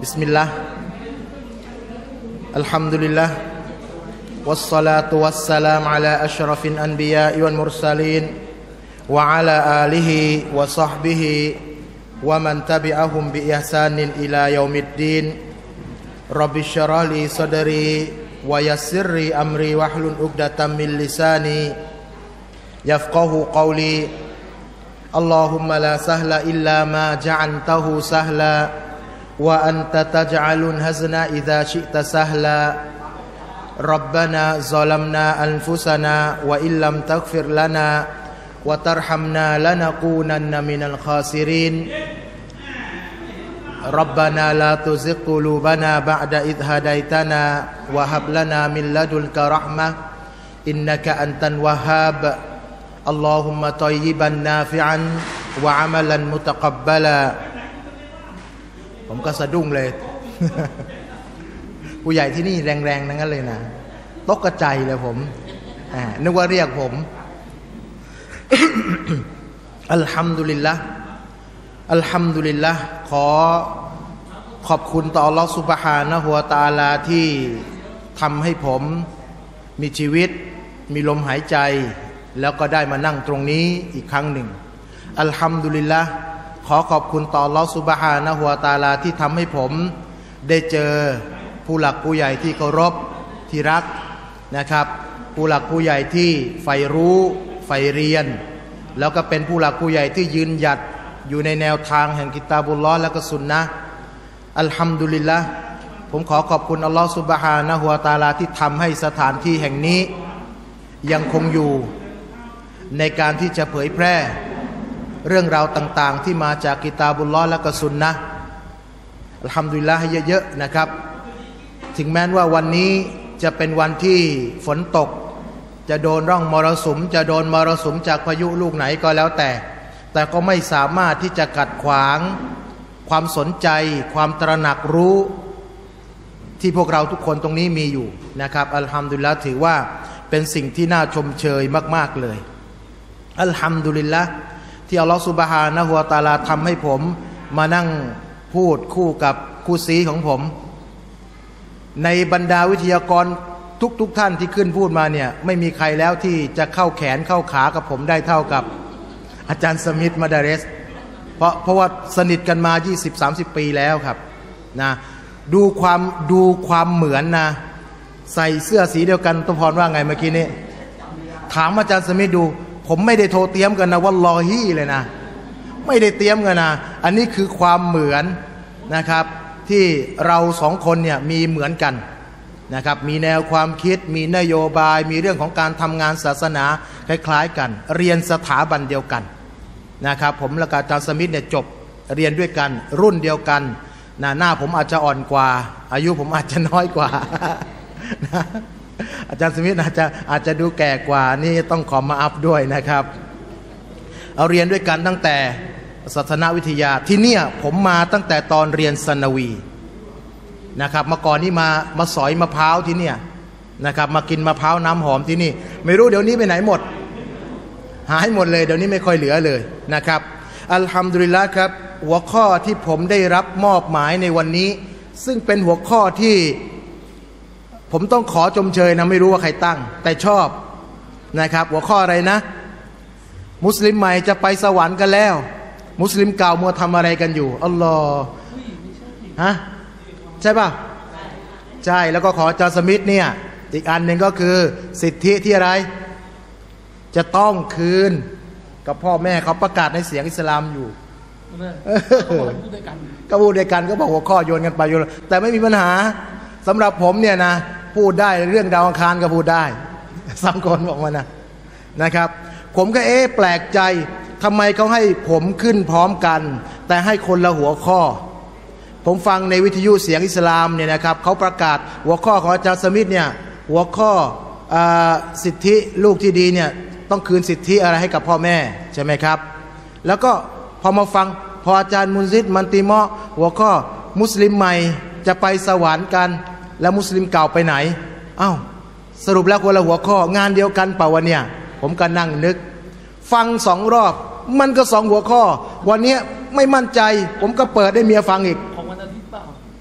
Bismillah Alhamdulillah Wassalatu wassalam ala ashrafil anbiya'i wal mursalin Wa ala alihi wa sahbihi Wa man tabi'ahum bi ihsanin ila yaumiddin Rabbi syrah li sadri Wa yassirri amri wahlul uqdatam min lisani Yafqahu qawli Allahumma la sahla illa ma ja'antahu sahla Wa anta taj'alun hazna idza syi'ta sahla Rabbana zalamna anfusana wa illam taghfir lana wa tarhamna lanakunanna minal khasirin Rabbana la tuzigh qulubana ba'da idh hadaitana wa hab lana min ladunka rahmah innaka antal wahhab Allahumma thayyiban nafi'an wa 'amalan mutaqabbalaผมก็สะดุ้งเลย ผู้ใหญ่ที่นี่แรงๆทั้งนั้นเลยนะตกใจเลยผมนึกว่าเรียกผม อัลฮัมดุลิลละอัลฮัมดุลิลละขอบคุณต่ออัลลอฮฺซุบฮานะฮูวะตะอาลาที่ทำให้ผมมีชีวิตมีลมหายใจแล้วก็ได้มานั่งตรงนี้อีกครั้งหนึ่งอัลฮัมดุลิลละขอบคุณต่ออัลลอฮฺซุบฮานะฮูวะตะอาลาที่ทำให้ผมได้เจอผู้หลักผู้ใหญ่ที่เคารพที่รักนะครับผู้หลักผู้ใหญ่ที่ใฝ่รู้ใฝ่เรียนแล้วก็เป็นผู้หลักผู้ใหญ่ที่ยืนหยัดอยู่ในแนวทางแห่งกิตาบุลลอฮ์และก็สุนนะห์อัลฮัมดุลิลละผมขอบคุณอัลลอฮฺซุบฮานะฮูวะตะอาลาที่ทำให้สถานที่แห่งนี้ยังคงอยู่ในการที่จะเผยแพร่เรื่องราวต่างๆที่มาจากกิตาบุลลอฮ์และก็สุนนะห์อัลฮัมดุลิลละห์ให้เยอะๆนะครับถึงแม้ว่าวันนี้จะเป็นวันที่ฝนตกจะโดนร่องมรสุมจะโดนมรสุมจากพายุลูกไหนก็แล้วแต่ก็ไม่สามารถที่จะขัดขวางความสนใจความตระหนักรู้ที่พวกเราทุกคนตรงนี้มีอยู่นะครับอัลฮัมดุลิลละห์ถือว่าเป็นสิ่งที่น่าชมเชยมากๆเลยอัลฮัมดุลิลละห์ที่อัลลอฮฺซุบฮานะฮูวะตะอาลาทำให้ผมมานั่งพูดคู่กับคู่ซีของผมในบรรดาวิทยากรทุกท่านที่ขึ้นพูดมาเนี่ยไม่มีใครแล้วที่จะเข้าแขนเข้าขากับผมได้เท่ากับอาจารย์สมิธมาดาเรสเพราะว่าสนิทกันมา 20-30 ปีแล้วครับนะดูความเหมือนนะใส่เสื้อสีเดียวกันตุพรว่าไงเมื่อกี้นี้ถามอาจารย์สมิธดูผมไม่ได้โทรเตรียมกันนะวัลลอฮีเลยนะไม่ได้เตรียมกันนะอันนี้คือความเหมือนนะครับที่เราสองคนเนี่ยมีเหมือนกันนะครับมีแนวความคิดมีนโยบายมีเรื่องของการทำงานศาสนาคล้ายๆกันเรียนสถาบันเดียวกันนะครับผมและอาจารย์สมิธเนี่ยจบเรียนด้วยกันรุ่นเดียวกันหน้าผมอาจจะอ่อนกว่าอายุผมอาจจะน้อยกว่าอาจารย์สมิธอาจจะดูแก่กว่านี่ต้องขอมาอัพด้วยนะครับเอาเรียนด้วยกันตั้งแต่ศาสนาวิทยาที่เนี่ยผมมาตั้งแต่ตอนเรียนซานาวีนะครับเมื่อก่อนนี้มาสอยมะพร้าวที่เนี่ยนะครับมากินมะพร้าวน้ำหอมที่นี่ไม่รู้เดี๋ยวนี้ไปไหนหมดหายหมดเลยเดี๋ยวนี้ไม่ค่อยเหลือเลยนะครับอัลฮัมดุลิลละห์ครับหัวข้อที่ผมได้รับมอบหมายในวันนี้ซึ่งเป็นหัวข้อที่ผมต้องขอชมเชยนะไม่รู้ว่าใครตั้งแต่ชอบนะครับหัวข้ออะไรนะมุสลิมใหม่จะไปสวรรค์กันแล้วมุสลิมเก่ามัวทำอะไรกันอยู่อัลลอฮ์ฮะใช่ป่ะใช่แล้วก็ขออาจารย์สมิธเนี่ยอีกอันหนึ่งก็คือสิทธิที่อะไรจะต้องคืนกับพ่อแม่เขาประกาศในเสียงอิสลามอยู่ก็พูดด้วยกันก็บอกหัวข้อโยนกันไปโยนแต่ไม่มีปัญหาสำหรับผมเนี่ยนะพูดได้เรื่องดาวอังคารก็พูดได้สามคนบอกมานะครับผมก็แปลกใจทำไมเขาให้ผมขึ้นพร้อมกันแต่ให้คนละหัวข้อผมฟังในวิทยุเสียงอิสลามเนี่ยนะครับเขาประกาศหัวข้อของอาจารย์สมิธเนี่ยหัวข้อสิทธิลูกที่ดีเนี่ยต้องคืนสิทธิอะไรให้กับพ่อแม่ใช่ไหมครับแล้วก็พอมาฟังพออาจารย์มุนซิดมันติมอหัวข้อมุสลิมใหม่จะไปสวรรค์กันแล้วมุสลิมเก่าไปไหนอ้าวสรุปแล้วคนละหัวข้องานเดียวกันเปล่าวะเนี่ยผมก็นั่งนึกฟัง2 รอบมันก็2 หัวข้อวันนี้ไม่มั่นใจผมก็เปิดให้เมียฟังอีกของวันอาทิตย์เปล่า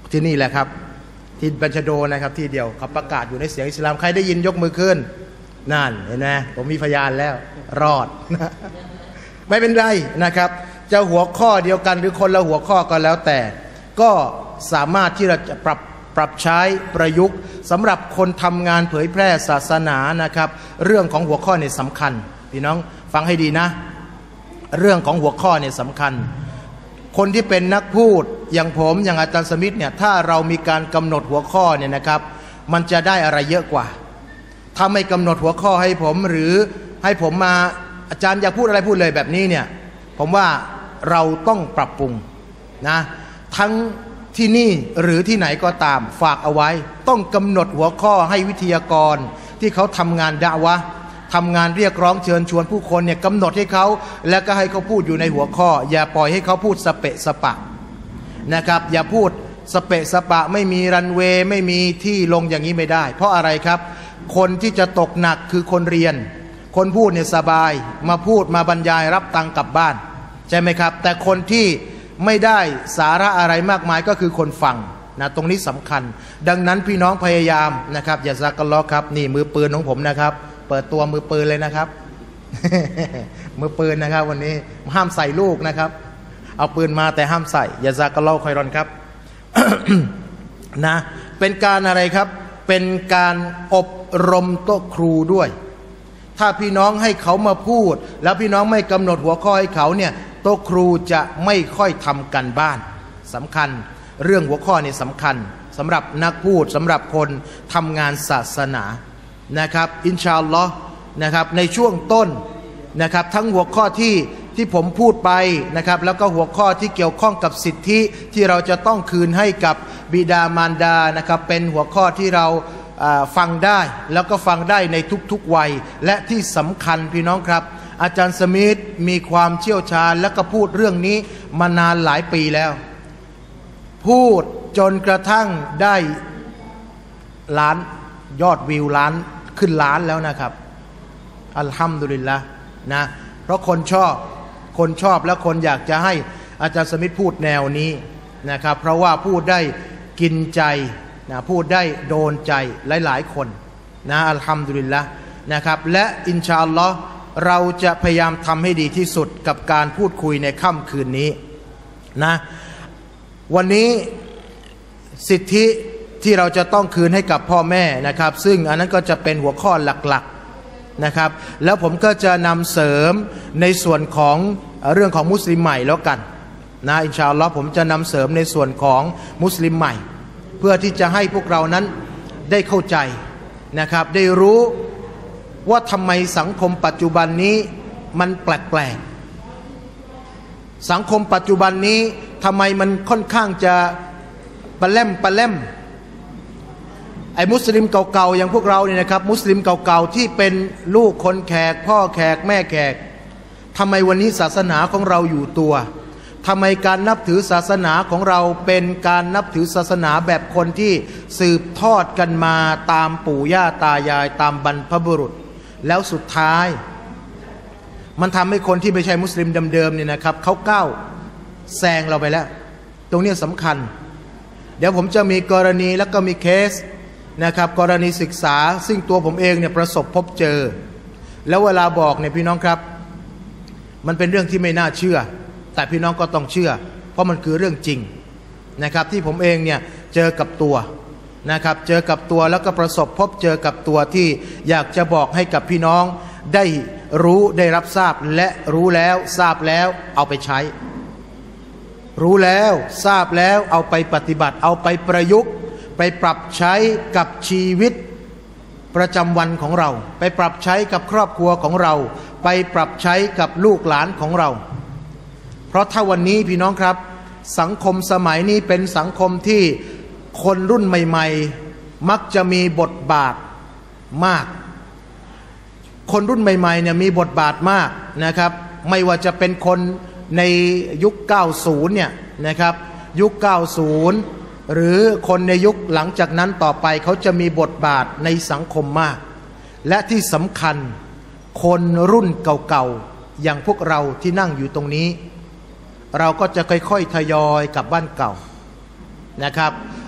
ที่นี่แหละครับที่บัญชโดนะครับที่เดียวเขาประกาศอยู่ในเสียงอิสลามใครได้ยินยกมือขึ้นนั่นเห็นไหมผมมีพยานแล้วรอด ไม่เป็นไรนะครับจะหัวข้อเดียวกันหรือคนละหัวข้อก็แล้วแต่ก็สามารถที่เราจะปรับใช้ประยุกต์สำหรับคนทำงานเผยแพร่ศาสนานะครับเรื่องของหัวข้อเนี่ยสำคัญพี่น้องฟังให้ดีนะเรื่องของหัวข้อเนี่ยสำคัญคนที่เป็นนักพูดอย่างผมอย่างอาจารย์สมิธเนี่ยถ้าเรามีการกำหนดหัวข้อเนี่ยนะครับมันจะได้อะไรเยอะกว่าถ้าไม่กำหนดหัวข้อให้ผมหรือให้ผมมาอาจารย์อยากพูดอะไรพูดเลยแบบนี้เนี่ยผมว่าเราต้องปรับปรุงนะทั้งที่นี่หรือที่ไหนก็ตามฝากเอาไว้ต้องกำหนดหัวข้อให้วิทยากรที่เขาทำงานดะวะทำงานเรียกร้องเชิญชวนผู้คนเนี่ยกำหนดให้เขาแล้วก็ให้เขาพูดอยู่ในหัวข้ออย่าปล่อยให้เขาพูดสเปะสปะนะครับอย่าพูดสเปะสปะไม่มีรันเวย์ไม่มีที่ลงอย่างนี้ไม่ได้เพราะอะไรครับคนที่จะตกหนักคือคนเรียนคนพูดเนี่ยสบายมาพูดมาบรรยายรับตังค์กลับบ้านใช่ไหมครับแต่คนที่ไม่ได้สาระอะไรมากมายก็คือคนฟังนะตรงนี้สำคัญดังนั้นพี่น้องพยายามนะครับอย่าซักกันล้อครับนี่มือปืนของผมนะครับเปิดตัวมือปืนเลยนะครับ มือปืนนะครับวันนี้ห้ามใส่ลูกนะครับเอาปืนมาแต่ห้ามใส่อย่าซักกันล้อคอยรอนครับ นะเป็นการอะไรครับเป็นการอบรมโต๊ะครูด้วยถ้าพี่น้องให้เขามาพูดแล้วพี่น้องไม่กำหนดหัวข้อให้เขาเนี่ยโต๊ะครูจะไม่ค่อยทำกันบ้านสำคัญเรื่องหัวข้อนี่สำคัญสำหรับนักพูดสำหรับคนทำงานศาสนานะครับอินชาอัลลอฮ์นะครับในช่วงต้นนะครับทั้งหัวข้อที่ผมพูดไปนะครับแล้วก็หัวข้อที่เกี่ยวข้องกับสิทธิที่เราจะต้องคืนให้กับบิดามารดานะครับเป็นหัวข้อที่เราฟังได้แล้วก็ฟังได้ในทุกๆวัยและที่สำคัญพี่น้องครับอาจารย์สมิธมีความเชี่ยวชาญและก็พูดเรื่องนี้มานานหลายปีแล้วพูดจนกระทั่งได้ล้านยอดวิวล้านขึ้นล้านแล้วนะครับอัลฮัมดุลิลละนะเพราะคนชอบและคนอยากจะให้อาจารย์สมิธพูดแนวนี้นะครับเพราะว่าพูดได้กินใจนะพูดได้โดนใจหลายๆคนนะอัลฮัมดุลิลละนะครับและอินชาอัลลอฮ์เราจะพยายามทำให้ดีที่สุดกับการพูดคุยในค่ำคืนนี้นะวันนี้สิทธิที่เราจะต้องคืนให้กับพ่อแม่นะครับซึ่งอันนั้นก็จะเป็นหัวข้อหลักๆนะครับแล้วผมก็จะนำเสริมในส่วนของเรื่องของมุสลิมใหม่แล้วกันนะอินชาอัลลอฮ์ผมจะนำเสริมในส่วนของมุสลิมใหม่เพื่อที่จะให้พวกเรานั้นได้เข้าใจนะครับได้รู้ว่าทำไมสังคมปัจจุบันนี้มันแปลกๆสังคมปัจจุบันนี้ทำไมมันค่อนข้างจะปะเล่มไอ้มุสลิมเก่าๆอย่างพวกเราเนี่ยนะครับมุสลิมเก่าๆที่เป็นลูกคนแขกพ่อแขกแม่แขกทำไมวันนี้ศาสนาของเราอยู่ตัวทำไมการนับถือศาสนาของเราเป็นการนับถือศาสนาแบบคนที่สืบทอดกันมาตามปู่ย่าตายายตามบรรพบุรุษแล้วสุดท้ายมันทำให้คนที่ไม่ใช่มุสลิมเดิมๆเนี่ยนะครับเขาก้าวแซงเราไปแล้วตรงนี้สำคัญเดี๋ยวผมจะมีกรณีแล้วก็มีเคสนะครับกรณีศึกษาซึ่งตัวผมเองเนี่ยประสบพบเจอแล้วเวลาบอกเนี่ยพี่น้องครับมันเป็นเรื่องที่ไม่น่าเชื่อแต่พี่น้องก็ต้องเชื่อเพราะมันคือเรื่องจริงนะครับที่ผมเองเนี่ยเจอกับตัวนะครับเจอกับตัวแล้วก็ประสบพบเจอกับตัวที่อยากจะบอกให้กับพี่น้องได้รู้ได้รับทราบและรู้แล้วทราบแล้วเอาไปใช้รู้แล้วทราบแล้วเอาไปปฏิบัติเอาไปประยุกต์ไปปรับใช้กับชีวิตประจำวันของเราไปปรับใช้กับครอบครัวของเราไปปรับใช้กับลูกหลานของเราเพราะถ้าวันนี้พี่น้องครับสังคมสมัยนี้เป็นสังคมที่คนรุ่นใหม่ๆมักจะมีบทบาทมากคนรุ่นใหม่ๆเนี่ยมีบทบาทมากนะครับไม่ว่าจะเป็นคนในยุค 90 เนี่ยนะครับยุค 90 หรือคนในยุคหลังจากนั้นต่อไปเขาจะมีบทบาทในสังคมมากและที่สำคัญคนรุ่นเก่าๆอย่างพวกเราที่นั่งอยู่ตรงนี้เราก็จะค่อยๆทยอยกลับบ้านเก่านะครับ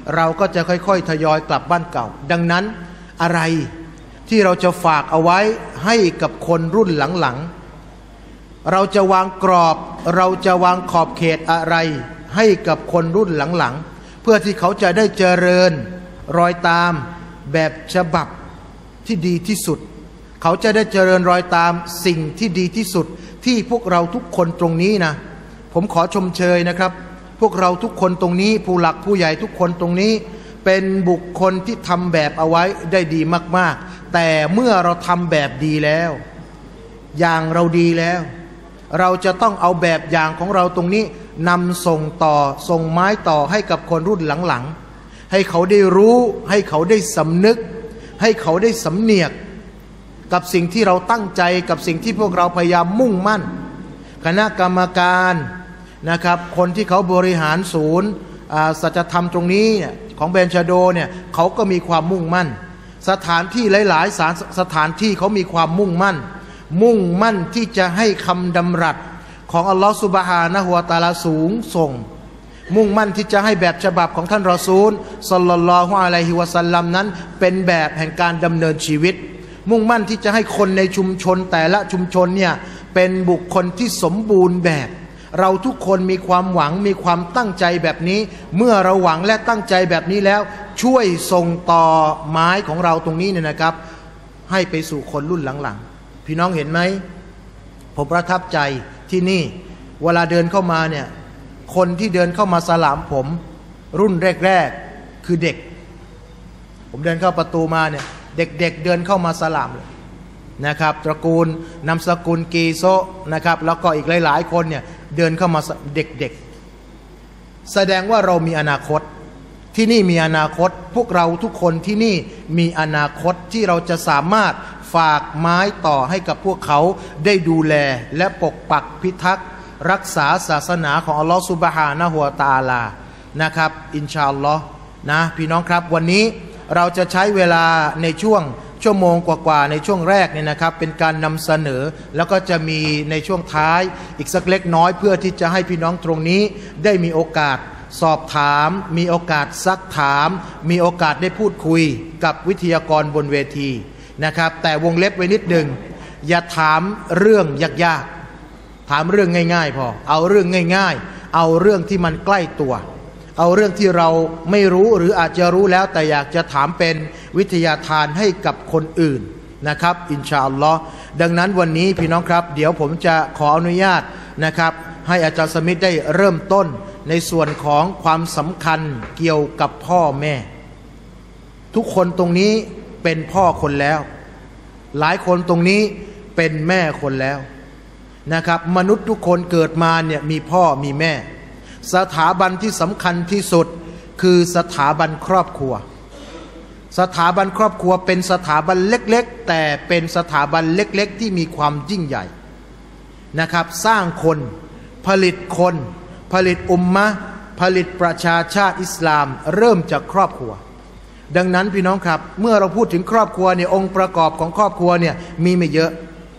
เราก็จะค่อยๆทยอยกลับบ้านเก่าดังนั้นอะไรที่เราจะฝากเอาไว้ให้กับคนรุ่นหลังๆเราจะวางกรอบเราจะวางขอบเขตอะไรให้กับคนรุ่นหลังๆเพื่อที่เขาจะได้เจริญรอยตามแบบฉบับที่ดีที่สุดเขาจะได้เจริญรอยตามสิ่งที่ดีที่สุดที่พวกเราทุกคนตรงนี้นะผมขอชมเชยนะครับพวกเราทุกคนตรงนี้ผู้หลักผู้ใหญ่ทุกคนตรงนี้เป็นบุคคลที่ทำแบบเอาไว้ได้ดีมากๆแต่เมื่อเราทำแบบดีแล้วอย่างเราดีแล้วเราจะต้องเอาแบบอย่างของเราตรงนี้นำส่งต่อส่งไม้ต่อให้กับคนรุ่นหลังๆให้เขาได้รู้ให้เขาได้สำนึกให้เขาได้สำเนียกกับสิ่งที่เราตั้งใจกับสิ่งที่พวกเราพยายามมุ่งมั่นคณะกรรมการนะครับคนที่เขาบริหารศูนย์สัจธรรมตรงนี้ของเบนชาโดเนี่ยเขาก็มีความมุ่งมั่นสถานที่หลายๆสถานที่เขามีความมุ่งมั่นที่จะให้คำดำรัสของอัลลอฮฺซุบฮานะฮูวะตะอาลาสูงส่งมุ่งมั่นที่จะให้แบบฉบับของท่านรอซูลศ็อลลัลลอฮุอะลัยฮิวะซัลลัมนั้นเป็นแบบแห่งการดำเนินชีวิตมุ่งมั่นที่จะให้คนในชุมชนแต่ละชุมชนเนี่ยเป็นบุคคลที่สมบูรณ์แบบเราทุกคนมีความหวังมีความตั้งใจแบบนี้เมื่อเราหวังและตั้งใจแบบนี้แล้วช่วยส่งต่อไม้ของเราตรงนี้เนี่ยนะครับให้ไปสู่คนรุ่นหลังๆพี่น้องเห็นไหมผมประทับใจที่นี่เวลาเดินเข้ามาเนี่ยคนที่เดินเข้ามาสลามผมรุ่นแรกๆคือเด็กผมเดินเข้าประตูมาเนี่ยเด็กๆเดินเข้ามาสลามเลยนะครับตระกูลนามสกุลกีโซนะครับแล้วก็อีกหลายๆคนเนี่ยเดินเข้ามาเด็กๆแสดงว่าเรามีอนาคตที่นี่มีอนาคตพวกเราทุกคนที่นี่มีอนาคตที่เราจะสามารถฝากไม้ต่อให้กับพวกเขาได้ดูแลและปกปักพิทักษ์รักษาศาสนาของอัลลอฮฺซุบฮานะฮูวะตะอาลานะครับอินชาอัลลอฮ์นะพี่น้องครับวันนี้เราจะใช้เวลาในช่วงชั่วโมงกว่าๆในช่วงแรกเนี่ยนะครับเป็นการนำเสนอแล้วก็จะมีในช่วงท้ายอีกสักเล็กน้อยเพื่อที่จะให้พี่น้องตรงนี้ได้มีโอกาสสอบถามมีโอกาสซักถามมีโอกาสได้พูดคุยกับวิทยากรบนเวทีนะครับแต่วงเล็บไว้นิดหนึ่งอย่าถามเรื่องยากๆถามเรื่องง่ายๆพอเอาเรื่องง่ายๆเอาเรื่องที่มันใกล้ตัวเอาเรื่องที่เราไม่รู้หรืออาจจะรู้แล้วแต่อยากจะถามเป็นวิทยาทานให้กับคนอื่นนะครับอินชาอัลลอฮ์ดังนั้นวันนี้พี่น้องครับเดี๋ยวผมจะขออนุญาตนะครับให้อาจารย์สมิธได้เริ่มต้นในส่วนของความสำคัญเกี่ยวกับพ่อแม่ทุกคนตรงนี้เป็นพ่อคนแล้วหลายคนตรงนี้เป็นแม่คนแล้วนะครับมนุษย์ทุกคนเกิดมาเนี่ยมีพ่อมีแม่สถาบันที่สำคัญที่สุดคือสถาบันครอบครัวสถาบันครอบครัวเป็นสถาบันเล็กๆแต่เป็นสถาบันเล็กๆที่มีความยิ่งใหญ่นะครับสร้างคนผลิตคนผลิตอุมมะผลิตประชาชาติอิสลามเริ่มจากครอบครัวดังนั้นพี่น้องครับเมื่อเราพูดถึงครอบครัวเนี่ยองค์ประกอบของครอบครัวเนี่ยมีไม่เยอะ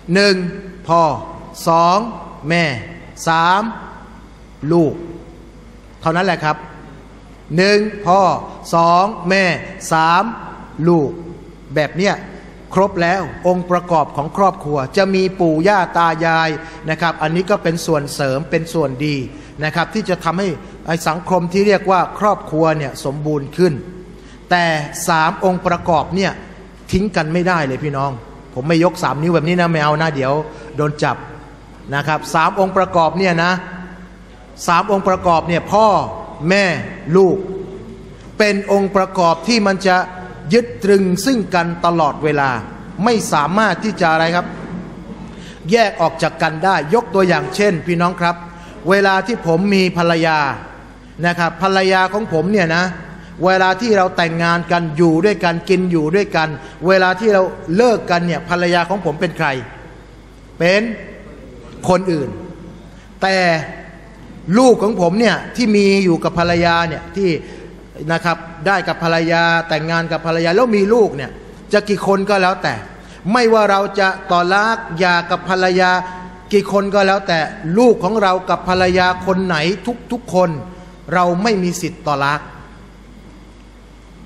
1พ่อ2แม่3ลูกเท่านั้นแหละครับ1พ่อ2แม่3ลูกแบบเนี้ยครบแล้วองค์ประกอบของครอบครัวจะมีปู่ย่าตายายนะครับอันนี้ก็เป็นส่วนเสริมเป็นส่วนดีนะครับที่จะทำให้สังคมที่เรียกว่าครอบครัวเนี่ยสมบูรณ์ขึ้นแต่3องค์ประกอบเนี่ยทิ้งกันไม่ได้เลยพี่น้องผมไม่ยก3นิ้วแบบนี้นะไม่เอานะเดี๋ยวโดนจับนะครับ3องค์ประกอบเนี่ยนะ3องค์ประกอบเนี่ยพ่อแม่ลูกเป็นองค์ประกอบที่มันจะยึดตรึงซึ่งกันตลอดเวลาไม่สามารถที่จะอะไรครับแยกออกจากกันได้ยกตัวอย่างเช่นพี่น้องครับเวลาที่ผมมีภรรยานะครับภรรยาของผมเนี่ยนะเวลาที่เราแต่งงานกันอยู่ด้วยกันกินอยู่ด้วยกันเวลาที่เราเลิกกันเนี่ยภรรยาของผมเป็นใครเป็นคนอื่นแต่ลูกของผมเนี่ยที่มีอยู่กับภรรยาเนี่ยที่นะครับได้กับภรรยาแต่งงานกับภรรยาแล้วมีลูกเนี่ยจะกี่คนก็แล้วแต่ไม่ว่าเราจะต่อลักหย่ากับภรรยากี่คนก็แล้วแต่ลูกของเรากับภรรยาคนไหนทุกคนเราไม่มีสิทธิ์ต่อลัก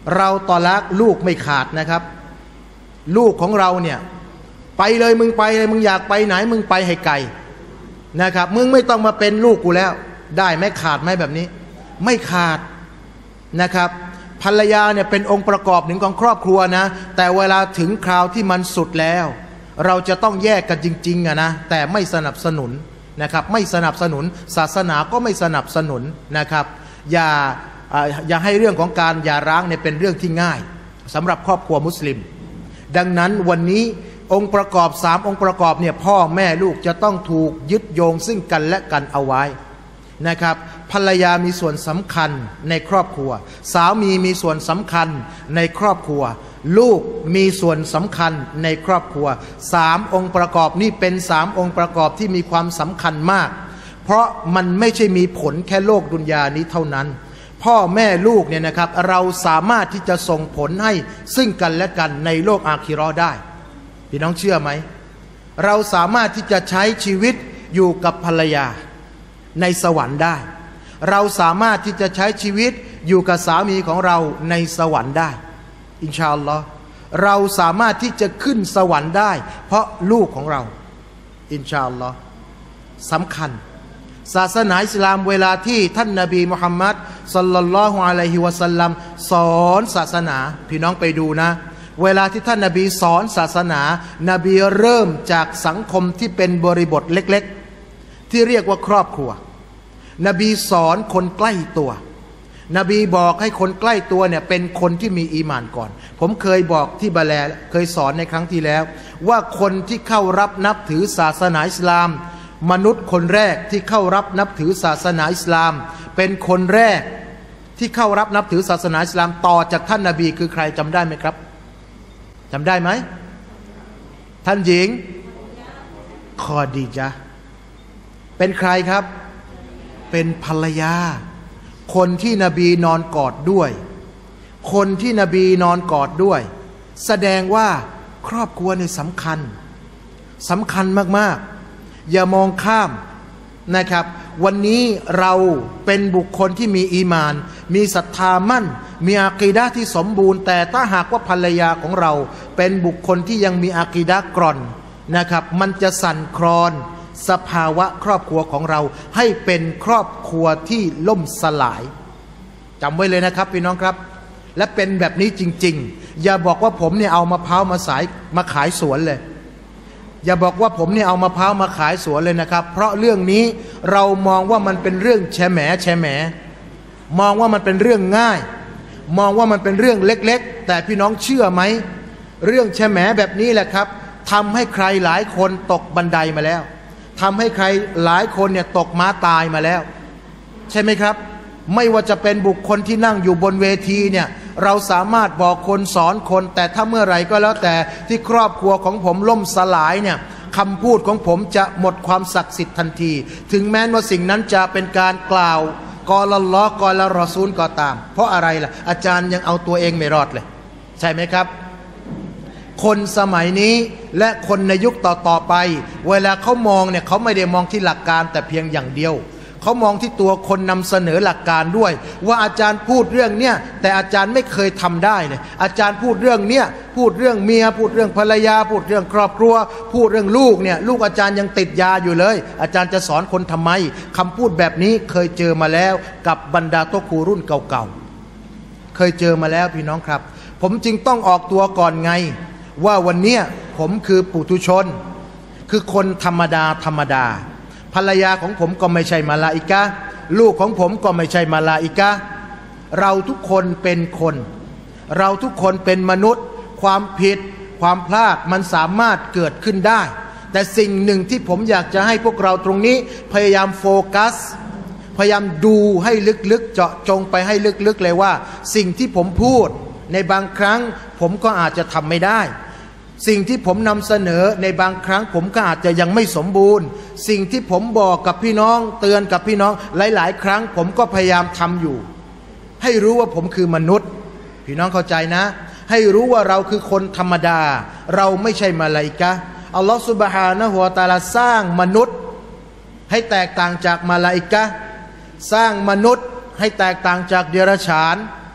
เราตอลักลูกไม่ขาดนะครับลูกของเราเนี่ยไปเลยมึงไปเลยมึงอยากไปไหนมึงไปให้ไกลนะครับมึงไม่ต้องมาเป็นลูกกูแล้วได้ไหมขาดไหมแบบนี้ไม่ขาดนะครับภรรยาเนี่ยเป็นองค์ประกอบหนึ่งของครอบครัวนะแต่เวลาถึงคราวที่มันสุดแล้วเราจะต้องแยกกันจริงๆนะแต่ไม่สนับสนุนนะครับไม่สนับสนุนศาสนาก็ไม่สนับสนุนนะครับอย่าให้เรื่องของการหย่าร้างเนี่ยเป็นเรื่องที่ง่ายสำหรับครอบครัวมุสลิมดังนั้นวันนี้องค์ประกอบ3องค์ประกอบเนี่ยพ่อแม่ลูกจะต้องถูกยึดโยงซึ่งกันและกันเอาไว้นะครับภรรยามีส่วนสำคัญในครอบครัวสามีมีส่วนสำคัญในครอบครัวลูกมีส่วนสำคัญในครอบครัว3องค์ประกอบนี้เป็น3องค์ประกอบที่มีความสำคัญมากเพราะมันไม่ใช่มีผลแค่โลกดุนยานี้เท่านั้นพ่อแม่ลูกเนี่ยนะครับเราสามารถที่จะส่งผลให้ซึ่งกันและกันในโลกอาคิเราะห์ได้พี่น้องเชื่อไหมเราสามารถที่จะใช้ชีวิตอยู่กับภรรยาในสวรรค์ได้เราสามารถที่จะใช้ชีวิตอยู่กับสามีของเราในสวรรค์ได้อินชาอัลลอฮ์เราสามารถที่จะขึ้นสวรรค์ได้เพราะลูกของเราอินชาอัลลอฮ์สำคัญศาสนาอิสลามเวลาที่ท่านนบีมุฮัมมัดศ็อลลัลลอฮุอะลัยฮิวะซัลลัมสอนศาสนาพี่น้องไปดูนะเวลาที่ท่านนบีสอนศาสนานบีเริ่มจากสังคมที่เป็นบริบทเล็กๆที่เรียกว่าครอบครัวนบีสอนคนใกล้ตัวนบีบอกให้คนใกล้ตัวเนี่ยเป็นคนที่มีอีหม่านก่อนผมเคยบอกที่บาแลเคยสอนในครั้งที่แล้วว่าคนที่เข้ารับนับถือศาสนาอิสลามมนุษย์คนแรกที่เข้ารับนับถือศาสนาอิสลามเป็นคนแรกที่เข้ารับนับถือศาสนาอิสลามต่อจากท่านนบีคือใครจำได้ไหมครับจำได้ไหมท่านหญิงคอดีญะห์เป็นใครครับเป็นภรรยาคนที่นบีนอนกอดด้วยคนที่นบีนอนกอดด้วยแสดงว่าครอบครัวเนี่ยสำคัญมากๆอย่ามองข้ามนะครับวันนี้เราเป็นบุคคลที่มีอีหม่านมีศรัทธามั่นมีอากีดะห์ที่สมบูรณ์แต่ถ้าหากว่าภรรยาของเราเป็นบุคคลที่ยังมีอากีดะห์กร่อนนะครับมันจะสั่นคลอนสภาวะครอบครัวของเราให้เป็นครอบครัวที่ล่มสลายจำไว้เลยนะครับพี่น้องครับและเป็นแบบนี้จริงๆอย่าบอกว่าผมเนี่ยเอามะพร้าวมาขายสวนเลยอย่าบอกว่าผมเนี่ยเอามะพร้าวมาขายสวนเลยนะครับเพราะเรื่องนี้เรามองว่ามันเป็นเรื่องแฉแหมมองว่ามันเป็นเรื่องง่ายมองว่ามันเป็นเรื่องเล็กๆแต่พี่น้องเชื่อไหมเรื่องแฉแหมแบบนี้แหละครับทำให้ใครหลายคนตกบันไดมาแล้วทำให้ใครหลายคนเนี่ยตกม้าตายมาแล้วใช่ไหมครับไม่ว่าจะเป็นบุคคลที่นั่งอยู่บนเวทีเนี่ยเราสามารถบอกคนสอนคนแต่ถ้าเมื่อไหร่ก็แล้วแต่ที่ครอบครัวของผมล่มสลายเนี่ยคำพูดของผมจะหมดความศักดิ์สิทธิ์ทันทีถึงแม้ว่าสิ่งนั้นจะเป็นการกล่าวกอลัลลอฮ์กอละรอซูลก็ตามเพราะอะไรล่ะอาจารย์ยังเอาตัวเองไม่รอดเลยใช่ไหมครับคนสมัยนี้และคนในยุคต่อๆไปเวลาเขามองเนี่ยเขาไม่ได้มองที่หลักการแต่เพียงอย่างเดียวเขามองที่ตัวคนนำเสนอหลักการด้วยว่าอาจารย์พูดเรื่องเนี้ยแต่อาจารย์ไม่เคยทำได้เลยอาจารย์พูดเรื่องเนี้ยพูดเรื่องเมียพูดเรื่องภรรยาพูดเรื่องครอบครัวพูดเรื่องลูกเนี่ยลูกอาจารย์ยังติดยาอยู่เลยอาจารย์จะสอนคนทำไมคำพูดแบบนี้เคยเจอมาแล้วกับบรรดาโตครูรุ่นเก่าๆเคยเจอมาแล้วพี่น้องครับผมจึงต้องออกตัวก่อนไงว่าวันนี้ผมคือปุถุชนคือคนธรรมดาภรรยาของผมก็ไม่ใช่มาลาอิกะห์ลูกของผมก็ไม่ใช่มาลาอิกะห์เราทุกคนเป็นคนเราทุกคนเป็นมนุษย์ความผิดความพลาดมันสามารถเกิดขึ้นได้แต่สิ่งหนึ่งที่ผมอยากจะให้พวกเราตรงนี้พยายามโฟกัสพยายามดูให้ลึกๆเจาะจงไปให้ลึกๆเลยว่าสิ่งที่ผมพูดในบางครั้งผมก็อาจจะทำไม่ได้สิ่งที่ผมนำเสนอในบางครั้งผมก็อาจจะยังไม่สมบูรณ์สิ่งที่ผมบอกกับพี่น้องเตือนกับพี่น้องหลายๆครั้งผมก็พยายามทำอยู่ให้รู้ว่าผมคือมนุษย์พี่น้องเข้าใจนะให้รู้ว่าเราคือคนธรรมดาเราไม่ใช่มลาอิกะห์อัลลอฮฺซุบฮานะฮูวะตะอาลาสร้างมนุษย์ให้แตกต่างจากมลาอิกะห์สร้างมนุษย์ให้แตกต่างจากเดรัจฉาน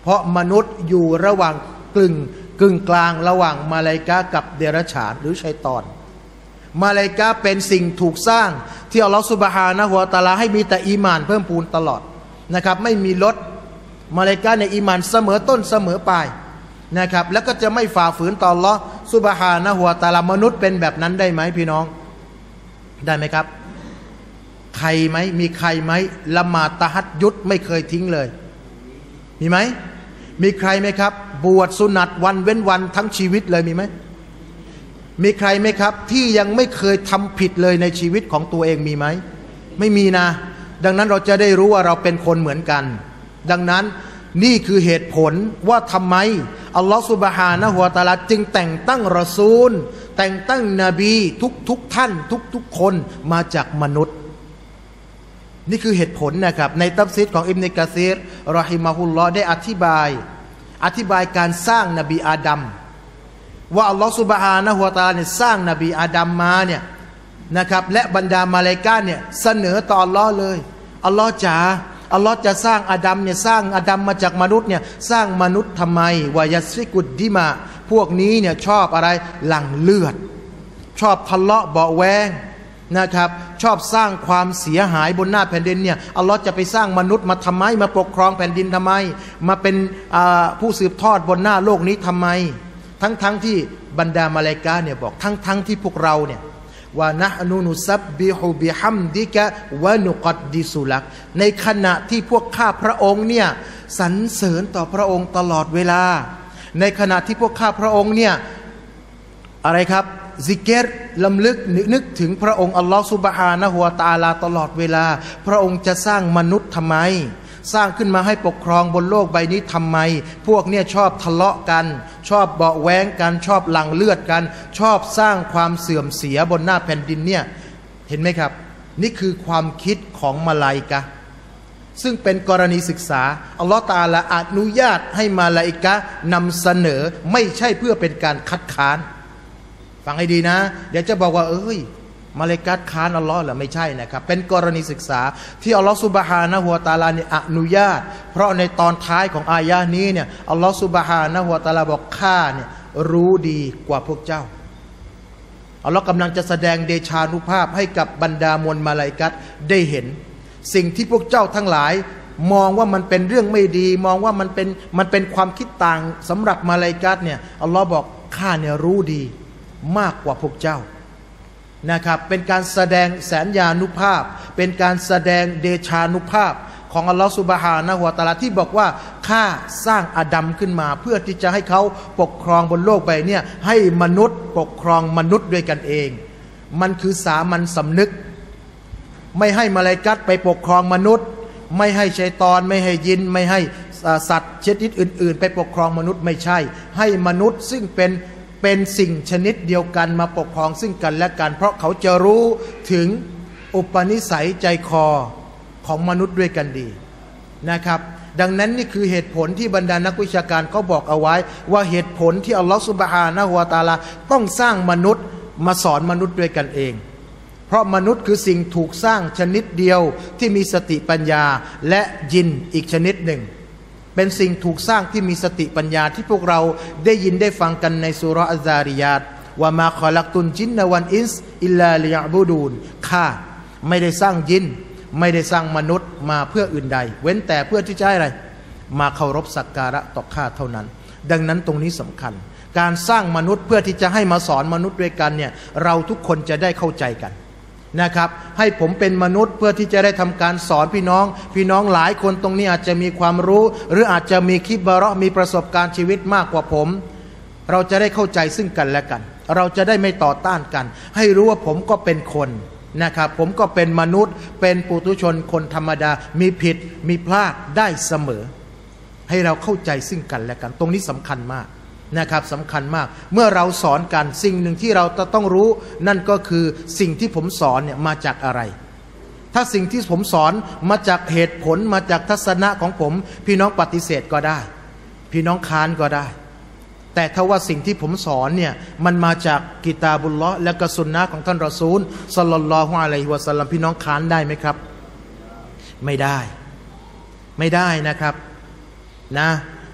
เพราะมนุษย์อยู่ระหว่างกึ่งกลางระหว่างมาลาอิกะห์กับเดรัจฉานหรือชัยฏอนมาลาอิกะห์เป็นสิ่งถูกสร้างที่อัลลอฮฺซุบฮานะฮูวะตะอาลาให้มีแต่อีหม่านเพิ่มพูนตลอดนะครับไม่มีลดมาลาอิกะห์ในอีหม่านเสมอต้นเสมอปลายนะครับแล้วก็จะไม่ฝ่าฝืนต่ออัลลอฮฺซุบฮานะฮูวะตะอาลามนุษย์เป็นแบบนั้นได้ไหมพี่น้องได้ไหมครับใครไหมมีใครไหมละหมาดตะฮัจญุดไม่เคยทิ้งเลยมีไหมมีใครไหมครับบวชสุนัตวันเว้นวันทั้งชีวิตเลยมีไหมมีใครไหมครับที่ยังไม่เคยทำผิดเลยในชีวิตของตัวเองมีไหมไม่มีนะดังนั้นเราจะได้รู้ว่าเราเป็นคนเหมือนกันดังนั้นนี่คือเหตุผลว่าทำไมอัลลอฮฺซุบฮานะฮูวะตะอาลาจึงแต่งตั้งรอซูลแต่งตั้งนบีทุกท่านทุกคนมาจากมนุษย์นี่คือเหตุผลนะครับในตัฟซีรของอิบนุกะซีรรอฮิมะฮุลลอฮ์ได้อธิบายการสร้างนบีอาดัมว่าอัลลอฮฺซุบฮานะฮูวะตะอาลาเนี่ยสร้างนบีอาดัมมาเนี่ยนะครับและบรรดามาลาอิกะห์เนี่ยเสนอต่ออัลลอฮ์เลยอัลลอฮ์จ๋าอัลลอฮ์จะสร้างอาดัมเนี่ยสร้างอาดัมมาจากมนุษย์เนี่ยสร้างมนุษย์ทำไมวายัสฟิกุดดิมาพวกนี้เนี่ยชอบอะไรหลั่งเลือดชอบทะเลาะเบาะแวงนะครับชอบสร้างความเสียหายบนหน้าแผ่นดินเนี่ยอัลลอฮ์จะไปสร้างมนุษย์มาทำไมมาปกครองแผ่นดินทำไมมาเป็นผู้สืบทอดบนหน้าโลกนี้ทำไมทั้งที่บรรดามาลาอิกะห์เนี่ยบอกทั้งที่พวกเราเนี่ยว่านะห์นูนุซับบิฮุบิฮัมดิกะวะนุกัดดิสุลักในขณะที่พวกข้าพระองค์เนี่ยสรรเสริญต่อพระองค์ตลอดเวลาในขณะที่พวกข้าพระองค์เนี่ยอะไรครับซิกรลำลึกนึกถึงพระองค์อัลลอฮฺซุบฮานะฮูวะตะอาลาตลอดเวลาพระองค์จะสร้างมนุษย์ทำไมสร้างขึ้นมาให้ปกครองบนโลกใบนี้ทำไมพวกเนี่ยชอบทะเลาะกันชอบเบาะแว้งกันชอบหลั่งเลือดกันชอบสร้างความเสื่อมเสียบนหน้าแผ่นดินเนี่ยเห็นไหมครับนี่คือความคิดของมาลาอิกะห์ซึ่งเป็นกรณีศึกษาอัลลอฮฺตะอาลาอนุญาตให้มาลาอิกะห์นำเสนอไม่ใช่เพื่อเป็นการคัดค้านฟังให้ดีนะเดี๋ยวจะบอกว่ามาลาอิกะห์ค้านอัลลอฮ์หรือไม่ใช่นะครับเป็นกรณีศึกษาที่อัลลอฮ์ซุบฮานะฮูวะตะอาลาเนี่ยอนุญาตเพราะในตอนท้ายของอายะห์นี้เนี่ยอัลลอฮ์ซุบฮานะฮูวะตะอาลาบอกข้าเนี่ยรู้ดีกว่าพวกเจ้าอัลลอฮ์กำลังจะแสดงเดชานุภาพให้กับบรรดามวลมาลาอิกะห์ได้เห็นสิ่งที่พวกเจ้าทั้งหลายมองว่ามันเป็นเรื่องไม่ดีมองว่ามันเป็นความคิดต่างสำหรับมาลาอิกะห์เนี่ยอัลลอฮ์บอกข้าเนี่ยรู้ดีมากกว่าพวกเจ้านะครับเป็นการแสดงแสนยานุภาพเป็นการแสดงเดชานุภาพของอัลลอฮฺซุบฮานะฮูวะตะอาลาที่บอกว่าข้าสร้างอาดัมขึ้นมาเพื่อที่จะให้เขาปกครองบนโลกใบนี้ให้มนุษย์ปกครองมนุษย์ด้วยกันเองมันคือสามัญสำนึกไม่ให้มาลาอิกะห์ไปปกครองมนุษย์ไม่ให้ชัยฏอนไม่ให้ยินไม่ให้สัตว์ชนิดอื่นๆไปปกครองมนุษย์ไม่ใช่ให้มนุษย์ซึ่งเป็นสิ่งชนิดเดียวกันมาปกครองซึ่งกันและกันเพราะเขาจะรู้ถึงอุปนิสัยใจคอของมนุษย์ด้วยกันดีนะครับดังนั้นนี่คือเหตุผลที่บรรดานักวิชาการเขาบอกเอาไว้ว่าเหตุผลที่อัลลอฮฺซุบฮานะฮูวะตะอาลาต้องสร้างมนุษย์มาสอนมนุษย์ด้วยกันเองเพราะมนุษย์คือสิ่งถูกสร้างชนิดเดียวที่มีสติปัญญาและยินอีกชนิดหนึ่งเป็นสิ่งถูกสร้างที่มีสติปัญญาที่พวกเราได้ยินได้ฟังกันในซูเราะห์อัซซาริยาตว่ามาคอลักตุนจินนวัลอินส์อิลลาลิยะบูดูนข้าไม่ได้สร้างยินไม่ได้สร้างมนุษย์มาเพื่ออื่นใดเว้นแต่เพื่อที่จะให้อะไรมาเคารพสักการะต่อข้าเท่านั้นดังนั้นตรงนี้สำคัญการสร้างมนุษย์เพื่อที่จะให้มาสอนมนุษย์ด้วยกันเนี่ยเราทุกคนจะได้เข้าใจกันนะครับให้ผมเป็นมนุษย์เพื่อที่จะได้ทำการสอนพี่น้องหลายคนตรงนี้อาจจะมีความรู้หรืออาจจะมีคิบะเราะห์มีประสบการณ์ชีวิตมากกว่าผมเราจะได้เข้าใจซึ่งกันและกันเราจะได้ไม่ต่อต้านกันให้รู้ว่าผมก็เป็นคนนะครับผมก็เป็นมนุษย์เป็นปุถุชนคนธรรมดามีผิดมีพลาดได้เสมอให้เราเข้าใจซึ่งกันและกันตรงนี้สำคัญมากนะครับสำคัญมากเมื่อเราสอนกันสิ่งหนึ่งที่เราต้องรู้นั่นก็คือสิ่งที่ผมสอนเนี่ยมาจากอะไรถ้าสิ่งที่ผมสอนมาจากเหตุผลมาจากทัศนะของผมพี่น้องปฏิเสธก็ได้พี่น้องค้านก็ได้แต่ถ้าว่าสิ่งที่ผมสอนเนี่ยมันมาจากกิตาบุลลอฮ์และก็สุนนะของท่านรอซูลศ็อลลัลลอฮุอะลัยฮิวะซัลลัมพี่น้องค้านได้ไหมครับไม่ได้นะครับนะ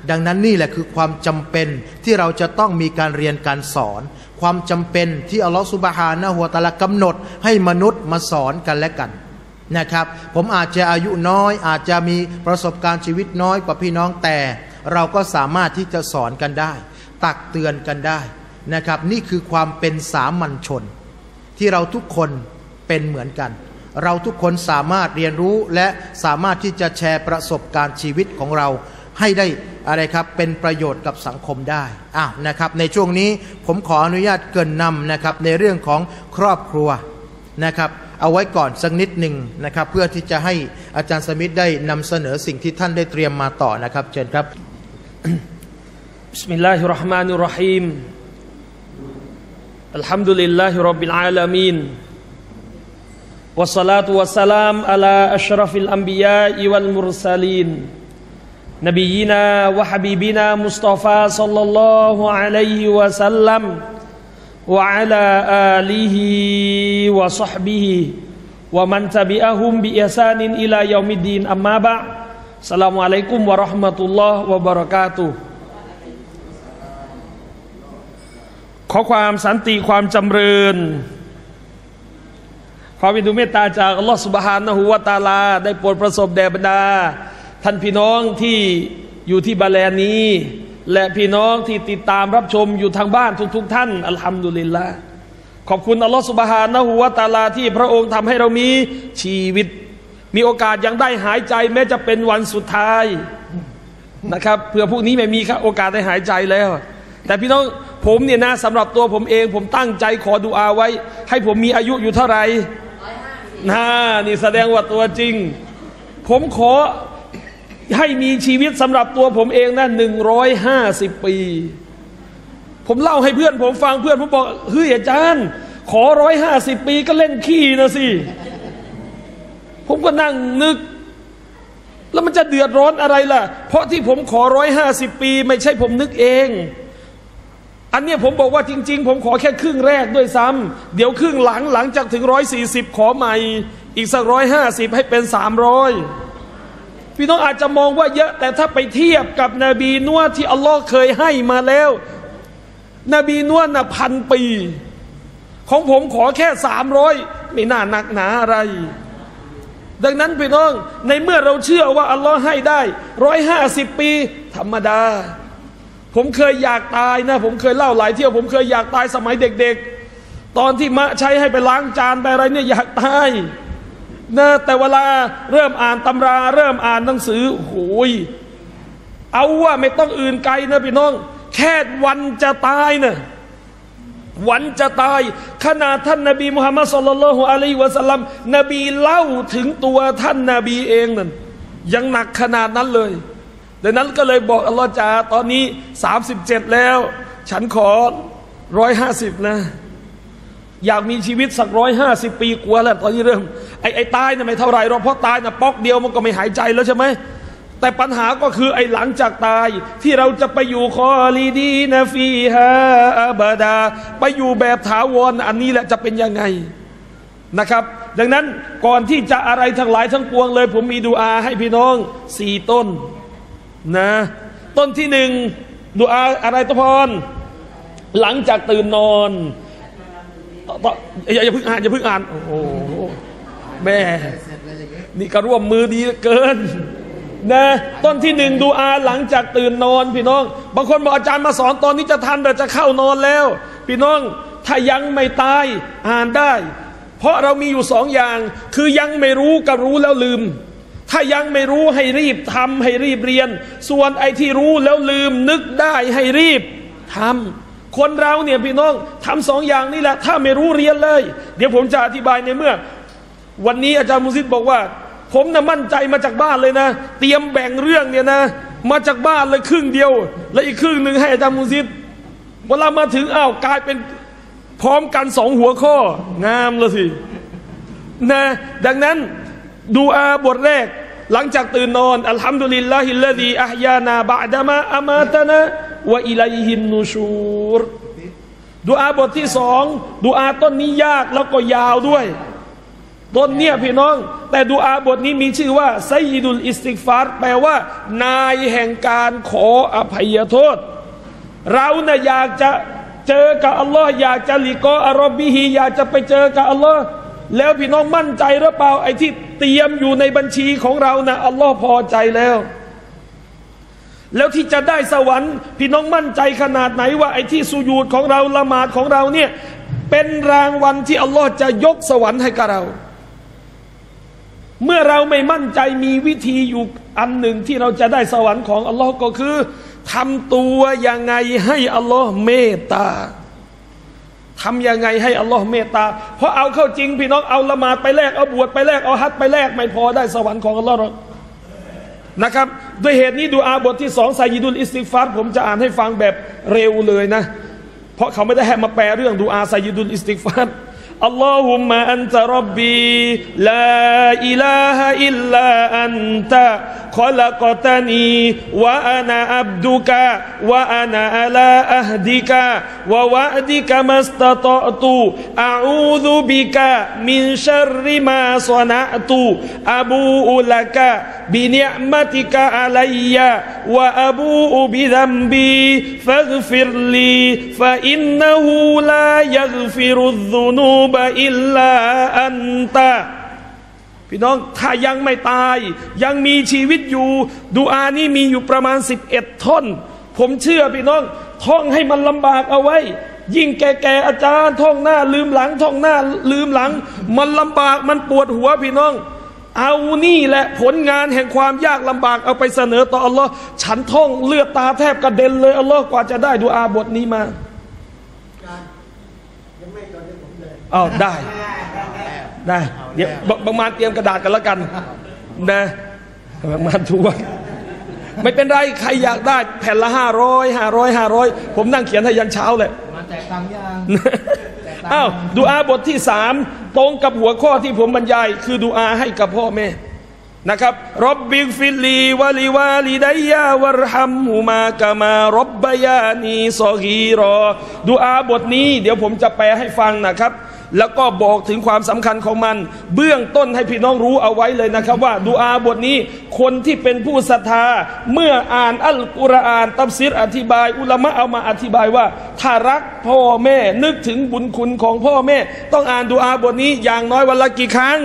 ดังนั้นนี่แหละคือความจำเป็นที่เราจะต้องมีการเรียนการสอนความจำเป็นที่อัลลอฮฺซุบฮานะฮูวะตะอาลากำหนดให้มนุษย์มาสอนกันและกันนะครับผมอาจจะอายุน้อยอาจจะมีประสบการณ์ชีวิตน้อยกว่าพี่น้องแต่เราก็สามารถที่จะสอนกันได้ตักเตือนกันได้นะครับนี่คือความเป็นสามัญชนที่เราทุกคนเป็นเหมือนกันเราทุกคนสามารถเรียนรู้และสามารถที่จะแชร์ประสบการณ์ชีวิตของเราให้ได้อะไรครับเป็นประโยชน์กับสังคมได้นะครับในช่วงนี้ผมขออนุญาตเกริ่นนำนะครับในเรื่องของครอบครัวนะครับเอาไว้ก่อนสักนิดหนึ่งนะครับเพื่อที่จะให้อาจารย์สมิธได้นำเสนอสิ่งที่ท่านได้เตรียมมาต่อนะครับเชิญครับบิสมิลลาฮิรเราะห์มานิรเราะฮีมอัลฮัมดุลิลลาฮิร็อบบิลอาลามีนวัสศอลาตุวัสสลามอะลาอัชรฟิลอัมบิยาอิวัลมุรซาลีนนบียีนาวะฮะบีบินามุสตอฟาศ็อลลัลลอฮุอะลัยฮิวะซัลลัมวะอะลาอาลิฮิวะศอฮบิฮิวะมันตะบิอะฮุมบิอิห์ซานินอิลายอมิดดีนอัมมาบะอ์อัสสลามุอะลัยกุมวะเราะห์มะตุลลอฮ์วะบะเราะกาตุฮ์ขอความสันติความจำเริญความเป็นดุเมตตาจากอัลลอฮฺซุบฮานะฮูวะตะอาลาได้โปรดประสบแด่บรรดาท่านพี่น้องที่อยู่ที่บาแลนนี้และพี่น้องที่ติดตามรับชมอยู่ทางบ้านทุกท่านอัลฮัมดุลิลละห์ขอบคุณอัลลอฮฺซุบฮานะฮูวะตะอาลาที่พระองค์ทำให้เรามีชีวิตมีโอกาสยังได้หายใจแม้จะเป็นวันสุดท้ายนะครับเพื่อพวกนี้ไม่มีโอกาสได้หายใจแล้วแต่พี่น้องผมเนี่ยนะสำหรับตัวผมเองผมตั้งใจขอดุอาไว้ให้ผมมีอายุอยู่เท่าไหร่นี่แสดงว่าตัวจริงผมขอให้มีชีวิตสำหรับตัวผมเองนะ150 ปีผมเล่าให้เพื่อนผมฟังเพื่อนผมบอกเฮ้ยอาจารย์ขอ150 ปีก็เล่นขี้นะสิผมก็นั่งนึกแล้วมันจะเดือดร้อนอะไรล่ะเพราะที่ผมขอ150 ปีไม่ใช่ผมนึกเองอันนี้ผมบอกว่าจริงๆผมขอแค่ครึ่งแรกด้วยซ้ำเดี๋ยวครึ่งหลังจากถึง140ขอใหม่อีกสัก150ให้เป็น300พี่น้องอาจจะมองว่าเยอะแต่ถ้าไปเทียบกับนบีนัวที่อัลลอฮ์เคยให้มาแล้วนบีนัวน่ะ1,000 ปีของผมขอแค่300ไม่น่าหนักหนาอะไรดังนั้นพี่น้องในเมื่อเราเชื่อว่าอัลลอฮ์ให้ได้150 ปีธรรมดาผมเคยอยากตายนะผมเคยเล่าหลายเที่ยวผมเคยอยากตายสมัยเด็กๆตอนที่มะใช้ให้ไปล้างจานไปอะไรเนี่ยอยากตายนะแต่เวลาเริ่มอ่านตำราเริ่มอ่านหนังสือโอ้ยเอาว่าไม่ต้องอื่นไกลนะพี่น้องแค่วันจะตายนะวันจะตายขนาดท่านนบีมุฮัมมัดศ็อลลัลลอฮุอะลัยฮิวะซัลลัมนบีเล่าถึงตัวท่านนบีเองนั่นยังหนักขนาดนั้นเลยดังนั้นก็เลยบอกอัลลอฮฺจาตอนนี้37แล้วฉันขอ150นะอยากมีชีวิตสัก150 ปีกว่าแล้วตอนนี้เริ่มไอ้ตายน่ะไม่เท่าไรหรอกเพราะตายน่ะป๊อกเดียวมันก็ไม่หายใจแล้วใช่ไหมแต่ปัญหาก็คือไอ้หลังจากตายที่เราจะไปอยู่คอลีดีนะฟีฮาอับดาไปอยู่แบบถาวรอันนี้แหละจะเป็นยังไงนะครับดังนั้นก่อนที่จะอะไรทั้งหลายทั้งปวงเลยผมมีดุอาให้พี่น้อง4 ต้นนะต้นที่1ดุอาอะไรตะพรหลังจากตื่นนอนอย่าเพิ่งอ่านโอ้โหแม่นี่ก็ร่วมมือดีเกินนะต้นที่1ดุอาหลังจากตื่นนอนพี่น้องบางคนบอกอาจารย์มาสอนตอนนี้จะทันแต่จะเข้านอนแล้วพี่น้องถ้ายังไม่ตายอ่านได้เพราะเรามีอยู่2 อย่างคือยังไม่รู้กับรู้แล้วลืมถ้ายังไม่รู้ให้รีบทำให้รีบเรียนส่วนไอ้ที่รู้แล้วลืมนึกได้ให้รีบทำคนเราเนี่ยพี่น้องทำ2 อย่างนี่แหละถ้าไม่รู้เรียนเลยเดี๋ยวผมจะอธิบายในเมื่อวันนี้อาจารย์มุซิดบอกว่าผมน่ะมั่นใจมาจากบ้านเลยนะเตรียมแบ่งเรื่องเนี่ยนะมาจากบ้านเลยครึ่งเดียวและอีกครึ่งหนึ่งให้อาจารย์มุซิดเวลามาถึงกลายเป็นพร้อมกัน2 หัวข้องามเลยสินะดังนั้นดูอาบทแรกหลังจากตื่นนอนอัลฮัมดุลิลลาฮิลลซีอะฮยานาบะอ์ดะมาอะมาตนะวะอิลัยฮินนูชูรดูอาบทที่2ดูอาต้นนี้ยากแล้วก็ยาวด้วยต้นเนี่ยพี่น้องแต่ดุอาบทนี้มีชื่อว่าไซยิดุลอิสติฆฟารแปลว่านายแห่งการขออภัยโทษเราเนี่ยอยากจะเจอกับอัลลอฮ์อยากจะลิกออัลรอบบิฮีอยากจะไปเจอกับอัลลอฮ์แล้วพี่น้องมั่นใจหรือเปล่าไอ้ที่เตรียมอยู่ในบัญชีของเรานะอัลลอฮ์พอใจแล้วที่จะได้สวรรค์พี่น้องมั่นใจขนาดไหนว่าไอ้ที่สุญูดของเราละหมาดของเราเนี่ยเป็นรางวัลที่อัลลอฮ์จะยกสวรรค์ให้กับเราเมื่อเราไม่มั่นใจมีวิธีอยู่อันหนึ่งที่เราจะได้สวรรค์ของอัลลอฮ์ก็คือทำตัวยังไงให้อัลลอฮ์เมตตาทำยังไงให้อัลลอฮ์เมตตาเพราะเอาเข้าจริงพี่น้องเอาละหมาดไปแลกเอาบวชไปแลกเอาฮัจญ์ไปแลกไม่พอได้สวรรค์ของอัลลอฮ์หรอกนะครับด้วยเหตุนี้ดุอาบทที่2ไซยิดุลอิสติฆฟารผมจะอ่านให้ฟังแบบเร็วเลยนะเพราะเขาไม่ได้ให้มาแปลเรื่องดุอาไซยิดุลอิสติฆฟารอัลลอฮุมมะอันตะร็อบบีลาอิลาฮะอิลลาอันตะขอลักตานีวะอานาอับดุกะวะอานาอะลาอัฮดิกะวะวะดิกะมัสตะตอตุอะอูซุบิกะมินชัรริมาศอนะตุอะบูอุละกะบินิอ์มะติกะอะลัยยะวะอะบูอุบิซัมบีฟัฆฟิรลีฟะอินนะฮูลายัฆฟิรุซซุนูบะอิลลาอันตะพี่น้องถ้ายังไม่ตายยังมีชีวิตอยู่ดุอานี้มีอยู่ประมาณ11ท่อนผมเชื่อพี่น้องท่องให้มันลำบากเอาไว้ยิ่งแก่ๆอาจารย์ท่องหน้าลืมหลังท่องหน้าลืมหลังมันลำบากมันปวดหัวพี่น้องเอานี่แหละผลงานแห่งความยากลำบากเอาไปเสนอต่ออัลลอฮ์ฉันท่องเลือดตาแทบกระเด็นเลยอัลลอฮ์กว่าจะได้ดุอาบทนี้มาอ้าวได้เดี๋ยวบางมานเตรียมกระดาษกันแล้วกันนะบางมานทวงไม่เป็นไรใครอยากได้แผ่นละ500ผมนั่งเขียนให้ยันเช้าเลยมาแจกตังค์ยังอ้าวดุอาบทที่3ตรงกับหัวข้อที่ผมบรรยายคือดุอาให้กับพ่อแม่นะครับร็อบบิกฟิลลีวะลิวาลิดัยยะวัรฮัมฮุมากะมาร็อบบะยานีซอกีรอดุอาบทนี้เดี๋ยวผมจะแปลให้ฟังนะครับแล้วก็บอกถึงความสำคัญของมันเบื้องต้นให้พี่น้องรู้เอาไว้เลยนะครับว่าดุอาบทนี้คนที่เป็นผู้ศรัทธาเมื่ออ่านอัลกุรอานตัฟซีรอธิบายอุลามะเอามาอธิบายว่าถ้ารักพ่อแม่นึกถึงบุญคุณของพ่อแม่ต้องอ่านดุอาบทนี้อย่างน้อยวันละกี่ครั้ง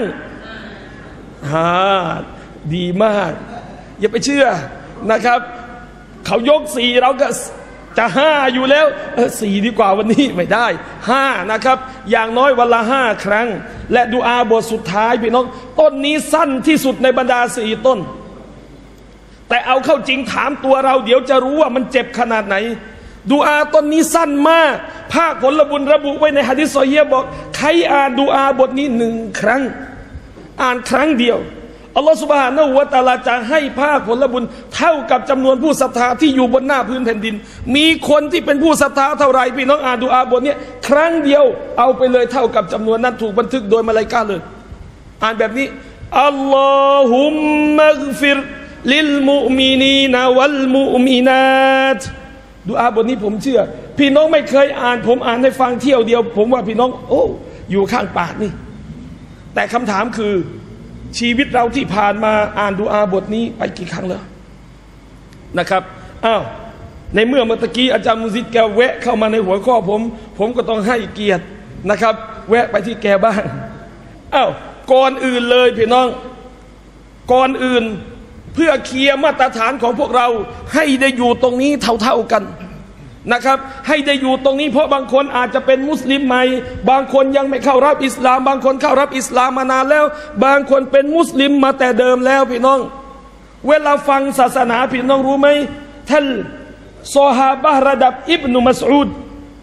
ดีมากอย่าไปเชื่อนะครับเขายก4เราก็จะ5อยู่แล้ว4ดีกว่าวันนี้ไม่ได้5นะครับอย่างน้อยวันละ5ครั้งและดุอาบทสุดท้ายพี่น้องต้นนี้สั้นที่สุดในบรรดา4ต้นแต่เอาเข้าจริงถามตัวเราเดี๋ยวจะรู้ว่ามันเจ็บขนาดไหนดุอาต้นนี้สั้นมากภาคผลบุญระบุไว้ในหะดีษซอฮีฮ์บอกใครอ่านดุอาบทนี้1ครั้งอ่านครั้งเดียวอัลลอฮฺซุบฮานะฮูวะตะอาลาจะให้ภาคผลบุญเท่ากับจำนวนผู้ศรัทธาที่อยู่บนหน้าพื้นแผ่นดินมีคนที่เป็นผู้ศรัทธาเท่าไรพี่น้องอ่านดุอาบทนี้ครั้งเดียวเอาไปเลยเท่ากับจำนวนนั้นถูกบันทึกโดยมลาอิกะฮ์เลยอ่านแบบนี้อัลลอฮุมมัฆฟิรลิลมุมินีนวัลมุมินาตดุอาบทนี้ผมเชื่อพี่น้องไม่เคยอ่านผมอ่านให้ฟังเที่ยวเดียวผมว่าพี่น้องโอ้อยู่ข้างปากนี่แต่คำถามคือชีวิตเราที่ผ่านมาอ่านดุอาบทนี้ไปกี่ครั้งแล้วนะครับอ้าวในเมื่อเมื่อกี้อาจารย์มุซิดแกแวะเข้ามาในหัวข้อผมก็ต้องให้เกียรตินะครับแวะไปที่แกบ้างอ้าวก่อนอื่นเลยพี่น้องก่อนอื่นเพื่อเคลียร์มาตรฐานของพวกเราให้ได้อยู่ตรงนี้เท่ากันนะครับให้ได้อยู่ตรงนี้เพราะบางคนอาจจะเป็นมุสลิมใหม่บางคนยังไม่เข้ารับอิสลามบางคนเข้ารับอิสลามมานานแล้วบางคนเป็นมุสลิมมาแต่เดิมแล้วพี่น้องเวลาฟังศาสนาพี่น้องรู้ไหมท่านซอฮาบะห์ระดับอิบนุมัสอูด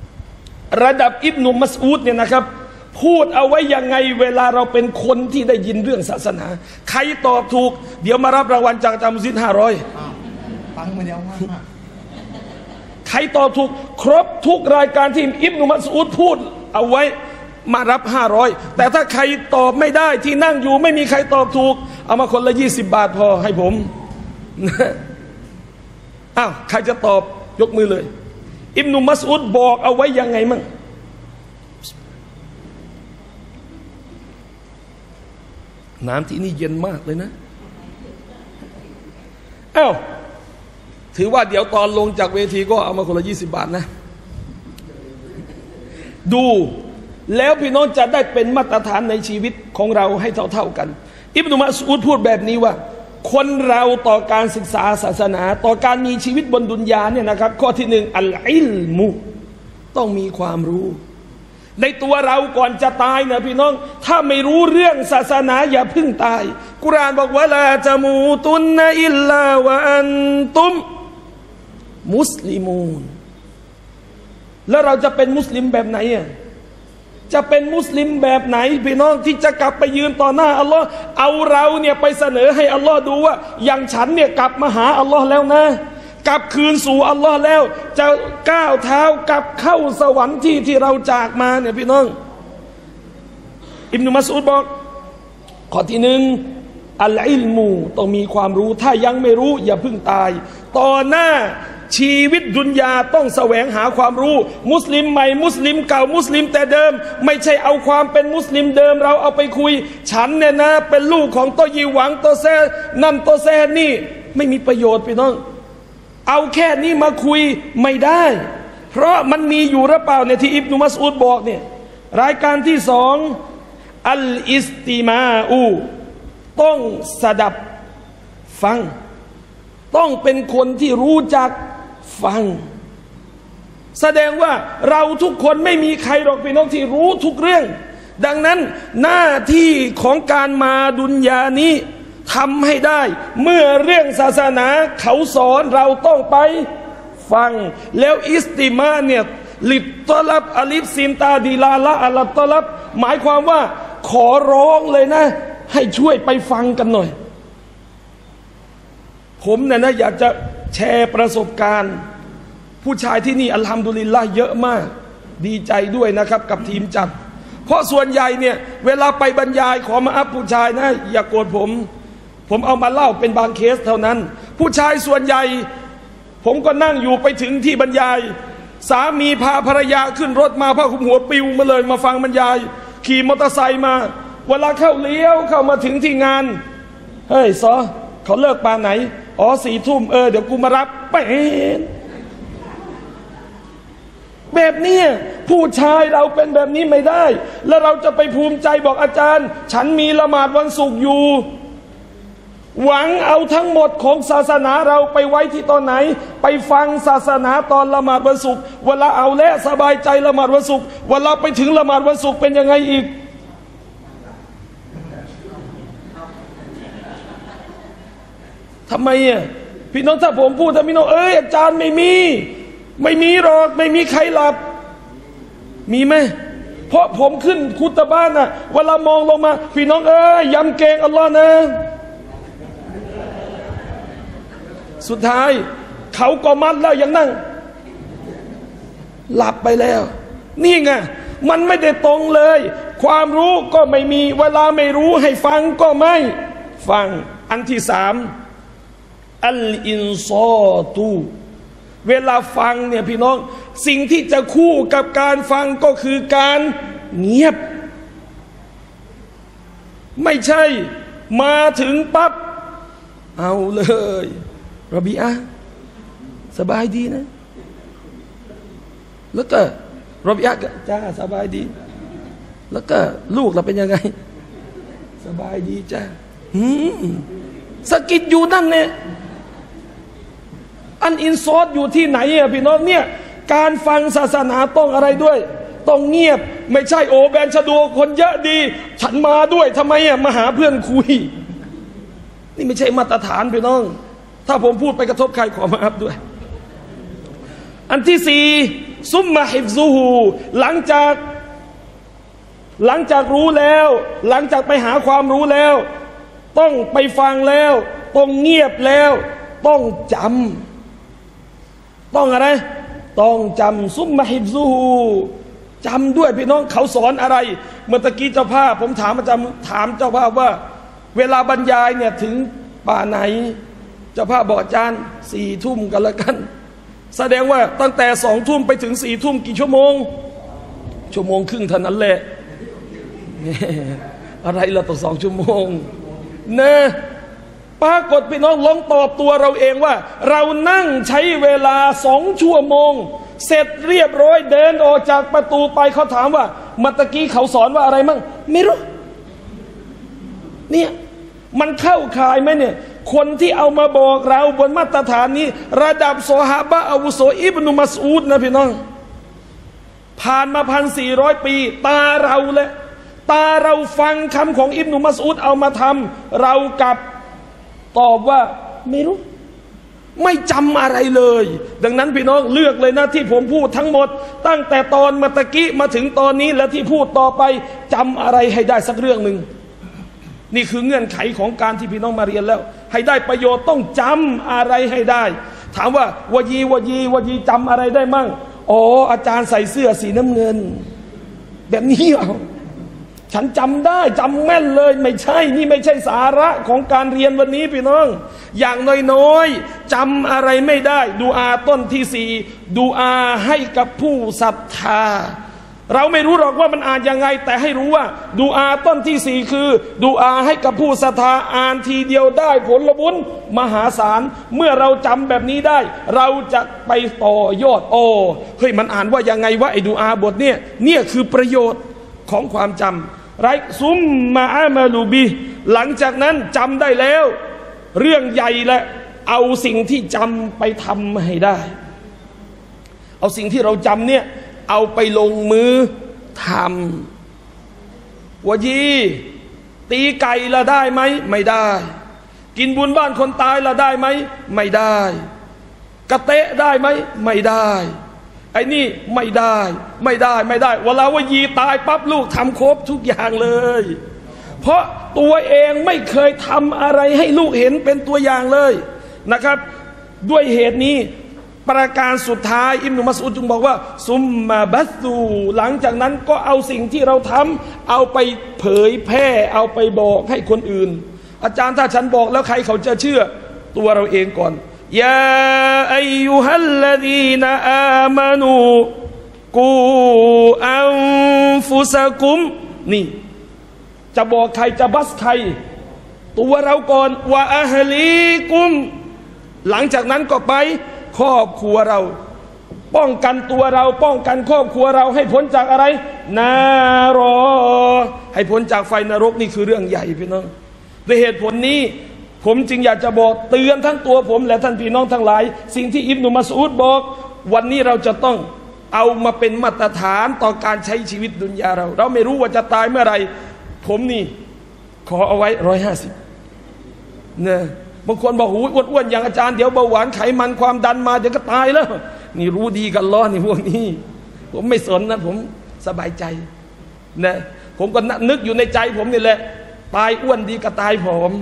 เนี่ยนะครับพูดเอาไว้ยังไงเวลาเราเป็นคนที่ได้ยินเรื่องศาสนาใครตอบถูกเดี๋ยวมารับรางวัลจากอาจารย์มุซิด500 ฟังมันยาวมากใครตอบถูกครบทุกรายการที่อิบนุมัสอูดพูดเอาไว้มารับ500แต่ถ้าใครตอบไม่ได้ที่นั่งอยู่ไม่มีใครตอบถูกเอามาคนละ20 บาทพอให้ผมอ้าวใครจะตอบยกมือเลยอิบนุมัสอูดบอกเอาไว้ยังไงมั่งน้ำที่นี่เย็นมากเลยนะเอ้าถือว่าเดี๋ยวตอนลงจากเวทีก็เอามาคนละ20 บาทนะดูแล้วพี่น้องจะได้เป็นมาตรฐานในชีวิตของเราให้เท่ากันอิบนุมัสอูดพูดแบบนี้ว่าคนเราต่อการศึกษาศาสนาต่อการมีชีวิตบนดุนยาเนี่ยนะครับข้อที่หนึ่งอัลอิลมุต้องมีความรู้ในตัวเราก่อนจะตายนะพี่น้องถ้าไม่รู้เรื่องศาสนาอย่าเพิ่งตายกุรอานบอกว่าลาจะมูตุนนะอิลลาวะอันตุมมุสลิมูนแล้วเราจะเป็นมุสลิมแบบไหนอ่ะจะเป็นมุสลิมแบบไหนพี่น้องที่จะกลับไปยืนต่อหน้าอัลลอฮ์เอาเราเนี่ยไปเสนอให้อัลลอฮ์ดูว่าอย่างฉันเนี่ยกลับมาหาอัลลอฮ์แล้วนะกลับคืนสู่อัลลอฮ์แล้วจะก้าวเท้ากลับเข้าสวรรค์ที่เราจากมาเนี่ยพี่น้องอิบนุมัสอูดบอกข้อที่หนึ่งอัลอิลมูต้องมีความรู้ถ้ายังไม่รู้อย่าเพิ่งตายต่อหน้าชีวิตดุนยาต้องแสวงหาความรู้มุสลิมใหม่มุสลิมเก่ามุสลิมแต่เดิมไม่ใช่เอาความเป็นมุสลิมเดิมเราเอาไปคุยฉันเนี่ยนะเป็นลูกของโตยีหวังโตแซนั่นโตแซนี่ไม่มีประโยชน์พี่น้องเอาแค่นี้มาคุยไม่ได้เพราะมันมีอยู่หรือเปล่าเนี่ยที่อิบนุมัสอูดบอกเนี่ยรายการที่สองอัลอิสติมาอูต้องสดับฟังต้องเป็นคนที่รู้จักฟังแสดงว่าเราทุกคนไม่มีใครหรอกพี่น้องที่รู้ทุกเรื่องดังนั้นหน้าที่ของการมาดุนยานี้ทำให้ได้เมื่อเรื่องศาสนาเขาสอนเราต้องไปฟังแล้วอิสติมาเนี่ยลิตตลับอลิฟซินตาดีลาละอัลตลับหมายความว่าขอร้องเลยนะให้ช่วยไปฟังกันหน่อยผมเนี่ยนะอยากจะแชร์ประสบการณ์ผู้ชายที่นี่อัลฮัมดุลิลละห์เยอะมากดีใจด้วยนะครับกับทีมจัดเพราะส่วนใหญ่เนี่ยเวลาไปบรรยายขอมาอัพผู้ชายนะอย่าโกรธผมเอามาเล่าเป็นบางเคสเท่านั้นผู้ชายส่วนใหญ่ผมก็นั่งอยู่ไปถึงที่บรรยายสามีพาภรรยาขึ้นรถมาผ้าคลุมหัวปิวมาเลยมาฟังบรรยายขี่มอเตอร์ไซค์มาเวลาเข้าเลี้ยวเข้ามาถึงที่งานเฮ้ยซอเขาเลิกปานไหนอ๋อ4 ทุ่มเดี๋ยวกูมารับเป็นแบบนี้ผู้ชายเราเป็นแบบนี้ไม่ได้แล้วเราจะไปภูมิใจบอกอาจารย์ฉันมีละหมาดวันศุกร์อยู่หวังเอาทั้งหมดของศาสนาเราไปไว้ที่ตอนไหนไปฟังศาสนาตอนละหมาดวันศุกร์เวลาเอาและสบายใจละหมาดวันศุกร์เวลาไปถึงละหมาดวันศุกร์เป็นยังไงอีกทำไมพี่น้องถ้าผมพูดถ้าพี่น้องอาจารย์ไม่มีหรอกไม่มีใครหลับมีไหมเพราะผมขึ้นคุตบะน่ะเวลามองลงมาพี่น้องยำเกรงอัลลอฮ์นะสุดท้ายเขาก็มัดแล้วยังนั่งหลับไปแล้วนี่ไงมันไม่ได้ตรงเลยความรู้ก็ไม่มีเวลาไม่รู้ให้ฟังก็ไม่ฟังอันที่สามอัลอินซอตูเวลาฟังเนี่ยพี่น้องสิ่งที่จะคู่กับการฟังก็คือการเงียบไม่ใช่มาถึงปั๊บเอาเลยรบีอะสบายดีนะแล้วก็รบีอะจ้าสบายดีแล้วก็ลูกเราเป็นยังไงสบายดีจ้าสะกิดอยู่นั่นเนี่ยอันอินซอดอยู่ที่ไหนพี่น้องเนี่ยการฟังศาสนาต้องอะไรด้วยต้องเงียบไม่ใช่โอแบนชะดูคนเยอะดีฉันมาด้วยทำไมมาหาเพื่อนคุยนี่ไม่ใช่มาตรฐานพี่น้องถ้าผมพูดไปกระทบใครขอมาอัพด้วยอันที่สี่ซุมมาฮิฟซูฮูหลังจากรู้แล้วหลังจากไปหาความรู้แล้วต้องไปฟังแล้วต้องเงียบแล้วต้องจำต้องอะไรต้องจำซุมมาฮิฟซูฮูจำด้วยพี่น้องเขาสอนอะไรเมื่อตะกี้เจ้าภาพผมถามเจ้าภาพว่าเวลาบรรยายเนี่ยถึงป่าไหนเจ้าภาพบอกอาจารย์4 ทุ่มกันละกันแสดงว่าตั้งแต่2 ทุ่มไปถึง4 ทุ่มกี่ชั่วโมงครึ่งเท่านั้นแหละอะไรละต้อง2 ชั่วโมงนะปรากฏพี่น้องลองตอบตัวเราเองว่าเรานั่งใช้เวลา2 ชั่วโมงเสร็จเรียบร้อยเดินออกจากประตูไปเขาถามว่าเมื่อกี้เขาสอนว่าอะไรมั่งไม่รู้เนี่ยมันเข้าข่ายไหมเนี่ยคนที่เอามาบอกเราบนมาตรฐานนี้ระดับซอฮาบะห์อาวุโสอิบนุมัสอูดนะพี่น้องผ่านมา1,400 ปีตาเราฟังคำของอิบนุมัสอูดเอามาทำเรากลับตอบว่าไม่รู้ไม่จำอะไรเลยดังนั้นพี่น้องเลือกเลยนะที่ผมพูดทั้งหมดตั้งแต่ตอนเมื่อกี้มาถึงตอนนี้และที่พูดต่อไปจำอะไรให้ได้สักเรื่องหนึ่งนี่คือเงื่อนไขของการที่พี่น้องมาเรียนแล้วให้ได้ประโยชน์ต้องจำอะไรให้ได้ถามว่าวะยีจำอะไรได้มั่งอ๋ออาจารย์ใส่เสื้อสีน้ำเงินแบบนี้เหรอฉันจำได้จำแม่นเลยไม่ใช่นี่ไม่ใช่สาระของการเรียนวันนี้พี่น้องอย่างน้อยๆจำอะไรไม่ได้ดูอาต้นที่4ดูอาให้กับผู้ศรัทธาเราไม่รู้หรอกว่ามันอ่านยังไงแต่ให้รู้ว่าดูอาต้นที่4คือดูอาให้กับผู้ศรัทธาอ่านทีเดียวได้ผลบุญมหาศาลเมื่อเราจำแบบนี้ได้เราจะไปต่อยอดเฮ้ยมันอ่านว่ายังไงว่าไอ้ดูอาบทเนี่ยคือประโยชน์ของความจำไรซุมมาอามาลูบีหลังจากนั้นจำได้แล้วเรื่องใหญ่และเอาสิ่งที่จำไปทำให้ได้เอาสิ่งที่เราจำเนี่ยเอาไปลงมือทำวะยีตีไก่ละได้ไหมไม่ได้กินบุญบ้านคนตายละได้ไหมไม่ได้กระเตะได้ไหมไม่ได้ไอ้นี่ไม่ได้เวลาวะยีตายปั๊บลูกทำครบทุกอย่างเลยเพราะตัวเองไม่เคยทำอะไรให้ลูกเห็นเป็นตัวอย่างเลยนะครับด้วยเหตุนี้ประการสุดท้ายอิบนุมัสอูดจึงบอกว่าซุมมาบัสซูหลังจากนั้นก็เอาสิ่งที่เราทำเอาไปเผยแพร่เอาไปบอกให้คนอื่นอาจารย์ถ้าฉันบอกแล้วใครเขาจะเชื่อตัวเราเองก่อนยาอัยยูฮัลลดีนอามานูกูอันฟุซะกุมนี่จะบอกใครจะบัสใครตัวเราก่อนวะอะฮลีกุมหลังจากนั้นก็ไปครอบครัวเราป้องกันตัวเราป้องกันครอบครัวเราให้พ้นจากอะไรนารอให้พ้นจากไฟนรกนี่คือเรื่องใหญ่พี่น้องด้วยเหตุผลนี้ผมจึงอยากจะบอกเตือนทั้งตัวผมและท่านพี่น้องทั้งหลายสิ่งที่อิบนุมัสอูดบอกวันนี้เราจะต้องเอามาเป็นมาตรฐานต่อการใช้ชีวิตดุนยาเราไม่รู้ว่าจะตายเมื่อไรผมนี่ขอเอาไว้150เนี่ยบางคนบอกหูอ้วนๆอย่างอาจารย์เดี๋ยวเบาหวานไขมันความดันมาเดี๋ยวก็ตายแล้วนี่รู้ดีกันล้อนี่พวกนี้ผมไม่สนนะผมสบายใจนะผมก็นึกอยู่ในใจผมนี่แหละตายอ้วนดีกว่าตายผอม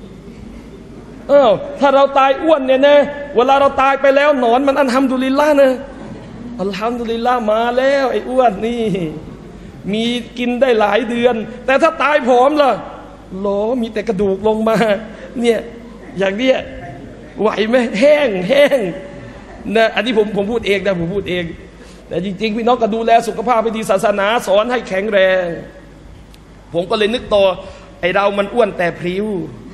ถ้าเราตายอ้วนเนี่ยนะเวลาเราตายไปแล้วหนอนมันอัลฮัมดุลิลละห์นะอัลฮัมดุลิลละห์มาแล้วไอ้อ้วนนี่มีกินได้หลายเดือนแต่ถ้าตายผอมล่ะโหมีแต่กระดูกลงมาเนี่ยอย่างนี้ไหวไหมแห้งนะอันนี้ผมพูดเองนะผมพูดเองแต่จริงๆพี่น้องก็ดูแลสุขภาพให้ดีศาสนาสอนให้แข็งแรงผมก็เลยนึกต่อไอเรามันอ้วนแต่พริ้ว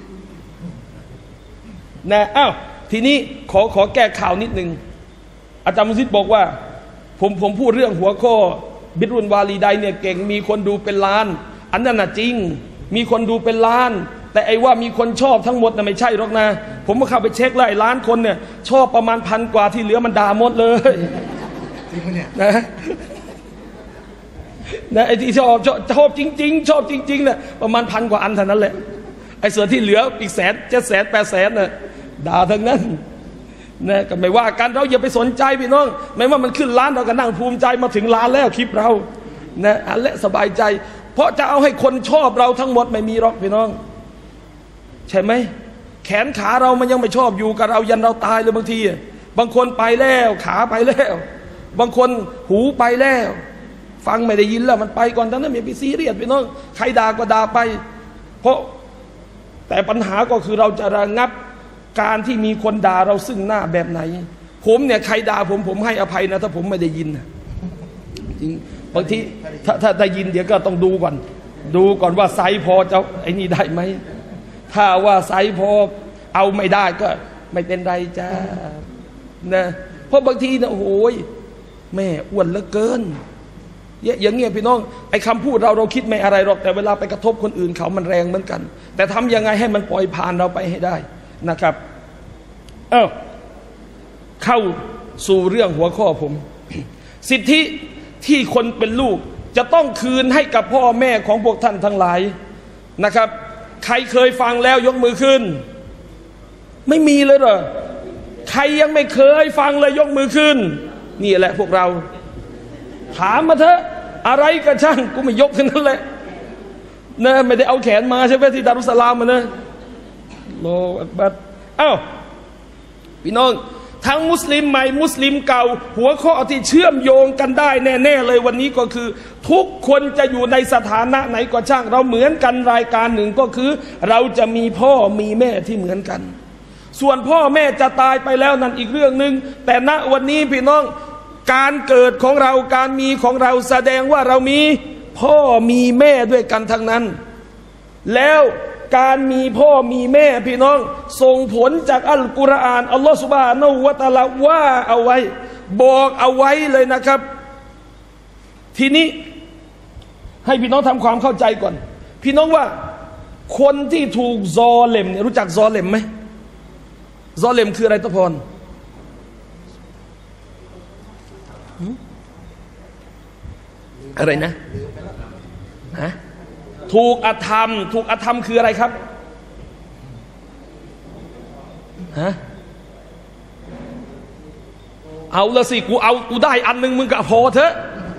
นะทีนี้ขอแก้ข่าวนิดนึงอาจารย์มุซิดบอกว่าผมพูดเรื่องหัวข้อบิรุนวาลีไดเนี่ยเก่งมีคนดูเป็นล้านอันนั้นน่ะจริงมีคนดูเป็นล้านแต่ไอ้ว่ามีคนชอบทั้งหมดน่ะไม่ใช่หรอกนะผมก็เข้าไปเช็คแล้วไอ้ล้านคนเนี่ยชอบประมาณ1,000 กว่าที่เหลือมันด่าหมดเลยจริงเนี่ยนะไอ้ที่ชอบจริงๆชอบจริงๆเนี่ยประมาณ1,000 กว่าอันเท่านั้นแหละไอ้ส่วนที่เหลืออีก100,000 700,000 800,000น่ะด่าทั้งนั้นนะก็ไม่ว่ากันเราอย่าไปสนใจพี่น้องไม่ว่ามันขึ้นล้านเราก็นั่งภูมิใจมาถึงล้านแล้วคลิปเรานะอันและสบายใจเพราะจะเอาให้คนชอบเราทั้งหมดไม่มีหรอกพี่น้องใช่ไหมแขนขาเรามันยังไม่ชอบอยู่กับเรายันเราตายเลยบางทีบางคนไปแล้วขาไปแล้วบางคนหูไปแล้วฟังไม่ได้ยินแล้วมันไปก่อนทั้งนั้นไม่ไปซีเรียสพี่น้องใครด่าก็ด่าไปเพราะแต่ปัญหาก็คือเราจะระงับการที่มีคนด่าเราซึ่งหน้าแบบไหนผมเนี่ยใครด่าผมให้อภัยนะถ้าผมไม่ได้ยินจริงบางทีถ้าได้ยินเดี๋ยวก็ต้องดูก่อนดูก่อนว่าไซส์พอจะไอ้นี่ได้ไหมถ้าว่าไซส์พอเอาไม่ได้ก็ไม่เป็นไรจ้านะเพราะบางทีนะโอ้โหแม่อ้วนเหลือเกินอย่างเงี้ยพี่น้องไอ้คำพูดเราคิดไม่อะไรหรอกแต่เวลาไปกระทบคนอื่นเขามันแรงเหมือนกันแต่ทำยังไงให้มันปล่อยผ่านเราไปให้ได้นะครับเข้าสู่เรื่องหัวข้อผมสิทธิที่คนเป็นลูกจะต้องคืนให้กับพ่อแม่ของพวกท่านทั้งหลายนะครับใครเคยฟังแล้วยกมือขึ้นไม่มีเลยเหรอใครยังไม่เคยฟังเลยยกมือขึ้นนี่แหละพวกเราถามมาเถอะอะไรก็ช่างกูไม่ยกทั้งนั้นแหละนะไม่ได้เอาแขนมาใช่ไหมที่ดารุสลามมานะโลอักบัรพี่น้องทั้งมุสลิมใหม่มุสลิมเก่าหัวข้อที่เชื่อมโยงกันได้แน่ๆเลยวันนี้ก็คือทุกคนจะอยู่ในสถานะไหนก็ช่างเราเหมือนกันรายการหนึ่งก็คือเราจะมีพ่อมีแม่ที่เหมือนกันส่วนพ่อแม่จะตายไปแล้วนั่นอีกเรื่องหนึ่งแต่ณวันนี้พี่น้องการเกิดของเราการมีของเราแสดงว่าเรามีพ่อมีแม่ด้วยกันทั้งนั้นแล้วการมีพ่อมีแม่พี่น้องส่งผลจากอัลกุรอานอัลลอฮฺซุบฮานะฮูวะตะอาลาว่าเอาไว้บอกเอาไว้เลยนะครับทีนี้ให้พี่น้องทำความเข้าใจก่อนพี่น้องว่าคนที่ถูกซอเลมเนี่ยรู้จักซอเลมไหมซอเลมคืออะไรตะพรอะไรนะถูกอธรรมถูกอธรรมคืออะไรครับเอาละสิกูได้อันนึงมึงก็พอเถอะ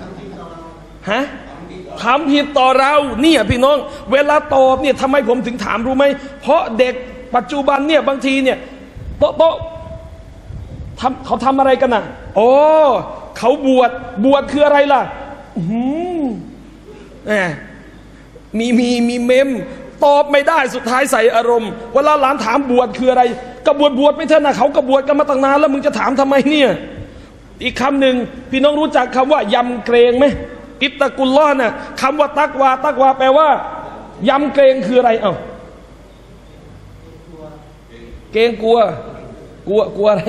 ทำผิดต่อเราเนี่ยพี่น้องเวลาตอบเนี่ยทำไมผมถึงถามรู้ไหมเพราะเด็กปัจจุบันเนี่ยบางทีเนี่ยโต๊ะเขาทำอะไรกันน่ะอ๋อเขาบวชคืออะไรล่ะมีเมมตอบไม่ได้สุดท้ายใส่อารมณ์เวลาหลานถามบวชคืออะไรก็บวชไม่เท่านะเขาก็บวชกันมาตั้งนานแล้วมึงจะถามทำไมเนี่ยอีกคำหนึ่งพี่น้องรู้จักคำว่ายำเกรงไหมอิตตะกุลลอฮ์น่ะคำว่าตักวาแปลว่ายำเกรงคืออะไรเกรงกลัวอะไร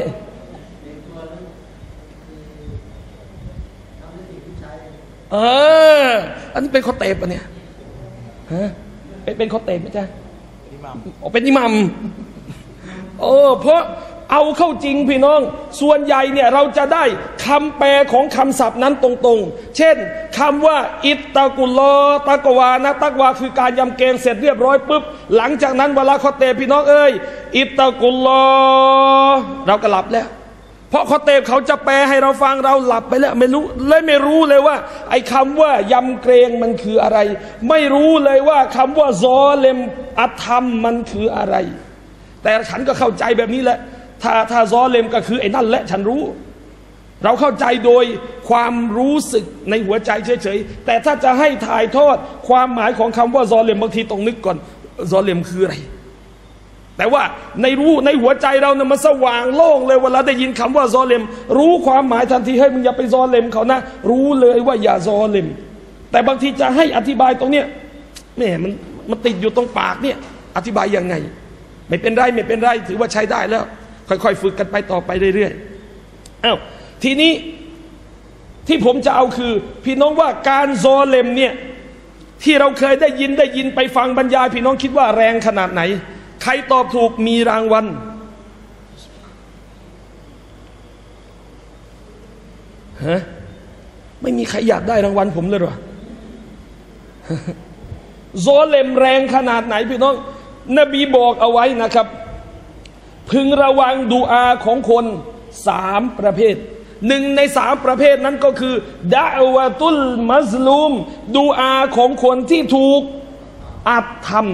อันนี้เป็นข้อเตปอ่ะเนี่ยเป็นข้อเตปไหมจ๊ะเป็นอิหมัมเพราะเอาเข้าจริงพี่น้องส่วนใหญ่เนี่ยเราจะได้คำแปลของคำศัพท์นั้นตรงๆเช่นคำว่าอิตตะกุลลอตักวานะตักวาคือการยำเกรงเสร็จเรียบร้อยปุ๊บหลังจากนั้นเวลาข้อเตปพี่น้องอิตตะกุลลอเราก็หลับแล้วเพราะข้อเตปเขาจะแปลให้เราฟังเราหลับไปแล้วไม่รู้เลยว่าไอ้คำว่ายำเกรงมันคืออะไรไม่รู้เลยว่าคำว่าซอเลมอธรรมมันคืออะไรแต่ฉันก็เข้าใจแบบนี้แหละถ้าซอเลมก็คือไอ้นั่นแหละฉันรู้เราเข้าใจโดยความรู้สึกในหัวใจเฉยๆแต่ถ้าจะให้ถ่ายทอดความหมายของคำว่าซอเลมบางทีต้องนึกก่อนซอเลมคืออะไรแต่ว่าในหัวใจเราเนี่ยมันสว่างโล่งเลยเวลาได้ยินคำว่าซอเลมรู้ความหมายทันทีให้มึงอย่าไปซอเลมเขานะรู้เลยว่าอย่าซอเลมแต่บางทีจะให้อธิบายตรงเนี้ยแม่มันติดอยู่ตรงปากเนี่ยอธิบายยังไงไม่เป็นไรถือว่าใช้ได้แล้วค่อยๆฝึกกันไปต่อไปเรื่อยๆทีนี้ที่ผมจะเอาคือพี่น้องว่าการซอเลมเนี่ยที่เราเคยได้ยินไปฟังบรรยายพี่น้องคิดว่าแรงขนาดไหนใครตอบถูกมีรางวัลไม่มีใครอยากได้รางวัลผมเลยหรอซอเลมแรงขนาดไหนพี่น้องนบีบอกเอาไว้นะครับพึงระวังดุอาของคน3ประเภทหนึ่งใน3ประเภทนั้นก็คือดะอวะตุลมัซลูมดุอาของคนที่ถูกอาธรรม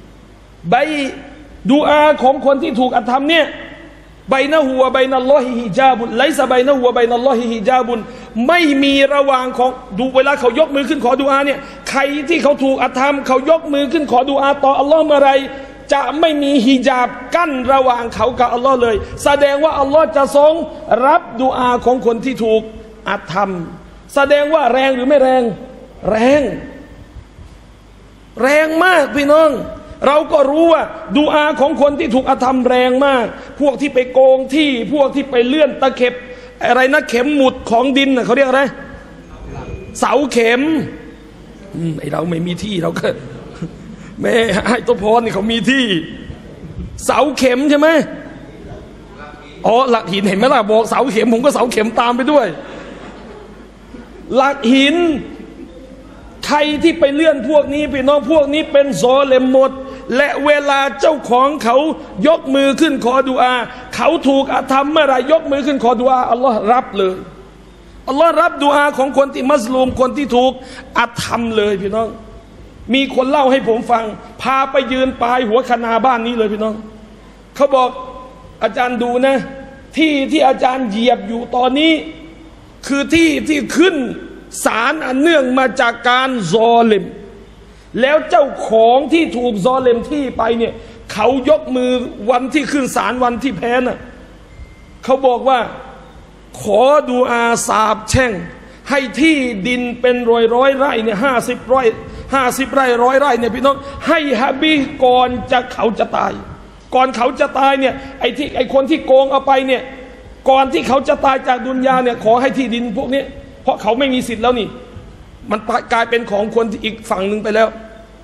ดุอาของคนที่ถูกอาธรรมเนี่ยไบนะฮูวะไบนัลลอฮิฮิญาบุนไลซะไบนะฮูวะไบนัลลอฮิฮิญาบุนไม่มีระหว่างของเวลาเขายกมือขึ้นขอดุอาเนี่ยใครที่เขาถูกอาธรรมเขายกมือขึ้นขอดุอาต่ออัลลอฮ์เมื่อไรจะไม่มีฮิญาบกั้นระหว่างเขากับอัลลอฮ์เลยแสดงว่าอัลลอฮ์จะทรงรับดุอาของคนที่ถูกอาธรรมแสดงว่าแรงหรือไม่แรงแรงมากพี่น้องเราก็รู้ว่าดุอาของคนที่ถูกอธรรมแรงมากพวกที่ไปโกงที่พวกที่ไปเลื่อนตะเข็บอะไรนะเข็มหมุดของดินน่ะเขาเรียกอะไรเสาเข็มไอเราไม่มีที่เราก็แม่ให้ตัวพรนี่เขามีที่เสาเข็มใช่ไหมอ๋อหลักหินเห็นไหมล่ะบอกเสาเข็มผมก็เสาเข็มตามไปด้วยหลักหินใครที่ไปเลื่อนพวกนี้พี่น้องพวกนี้เป็นซอเลมหมดและเวลาเจ้าของเขายกมือขึ้นขอดุอาเขาถูกอธรรมเมื่อไรยกมือขึ้นขอดุอาอัลลอฮ์รับเลยอัลลอฮ์รับดุอาของคนที่มัสลูมคนที่ถูกอธรรมเลยพี่น้องมีคนเล่าให้ผมฟังพาไปยืนปลายหัวคณาบ้านนี้เลยพี่น้องเขาบอกอาจารย์ดูนะที่อาจารย์เหยียบอยู่ตอนนี้คือที่ขึ้นศาลอันเนื่องมาจากการซอเลมแล้วเจ้าของที่ถูกซอเลมที่ไปเนี่ยเขายกมือวันที่ขึ้นศาลวันที่แพ้น่ะเขาบอกว่าขอดุอาสาบแช่งให้ที่ดินเป็นร้อยไร่เนี่ย50 ไร่100 ไร่เนี่ยพี่น้องให้ฮะบีก่อนเขาจะตายก่อนเขาจะตายเนี่ยไอ้คนที่โกงเอาไปเนี่ยก่อนที่เขาจะตายจากดุนยาเนี่ยขอให้ที่ดินพวกนี้เพราะเขาไม่มีสิทธิ์แล้วนี่มันกลายเป็นของคนที่อีกฝั่งหนึ่งไปแล้ว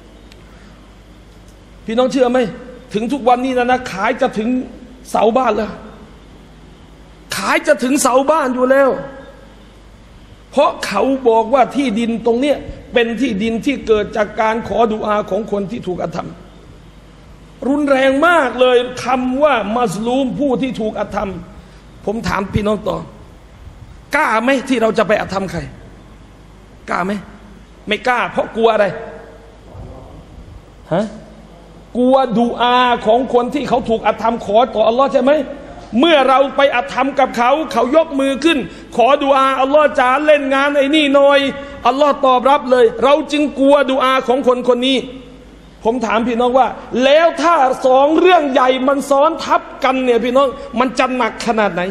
พี่น้องเชื่อไหมถึงทุกวันนี้นะขายจะถึงเสาบ้านแล้วขายจะถึงเสาบ้านอยู่แล้วเพราะเขาบอกว่าที่ดินตรงเนี้ยเป็นที่ดินที่เกิดจากการขอดุอาของคนที่ถูกอธรรมรุนแรงมากเลยคำว่ามัสลูมผู้ที่ถูกอธรรมผมถามพี่น้องต่อกล้าไหมที่เราจะไปอธรรมใครกล้าไหมไม่กล้าเพราะกลัวอะไรฮะกลัวดุอาของคนที่เขาถูกอธรรมขอต่ออัลลอฮ์ใช่ไหมเมื่อเราไปอธรรมกับเขายกมือขึ้นขอดุอาอัลลอฮ์จ๋าเล่นงานไอ้นี่หน่อยอัลลอฮ์ตอบรับเลยเราจึงกลัวดุอาของคนคนนี้ผมถามพี่น้องว่าแล้วถ้าสองเรื่องใหญ่มันซ้อนทับกันเนี่ยพี่น้องมันจะหนักขนาดไหน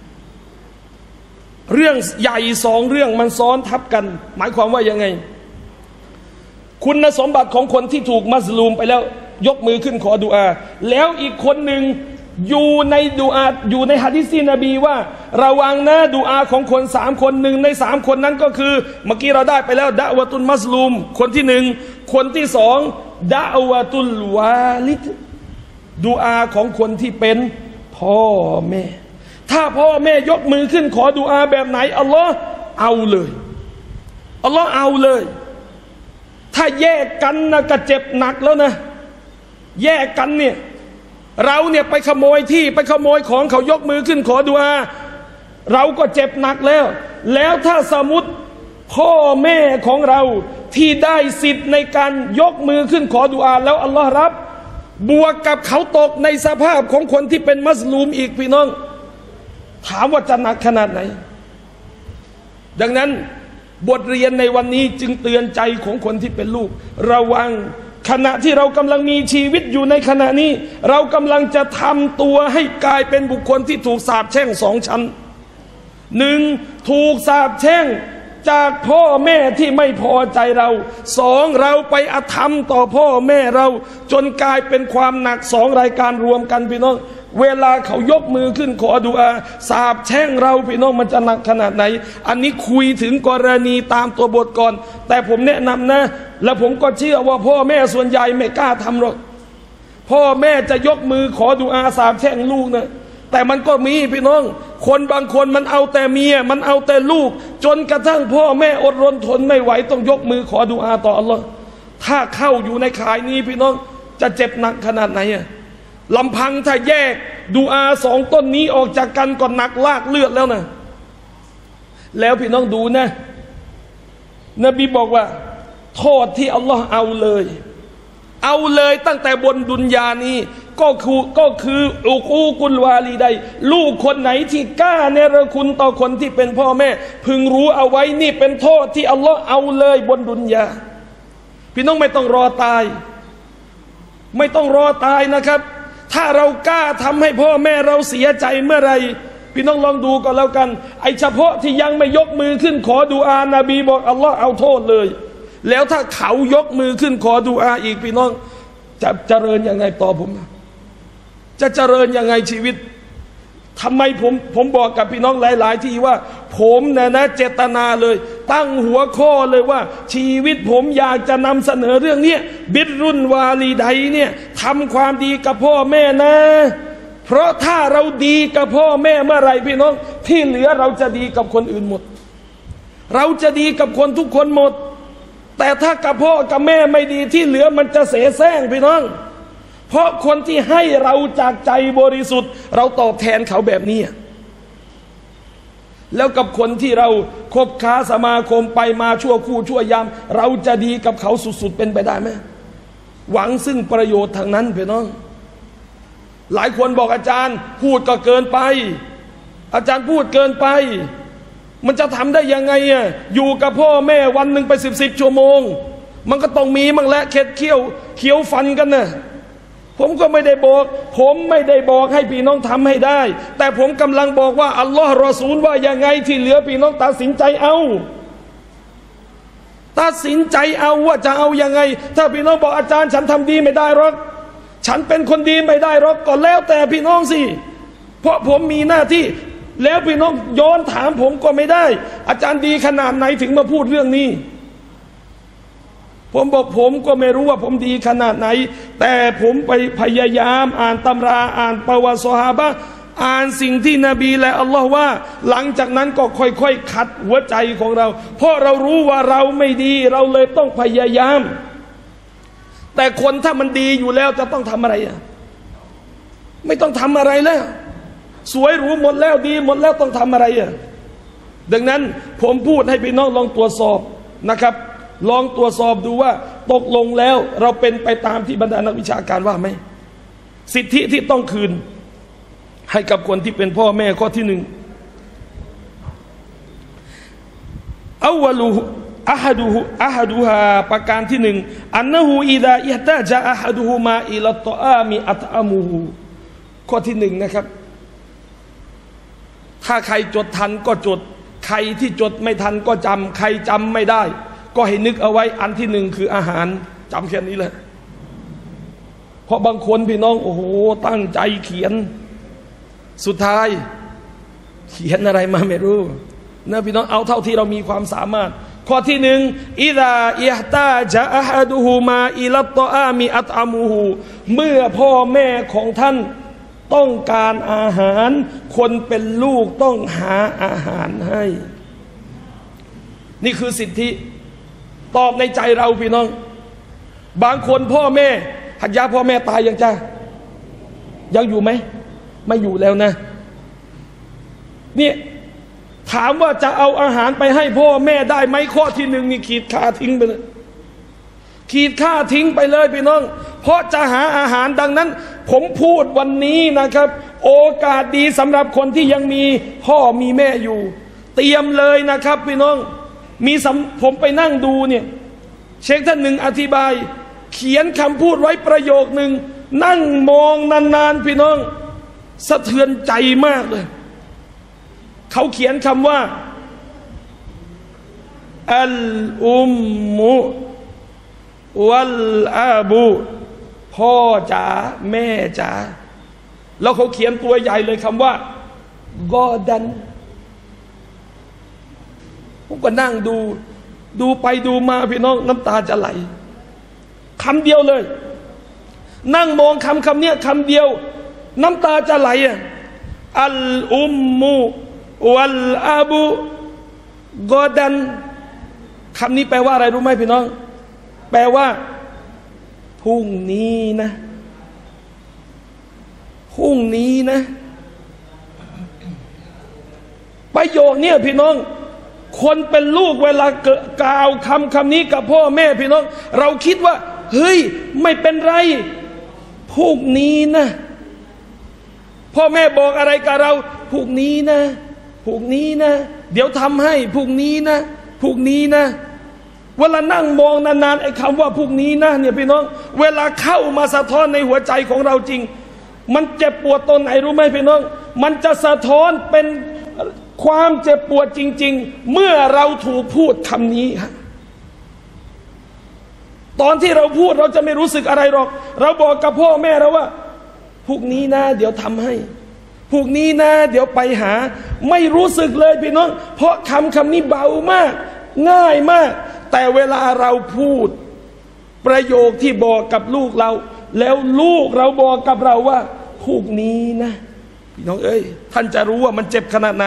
เรื่องใหญ่สองเรื่องมันซ้อนทับกันหมายความว่ายังไงคุณสมบัติของคนที่ถูกมัสลูมไปแล้วยกมือขึ้นขอดุอาแล้วอีกคนหนึ่งอยู่ในดุอาอยู่ในหะดีษที่นบีว่าระวังนะดุอาของคน3 คนหนึ่งใน3 คนนั้นก็คือเมื่อกี้เราได้ไปแล้วดะวะตุลมัสลูมคนที่1คนที่2ดะวะตุลวาลิดดุอาของคนที่เป็นพ่อแม่ถ้าพ่อแม่ยกมือขึ้นขอดุอาแบบไหนอัลลอฮ์เอาเลยอัลลอฮ์เอาเลยถ้าแยกกันนะก็เจ็บหนักแล้วนะแยกกันเนี่ยเราเนี่ยไปขโมยที่ไปขโมยของเขายกมือขึ้นขอดุอาเราก็เจ็บหนักแล้วถ้าสมมุติพ่อแม่ของเราที่ได้สิทธิ์ในการยกมือขึ้นขอดุอาแล้วอัลลอฮ์รับบวกกับเขาตกในสภาพของคนที่เป็นมัสลูมอีกพี่น้องถามว่าจะหนักขนาดไหนดังนั้นบทเรียนในวันนี้จึงเตือนใจของคนที่เป็นลูกระวังขณะที่เรากำลังมีชีวิตอยู่ในขณะนี้เรากำลังจะทำตัวให้กลายเป็นบุคคลที่ถูกสาปแช่ง2 ชั้น1ถูกสาปแช่งจากพ่อแม่ที่ไม่พอใจเรา2เราไปอธรรมต่อพ่อแม่เราจนกลายเป็นความหนัก2 รายการรวมกันพี่น้องเวลาเขายกมือขึ้นขอดุอาสาปแช่งเราพี่น้องมันจะหนักขนาดไหนอันนี้คุยถึงกรณีตามตัวบทก่อนแต่ผมแนะนำนะแล้วผมก็เชื่อว่าพ่อแม่ส่วนใหญ่ไม่กล้าทำหรอกพ่อแม่จะยกมือขอดุอาสาปแช่งลูกนะแต่มันก็มีพี่น้องคนบางคนมันเอาแต่เมียมันเอาแต่ลูกจนกระทั่งพ่อแม่อดรนทนไม่ไหวต้องยกมือขอดุอาต่ออัลลอฮ์ถ้าเข้าอยู่ในข่ายนี้พี่น้องจะเจ็บหนักขนาดไหนอะลำพังถ้าแยกดุอา2 ต้นนี้ออกจากกันก็หนักลากเลือดแล้วนะแล้วพี่น้องดูนะนบีบอกว่าโทษที่อัลลอฮ์เอาเลยตั้งแต่บนดุนยานี้ก็คืออุกูกุลวาลีไดลูกคนไหนที่กล้าเนรคุณต่อคนที่เป็นพ่อแม่พึงรู้เอาไว้นี่เป็นโทษที่อัลลอฮ์เอาเลยบนดุนยาพี่น้องไม่ต้องรอตายนะครับถ้าเรากล้าทำให้พ่อแม่เราเสียใจเมื่อไรพี่น้องลองดูก็แล้วกันไอ้เฉพาะที่ยังไม่ยกมือขึ้นขอดุอา นบีบอกอัลลอฮ์เอาโทษเลยแล้วถ้าเขายกมือขึ้นขอดุอาอีกพี่น้องจะเจริญยังไงต่อผมจะเจริญยังไงชีวิตทำไมผมบอกกับพี่น้องหลายๆที่ว่าผมนะเจตนาเลยตั้งหัวข้อเลยว่าชีวิตผมอยากจะนำเสนอเรื่องนี้บิรรุนวาลีไดเนี่ยทำความดีกับพ่อแม่นะเพราะถ้าเราดีกับพ่อแม่เมื่อไรพี่น้องที่เหลือเราจะดีกับคนอื่นหมดเราจะดีกับคนทุกคนหมดแต่ถ้ากับพ่อกับแม่ไม่ดีที่เหลือมันจะเสแสร้งพี่น้องเพราะคนที่ให้เราจากใจบริสุทธิ์เราตอบแทนเขาแบบนี้แล้วกับคนที่เราคบค้าสมาคมไปมาชั่วคู่ชั่วยามเราจะดีกับเขาสุดๆเป็นไปได้ไหมหวังซึ่งประโยชน์ทางนั้นพี่น้องหลายคนบอกอาจารย์พูดก็เกินไปอาจารย์พูดเกินไปมันจะทำได้ยังไงอยู่กับพ่อแม่วันหนึ่งไป10 ชั่วโมงมันก็ต้องมีมั่งและเคี้ยวฟันกันนะผมก็ไม่ได้บอกให้พี่น้องทำให้ได้แต่ผมกำลังบอกว่าอัลลอฮ์รอซูลว่ายังไงที่เหลือพี่น้องตัดสินใจเอาว่าจะเอายังไงถ้าพี่น้องบอกอาจารย์ฉันทำดีไม่ได้หรอกฉันเป็นคนดีไม่ได้หรอกก็แล้วแต่พี่น้องสิเพราะผมมีหน้าที่แล้วพี่น้องย้อนถามผมก็ไม่ได้อาจารย์ดีขนาดไหนถึงมาพูดเรื่องนี้ผมบอกผมก็ไม่รู้ว่าผมดีขนาดไหนแต่ผมไปพยายามอ่านตำราอ่านประวัติซอฮาบะห์อ่านสิ่งที่นบีและอัลลอฮ์ว่าหลังจากนั้นก็ค่อยๆขัดหัวใจของเราเพราะเรารู้ว่าเราไม่ดีเราเลยต้องพยายามแต่คนถ้ามันดีอยู่แล้วจะต้องทำอะไรไม่ต้องทำอะไรแล้วสวยหรูหมดแล้วดีหมดแล้วต้องทำอะไรดังนั้นผมพูดให้พี่น้องลองตรวจสอบนะครับลองตรวจสอบดูว่าตกลงแล้วเราเป็นไปตามที่บรรดานักวิชาการว่าไหมสิทธิที่ต้องคืนให้กับคนที่เป็นพ่อแม่ข้อที่หนึ่งอาวลูอะฮัดุฮาประการที่หนึ่งอันนะฮูอิดาอิฮตาจาอะฮัดุฮุมาอิลัตตออามิอัตอะมูฮูข้อที่หนึ่งนะครับถ้าใครจดทันก็จดใครที่จดไม่ทันก็จำใครจำไม่ได้ก็ให้นึกเอาไว้อันที่หนึ่งคืออาหารจำแค่นี้แหละเพราะบางคนพี่น้องโอ้โหตั้งใจเขียนสุดท้ายเขียนอะไรมาไม่รู้นะพี่น้องเอาเท่าที่เรามีความสามารถข้อที่หนึ่งอิดาอิฮตาจาอะฮัดุฮูมาอิลัตตออามิอัตอะมูฮูเมื่อพ่อแม่ของท่านต้องการอาหารคนเป็นลูกต้องหาอาหารให้นี่คือสิทธิตอบในใจเราพี่น้องบางคนพ่อแม่หัดยาพ่อแม่ตายยังจ้ายังอยู่ไหมไม่อยู่แล้วนะเนี่ยถามว่าจะเอาอาหารไปให้พ่อแม่ได้ไหมข้อที่หนึ่งนี่ขีดค่าทิ้งไปเลยขีดค่าทิ้งไปเลยพี่น้องเพราะจะหาอาหารดังนั้นผมพูดวันนี้นะครับโอกาสดีสำหรับคนที่ยังมีพ่อมีแม่อยู่เตรียมเลยนะครับพี่น้องผมไปนั่งดูเนี่ยเชคท่านหนึ่งอธิบายเขียนคำพูดไว้ประโยคหนึ่งนั่งมองนานๆพี่น้องสะเทือนใจมากเลยเขาเขียนคำว่าอัลอุมมุวัลอาบูพ่อจ๋าแม่จ๋าแล้วเขาเขียนตัวใหญ่เลยคำว่ากอดันผมก็นั่งดูไปดูมาพี่น้องน้ำตาจะไหลคำเดียวเลยนั่งมองคำเนี้ยคำเดียวน้ำตาจะไหลอัลอุมมุวัลอาบูกอดันคำนี้แปลว่าอะไรรู้ไหมพี่น้องแปลว่าพรุ่งนี้นะพรุ่งนี้นะประโยคนี้พี่น้องคนเป็นลูกเวลากล่าวคำนี้กับพ่อแม่พี่น้องเราคิดว่าเฮ้ยไม่เป็นไรพรุ่งนี้นะพ่อแม่บอกอะไรกับเราพรุ่งนี้นะพรุ่งนี้นะเดี๋ยวทำให้พรุ่งนี้นะพรุ่งนี้นะเวลานั่งมองนานๆไอ้คำว่าพรุ่งนี้นะเนี่ยพี่น้องเวลาเข้ามาสะท้อนในหัวใจของเราจริงมันเจ็บปวดตรงไหนรู้ไหมพี่น้องมันจะสะท้อนเป็นความเจ็บปวดจริงๆเมื่อเราถูกพูดคำนี้ฮะตอนที่เราพูดเราจะไม่รู้สึกอะไรหรอกเราบอกกับพ่อแม่เราว่าพรุ่งนี้นะเดี๋ยวทำให้พรุ่งนี้นะเดี๋ยวไปหาไม่รู้สึกเลยพี่น้องเพราะคำนี้เบามากง่ายมากแต่เวลาเราพูดประโยคที่บอกกับลูกเราแล้วลูกเราบอกกับเราว่าพรุ่งนี้นะพี่น้องเอ้ยท่านจะรู้ว่ามันเจ็บขนาดไหน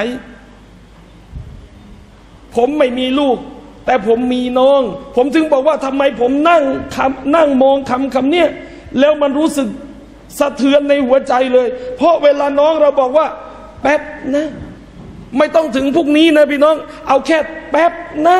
ผมไม่มีลูกแต่ผมมีน้องผมถึงบอกว่าทำไมผมนั่งมองคำเนี้ยแล้วมันรู้สึกสะเทือนในหัวใจเลยเพราะเวลาน้องเราบอกว่าแป๊บนะไม่ต้องถึงพรุ่งนี้นะพี่น้องเอาแค่แป๊บนะ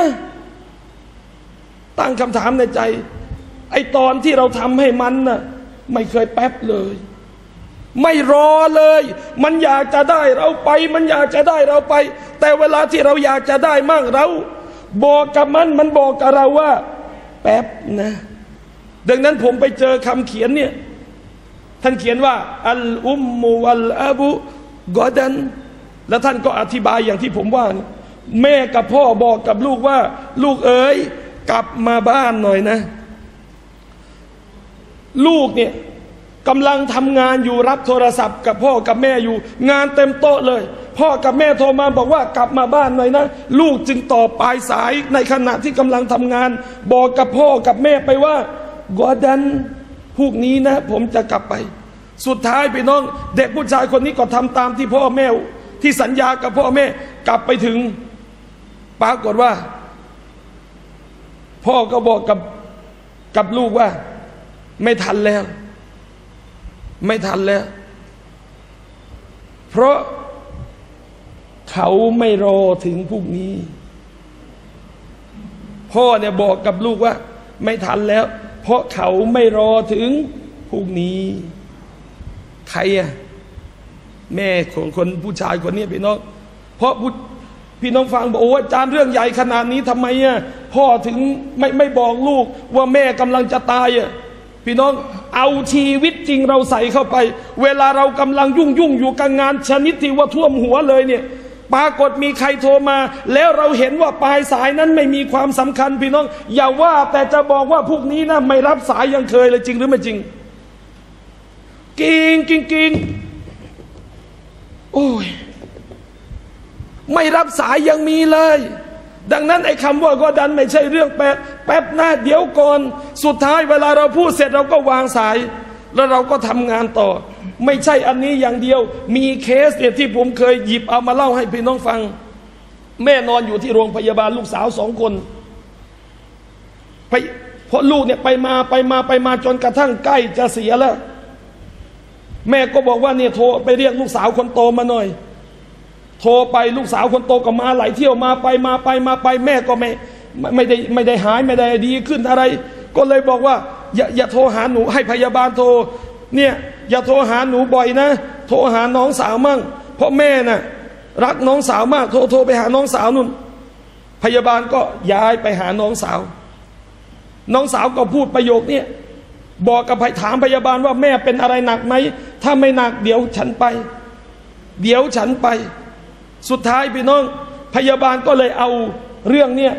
ตั้งคำถามในใจไอตอนที่เราทำให้มันน่ะไม่เคยแป๊บเลยไม่รอเลยมันอยากจะได้เราไปมันอยากจะได้เราไปแต่เวลาที่เราอยากจะได้มั่งเราบอกกับมันบอกกับเราว่าแป๊บนะดังนั้นผมไปเจอคำเขียนเนี่ยท่านเขียนว่าอัลอุมมุวัลอาบุกอดันแล้วท่านก็อธิบายอย่างที่ผมว่าแม่กับพ่อบอกกับลูกว่าลูกเอ๋ยกลับมาบ้านหน่อยนะลูกเนี่ยกำลังทำงานอยู่รับโทรศัพท์กับพ่อกับแม่อยู่งานเต็มโต๊ะเลยพ่อกับแม่โทรมาบอกว่ากลับมาบ้านหน่อยนะลูกจึงตอบปลายสายในขณะที่กำลังทำงานบอกกับพ่อกับแม่ไปว่ากอดันพรุ่งนี้นะผมจะกลับไปสุดท้ายพี่น้องเด็กผู้ชายคนนี้ก็ทำตามที่พ่อแม่ที่สัญญากับพ่อแม่กลับไปถึงปรากฏว่าพ่อก็บอกกับลูกว่าไม่ทันแล้วไม่ทันแล้วเพราะเขาไม่รอถึงพรุ่งนี้พ่อเนี่ยบอกกับลูกว่าไม่ทันแล้วเพราะเขาไม่รอถึงพรุ่งนี้ใครอะแม่ของคนผู้ชายคนนี้พี่น้องเพราะพี่น้องฟังบอกโอ้อาจารย์เรื่องใหญ่ขนาดนี้ทำไมอะพ่อถึงไม่บอกลูกว่าแม่กำลังจะตายอะพี่น้องเอาชีวิตจริงเราใส่เข้าไปเวลาเรากำลังยุ่งอยู่กับงานชนิดที่ว่าท่วมหัวเลยเนี่ยปรากฏมีใครโทรมาแล้วเราเห็นว่าปลายสายนั้นไม่มีความสำคัญพี่น้องอย่าว่าแต่จะบอกว่าพวกนี้นะไม่รับสายยังเคยเลยจริงหรือไม่จริงกิงโอ้ยไม่รับสายยังมีเลยดังนั้นไอ้คำว่าก็ดันไม่ใช่เรื่องแป๊บนะเดี๋ยวก่อนสุดท้ายเวลาเราพูดเสร็จเราก็วางสายแล้วเราก็ทำงานต่อไม่ใช่อันนี้อย่างเดียวมีเคสเนี่ยที่ผมเคยหยิบเอามาเล่าให้พี่น้องฟังแม่นอนอยู่ที่โรงพยาบาลลูกสาว2 คนเพราะลูกเนี่ยไปมาจนกระทั่งใกล้จะเสียแล้วแม่ก็บอกว่าเนี่ยโทรไปเรียกลูกสาวคนโตมาหน่อยโทรไปลูกสาวคนโตก็มาหลายเที่ยวมาไปแม่ก็ไม่ได้หายไม่ได้ดีขึ้นอะไรก็เลยบอกว่าอย่าโทรหาหนูให้พยาบาลโทรเนี่ยอย่าโทรหาหนูบ่อยนะโทรหาน้องสาวมั่งเพราะแม่น่ะรักน้องสาวมากโทรไปหาน้องสาวนุ่นพยาบาลก็ย้ายไปหาน้องสาวก็พูดประโยคนี้บอกกับถามพยาบาลว่าแม่เป็นอะไรหนักไหมถ้าไม่หนักเดี๋ยวฉันไปสุดท้ายพี่น้องพยาบาลก็เลยเอาเรื่องเนี้ย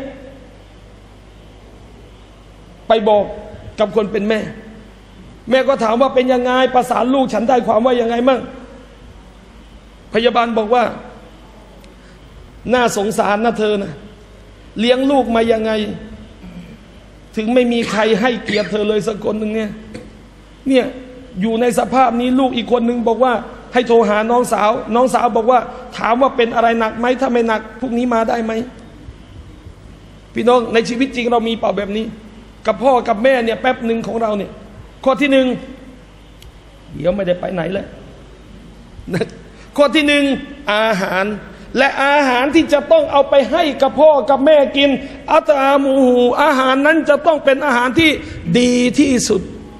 ไปบอกกับคนเป็นแม่ก็ถามว่าเป็นยังไงประสานลูกฉันได้ความว่ายังไงมั่งพยาบาลบอกว่าน่าสงสารนะเธอนะเลี้ยงลูกมายังไงถึงไม่มีใครให้เกียรติเธอเลยสักคนหนึ่งเนี่ยอยู่ในสภาพนี้ลูกอีกคนหนึ่งบอกว่าให้โทรหาน้องสาวบอกว่าถามว่าเป็นอะไรหนักไหมถ้าไม่หนักพรุ่งนี้มาได้ไหมพี่น้องในชีวิตจริงเรามีเปล่าแบบนี้กับพ่อกับแม่เนี่ยแป๊บหนึ่งของเราเนี่ยข้อที่ 1เดี๋ยวไม่ได้ไปไหนแล้วข้อที่ 1อาหารและอาหารที่จะต้องเอาไปให้กับพ่อกับแม่กินอัตอามูหูอาหารนั้นจะต้องเป็นอาหารที่ดีที่สุด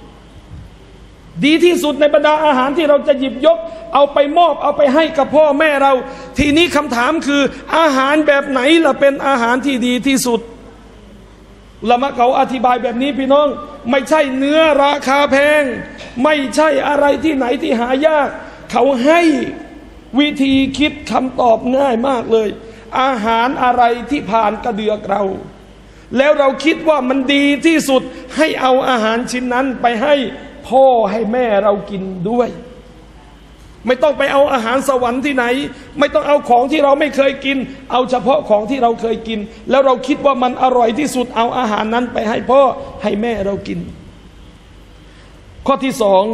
ในบรรดาอาหารที่เราจะหยิบยกเอาไปมอบเอาไปให้กับพ่อแม่เราทีนี้คำถามคืออาหารแบบไหนล่ะเป็นอาหารที่ดีที่สุดละมะเขาอธิบายแบบนี้พี่น้องไม่ใช่เนื้อราคาแพงไม่ใช่อะไรที่ไหนที่หายากเขาให้วิธีคิดคำตอบง่ายมากเลยอาหารอะไรที่ผ่านกระเดือกเราแล้วเราคิดว่ามันดีที่สุดให้เอาอาหารชิ้นนั้นไปให้พ่อให้แม่เรากินด้วยไม่ต้องไปเอาอาหารสวรรค์ที่ไหนไม่ต้องเอาของที่เราไม่เคยกินเอาเฉพาะของที่เราเคยกินแล้วเราคิดว่ามันอร่อยที่สุดเอาอาหารนั้นไปให้พ่อให้แม่เรากินข้อที่สอง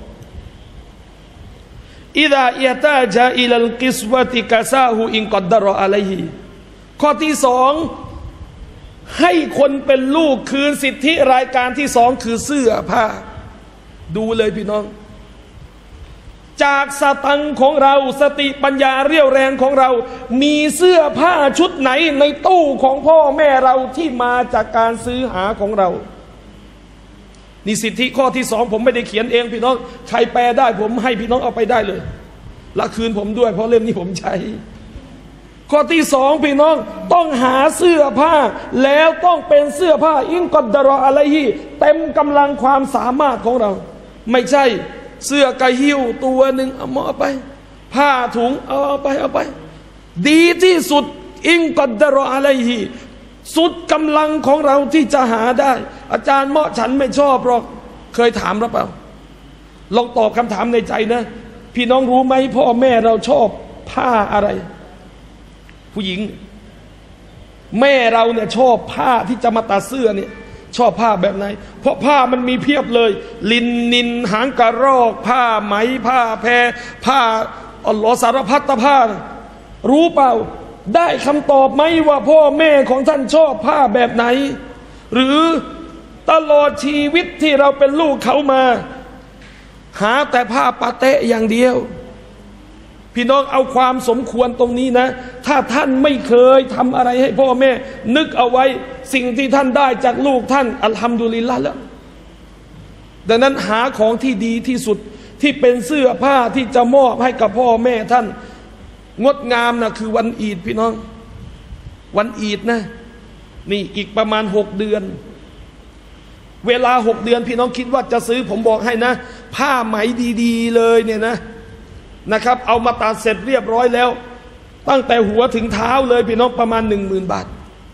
อิดะอิตาจาอิลัลกิสวะติกะซาฮูอินกัดดะรออะลัยฮิข้อที่สองให้คนเป็นลูกคืนสิทธิรายการที่สองคือเสื้อผ้าดูเลยพี่น้องจากสตังค์ของเราสติปัญญาเรี่ยวแรงของเรามีเสื้อผ้าชุดไหนในตู้ของพ่อแม่เราที่มาจากการซื้อหาของเรานี่สิทธิข้อที่สองผมไม่ได้เขียนเองพี่น้องใครแปลได้ผมให้พี่น้องเอาไปได้เลยละคืนผมด้วยเพราะเล่มนี้ผมใช้ข้อที่สองพี่น้องต้องหาเสื้อผ้าแล้วต้องเป็นเสื้อผ้าอินกัดดะรออะลัยฮิเต็มกำลังความสามารถของเราไม่ใช่เสื้อกะหิ้วตัวหนึ่งเอาไปผ้าถุงเอาไปดีที่สุดอินกัดดะรออะลัยฮิสุดกำลังของเราที่จะหาได้อาจารย์เหมาะฉันไม่ชอบหรอกเคยถามหรือเปล่าลองตอบคำถามในใจนะพี่น้องรู้ไหมพ่อแม่เราชอบผ้าอะไรผู้หญิงแม่เราเนี่ยชอบผ้าที่จะมาตัดเสื้อเนี่ยชอบผ้าแบบไหนเพราะผ้ามันมีเพียบเลยลินนินหางกระรอกผ้าไหมผ้าแพรผ้าอัลลอฮ์สารพัดผ้ารู้เปล่าได้คำตอบไหมว่าพ่อแม่ของท่านชอบผ้าแบบไหนหรือตลอดชีวิตที่เราเป็นลูกเขามาหาแต่ผ้าปาเตะอย่างเดียวพี่น้องเอาความสมควรตรงนี้นะถ้าท่านไม่เคยทำอะไรให้พ่อแม่นึกเอาไว้สิ่งที่ท่านได้จากลูกท่านอัลฮัมดุลิลละห์แล้วดังนั้นหาของที่ดีที่สุดที่เป็นเสื้อผ้าที่จะมอบให้กับพ่อแม่ท่านงดงามนะคือวันอีดพี่น้องวันอีดนะนี่อีกประมาณ6 เดือนเวลา6 เดือนพี่น้องคิดว่าจะซื้อผมบอกให้นะผ้าไหมดีๆเลยเนี่ยนะครับเอามาตัดเสร็จเรียบร้อยแล้วตั้งแต่หัวถึงเท้าเลยพี่น้องประมาณ 10,000 บาท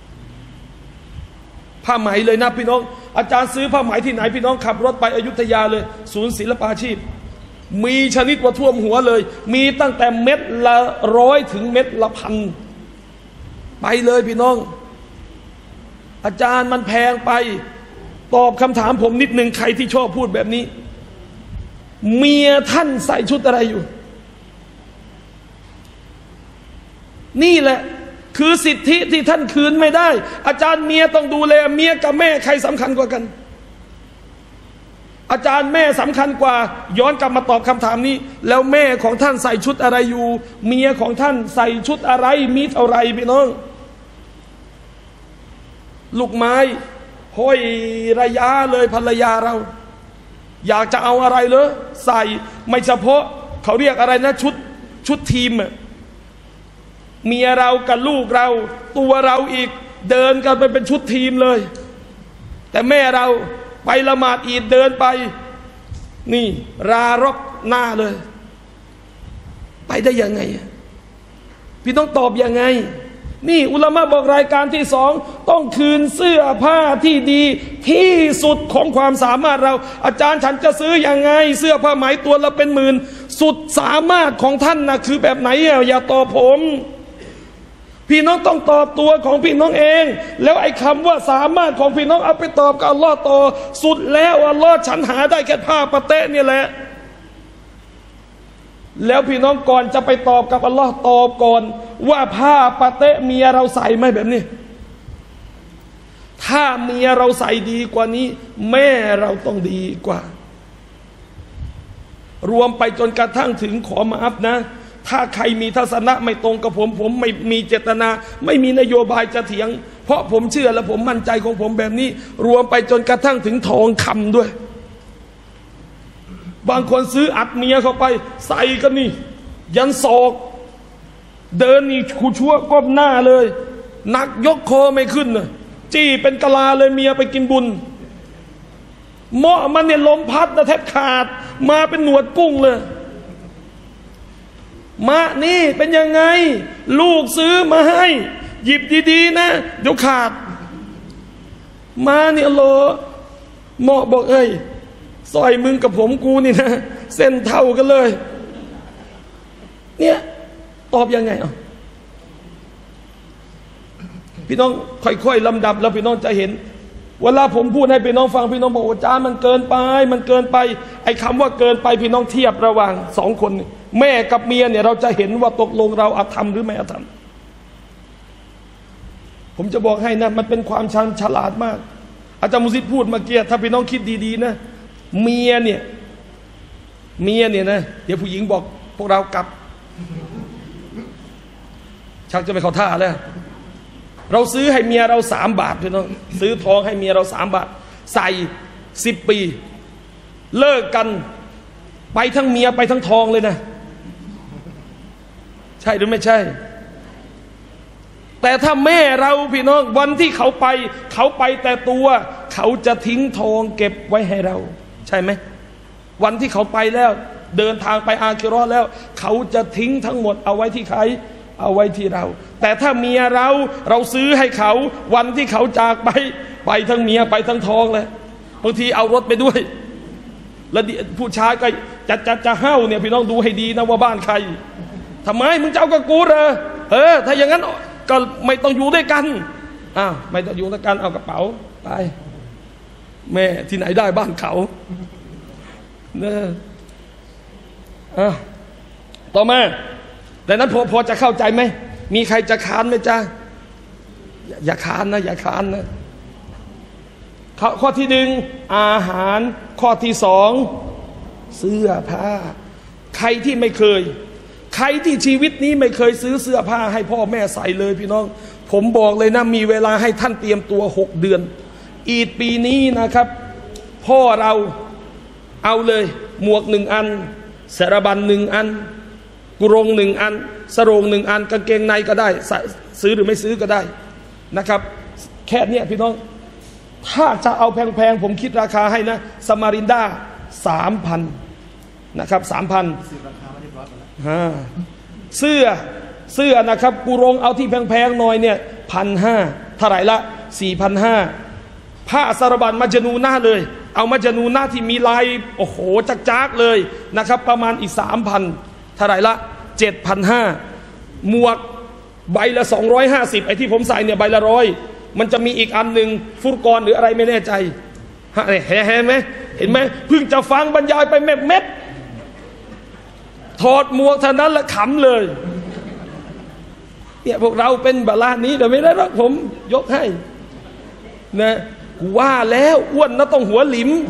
ผ้าไหมเลยนะพี่น้องอาจารย์ซื้อผ้าไหมที่ไหนพี่น้องขับรถไปอยุธยาเลยศูนย์ศิลปาชีพมีชนิดว่าท่วมหัวเลยมีตั้งแต่เม็ดละ100ถึงเม็ดละ1,000ไปเลยพี่น้องอาจารย์มันแพงไปตอบคำถามผมนิดนึงใครที่ชอบพูดแบบนี้เมียท่านใส่ชุดอะไรอยู่นี่แหละคือสิทธิที่ท่านคืนไม่ได้อาจารย์เมียต้องดูแลเมียกับแม่ใครสำคัญกว่ากันอาจารย์แม่สำคัญกว่าย้อนกลับมาตอบคำถามนี้แล้วแม่ของท่านใส่ชุดอะไรอยู่เมียของท่านใส่ชุดอะไรมีเท่าไรพี่น้องลูกไม้ห้อยระยะเลยภรรยาเราอยากจะเอาอะไรเลยใส่ไม่เฉพาะเขาเรียกอะไรนะชุดทีมเมียเรากับลูกเราตัวเราอีกเดินกันไปเป็นชุดทีมเลยแต่แม่เราไปละหมาดอีดเดินไปนี่รารบหน้าเลยไปได้ยังไงพี่ต้องตอบยังไงนี่อุลามะบอกรายการที่สองต้องคืนเสื้อผ้าที่ดีที่สุดของความสามารถเราอาจารย์ฉันจะซื้อยังไงเสื้อผ้าไหมตัวละเป็น10,000สุดสามารถของท่านนะคือแบบไหนอย่าตอบผมพี่น้องต้องตอบตัวของพี่น้องเองแล้วไอ้คำว่าสามารถของพี่น้องเอาไปตอบกับอัลลอฮ์ต่อสุดแล้วอัลลอฮ์ฉันหาได้แค่ผ้าปะเตะเนี่ยแหละแล้วพี่น้องก่อนจะไปตอบกับอัลลอฮ์ตอบก่อนว่าผ้าปะเตะเมียเราใส่ไหมแบบนี้ถ้าเมียเราใส่ดีกว่านี้แม่เราต้องดีกว่ารวมไปจนกระทั่งถึงขอมาอัพนะถ้าใครมีทัศนะไม่ตรงกับผมไม่มีเจตนาไม่มีนโยบายจะเถียงเพราะผมเชื่อและผมมั่นใจของผมแบบนี้รวมไปจนกระทั่งถึงทองคำด้วยบางคนซื้ออัดเมียเข้าไปใส่กันนี่ยันศอกเดินนี่คูชั่วก้มหน้าเลยหนักยกคอไม่ขึ้นนะจี้เป็นกะลาเลยเมียไปกินบุญเหมาะมันเนี่ยลมพัดนะแทบขาดมาเป็นหนวดกุ้งเลยมานี่เป็นยังไงลูกซื้อมาให้หยิบดีๆนะเดี๋ยวขาดมาเนี่ยอัลลอฮ์เหมาะบอกเอ้ยซอยมึงกับผมกูนี่นะเส้นเท่ากันเลยเนี่ยตอบยังไงพี่น้องค่อยๆลำดับแล้วพี่น้องจะเห็นเวลาผมพูดให้พี่น้องฟังพี่น้องบอกอาจารย์มันเกินไปมันเกินไปไอ้คำว่าเกินไปพี่น้องเทียบระหว่างสองคนแม่กับเมียเนี่ยเราจะเห็นว่าตกลงเราอาธรรมหรือไม่อาธรรมผมจะบอกให้นะมันเป็นความชันฉลาดมากอาจารย์มุสิดพูดเมื่อกี้ถ้าพี่น้องคิดดีๆนะเมียเนี่ยนะเดี๋ยวผู้หญิงบอกพวกเรากลับชักจะไปเข้าท่าแล้วเราซื้อให้เมียเรา3 บาทพี่น้องซื้อทองให้เมียเรา3 บาทใส่10 ปีเลิกกันไปทั้งเมียไปทั้งทองเลยนะใช่หรือไม่ใช่แต่ถ้าแม่เราพี่น้องวันที่เขาไปแต่ตัวเขาจะทิ้งทองเก็บไว้ให้เราใช่ไหมวันที่เขาไปแล้วเดินทางไปอาคิเราะห์แล้วเขาจะทิ้งทั้งหมดเอาไว้ที่ใครเอาไว้ที่เราแต่ถ้าเมียเราซื้อให้เขาวันที่เขาจากไปทั้งเมียไปทั้งทองเลยบางทีเอารถไปด้วยแล้วผู้ชายก็จะเฮ้าเนี่ยพี่น้องดูให้ดีนะว่าบ้านใครทำไมมึงจะเอากับกูเหรอถ้าอย่างนั้นก็ไม่ต้องอยู่ด้วยกันไม่ต้องอยู่ด้วยกันเอากระเป๋าไปแม่ที่ไหนได้บ้านเขาต่อมาแต่นั้นพอจะเข้าใจไหมมีใครจะค้านไหมจ๊ะอย่าค้านนะอย่าค้านนะข้อที่1อาหารข้อที่2เสื้อผ้าใครที่ไม่เคยใครที่ชีวิตนี้ไม่เคยซื้อเสื้อผ้าให้พ่อแม่ใส่เลยพี่น้องผมบอกเลยนะมีเวลาให้ท่านเตรียมตัว6 เดือนอีดปีนี้นะครับพ่อเราเอาเลยหมวก1 อันสารบัญ1 อันกุรง1 อันสโรง1 อันกางเกงในก็ได้ซื้อหรือไม่ซื้อก็ได้นะครับแค่นี้พี่น้องถ้าจะเอาแพงๆผมคิดราคาให้นะสมารินดา 3,000 นะครับ 3,000เสื้อนะครับกุรงเอาที่แพงๆหน่อยเนี่ย 1,500 เท่าไหร่ละ 4,500 ผ้าสารบัญมัจญูน่าเลยเอามัจญูน่าที่มีลายโอ้โหจักๆเลยนะครับประมาณอีก 3,000 เท่าไหร่ละ 7,500 หมวกใบละ250ไอ้ที่ผมใส่เนี่ยใบละ100มันจะมีอีกอันหนึ่งฟุรกอนหรืออะไรไม่แน่ใจเห็นไหมเพิ่งจะฟังบรรยายไปเม็ดถอดหมวกเท่านั้นละขำเลยเนี่ยพวกเราเป็นบาลานนี้แต่ไม่ได้หรอกผมยกให้นะว่าแล้วอ้วนนะต้องหัวหลิม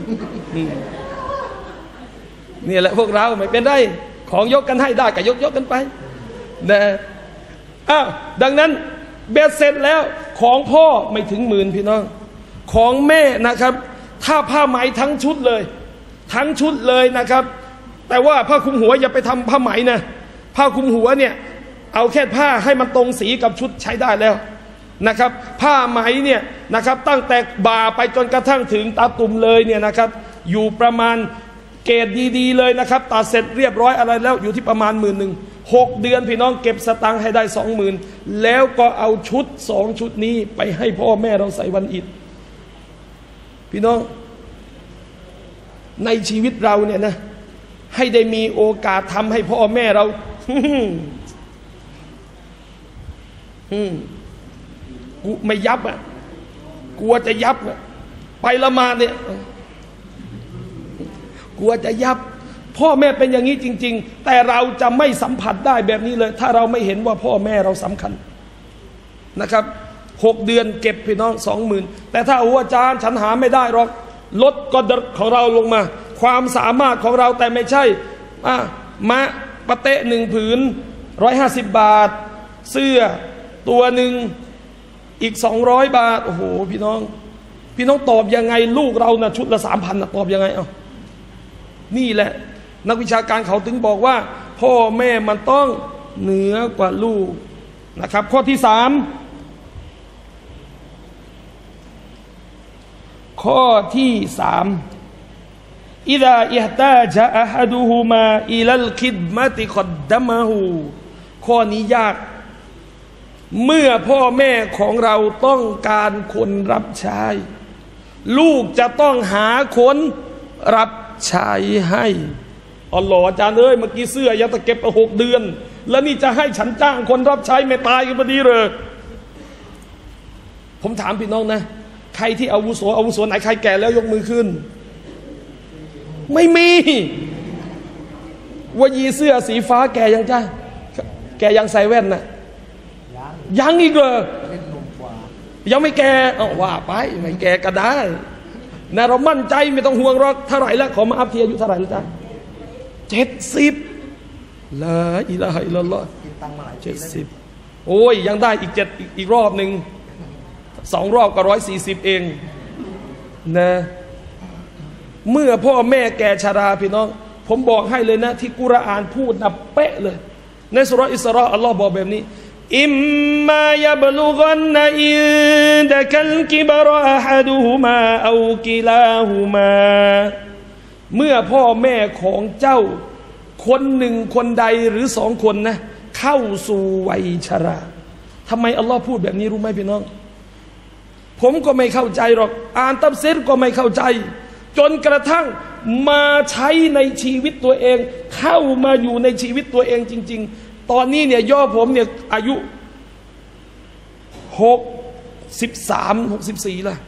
นี่แหละพวกเราไม่เป็นไรของยกกันให้ได้ก็ยกกันไปนะดังนั้นเบ็ดเสร็จแล้วของพ่อไม่ถึง10,000พี่น้องของแม่นะครับถ้าผ้าไหมทั้งชุดเลยนะครับแต่ว่าผ้าคลุมหัวอย่าไปทำผ้าไหมนะผ้าคลุมหัวเนี่ยเอาแค่ผ้าให้มันตรงสีกับชุดใช้ได้แล้วนะครับผ้าไหมเนี่ยนะครับตั้งแต่บ่าไปจนกระทั่งถึงตาตุ่มเลยเนี่ยนะครับอยู่ประมาณเกรดดีๆเลยนะครับตัดเสร็จเรียบร้อยอะไรแล้วอยู่ที่ประมาณ10,000 6 เดือนพี่น้องเก็บสตังค์ให้ได้ 20,000แล้วก็เอาชุด2 ชุดนี้ไปให้พ่อแม่เราใส่วันอิดพี่น้องในชีวิตเราเนี่ยนะให้ได้มีโอกาสทำให้พ่อแม่เรากูไม่ยับกลัวจะยับไปละหมาดเนี่ยกลัวจะยับพ่อแม่เป็นอย่างนี้จริงๆแต่เราจะไม่สัมผัสได้แบบนี้เลยถ้าเราไม่เห็นว่าพ่อแม่เราสำคัญนะครับ6 เดือนเก็บพี่น้อง 20,000แต่ถ้าอาจารย์ฉันหาไม่ได้หรอกลดกอดของเราลงมาความสามารถของเราแต่ไม่ใช่มะปะเตะ1 ผืน150 บาทเสื้อตัวหนึ่งอีก200 บาทโอ้โหพี่น้องตอบยังไงลูกเรานะชุดละ 3,000นะตอบยังไงนี่แหละนักวิชาการเขาถึงบอกว่าพ่อแม่มันต้องเหนือกว่าลูกนะครับข้อที่3ข้อที่3อิดะอิฮตาจะอะฮัดุฮุมาอิลัลคิดมะติกอดดะมะฮูข้อนี้ยากเมื่อพ่อแม่ของเราต้องการคนรับใช้ลูกจะต้องหาคนรับใช้ให้อัลลอฮ์อาจารย์เอ้ยเมื่อกี้เสื้อยังตะเก็บมา6 เดือนแล้วนี่จะให้ฉันจ้างคนรับใช้ไม่ตายกันพอดีเลยผมถามพี่น้องนะใครที่อาวุโสไหนใครแก่แล้วยกมือขึ้นไม่มีวะยีเสื้อสีฟ้าแก่ยังจ้าแก่ยังใส่แว่นน่ะยังอีกเหรอยังไม่แก่ว่าไปไม่แก่ก็ได้นะเรามั่นใจไม่ต้องห่วงหรอกเท่าไหร่แล้วขอมาอัพเทียอายุเท่าไหร่แล้วจ้า70ละอิละฮะอิลลัลลอฮ์70โอ้ยยังได้อีกรอบหนึ่ง2 รอบก็140เองนะเมื่อพ่อแม่แก่ชราพี่น้องผมบอกให้เลยนะที่กุรอานพูดนะเป๊ะเลยในสุเราะห์อิสราอัลลอฮ์บอกแบบนี้อิมมายะบลุกันนะอินดะกัลกิบรออะฮัดุฮุมาเอากิลาฮุมาเมื่อพ่อแม่ของเจ้าคนหนึ่งคนใดหรือ2 คนนะเข้าสู่วัยชราทำไมอัลลอฮ์พูดแบบนี้รู้ไหมพี่น้องผมก็ไม่เข้าใจหรอกอ่านตัฟซีรก็ไม่เข้าใจจนกระทั่งมาใช้ในชีวิตตัวเองเข้ามาอยู่ในชีวิตตัวเองจริงๆตอนนี้เนี่ยย่อผมเนี่ยอายุ63 64ละ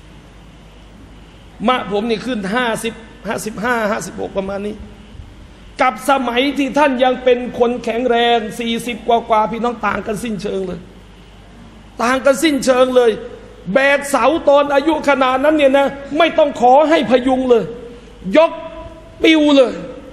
มะผมนี่ขึ้น50 55 56ประมาณนี้กับสมัยที่ท่านยังเป็นคนแข็งแรง40กว่าพี่น้องต่างกันสิ้นเชิงเลยต่างกันสิ้นเชิงเลยแบกเสาตอนอายุขนาดนั้นเนี่ยนะไม่ต้องขอให้พยุงเลยยกปิวเลย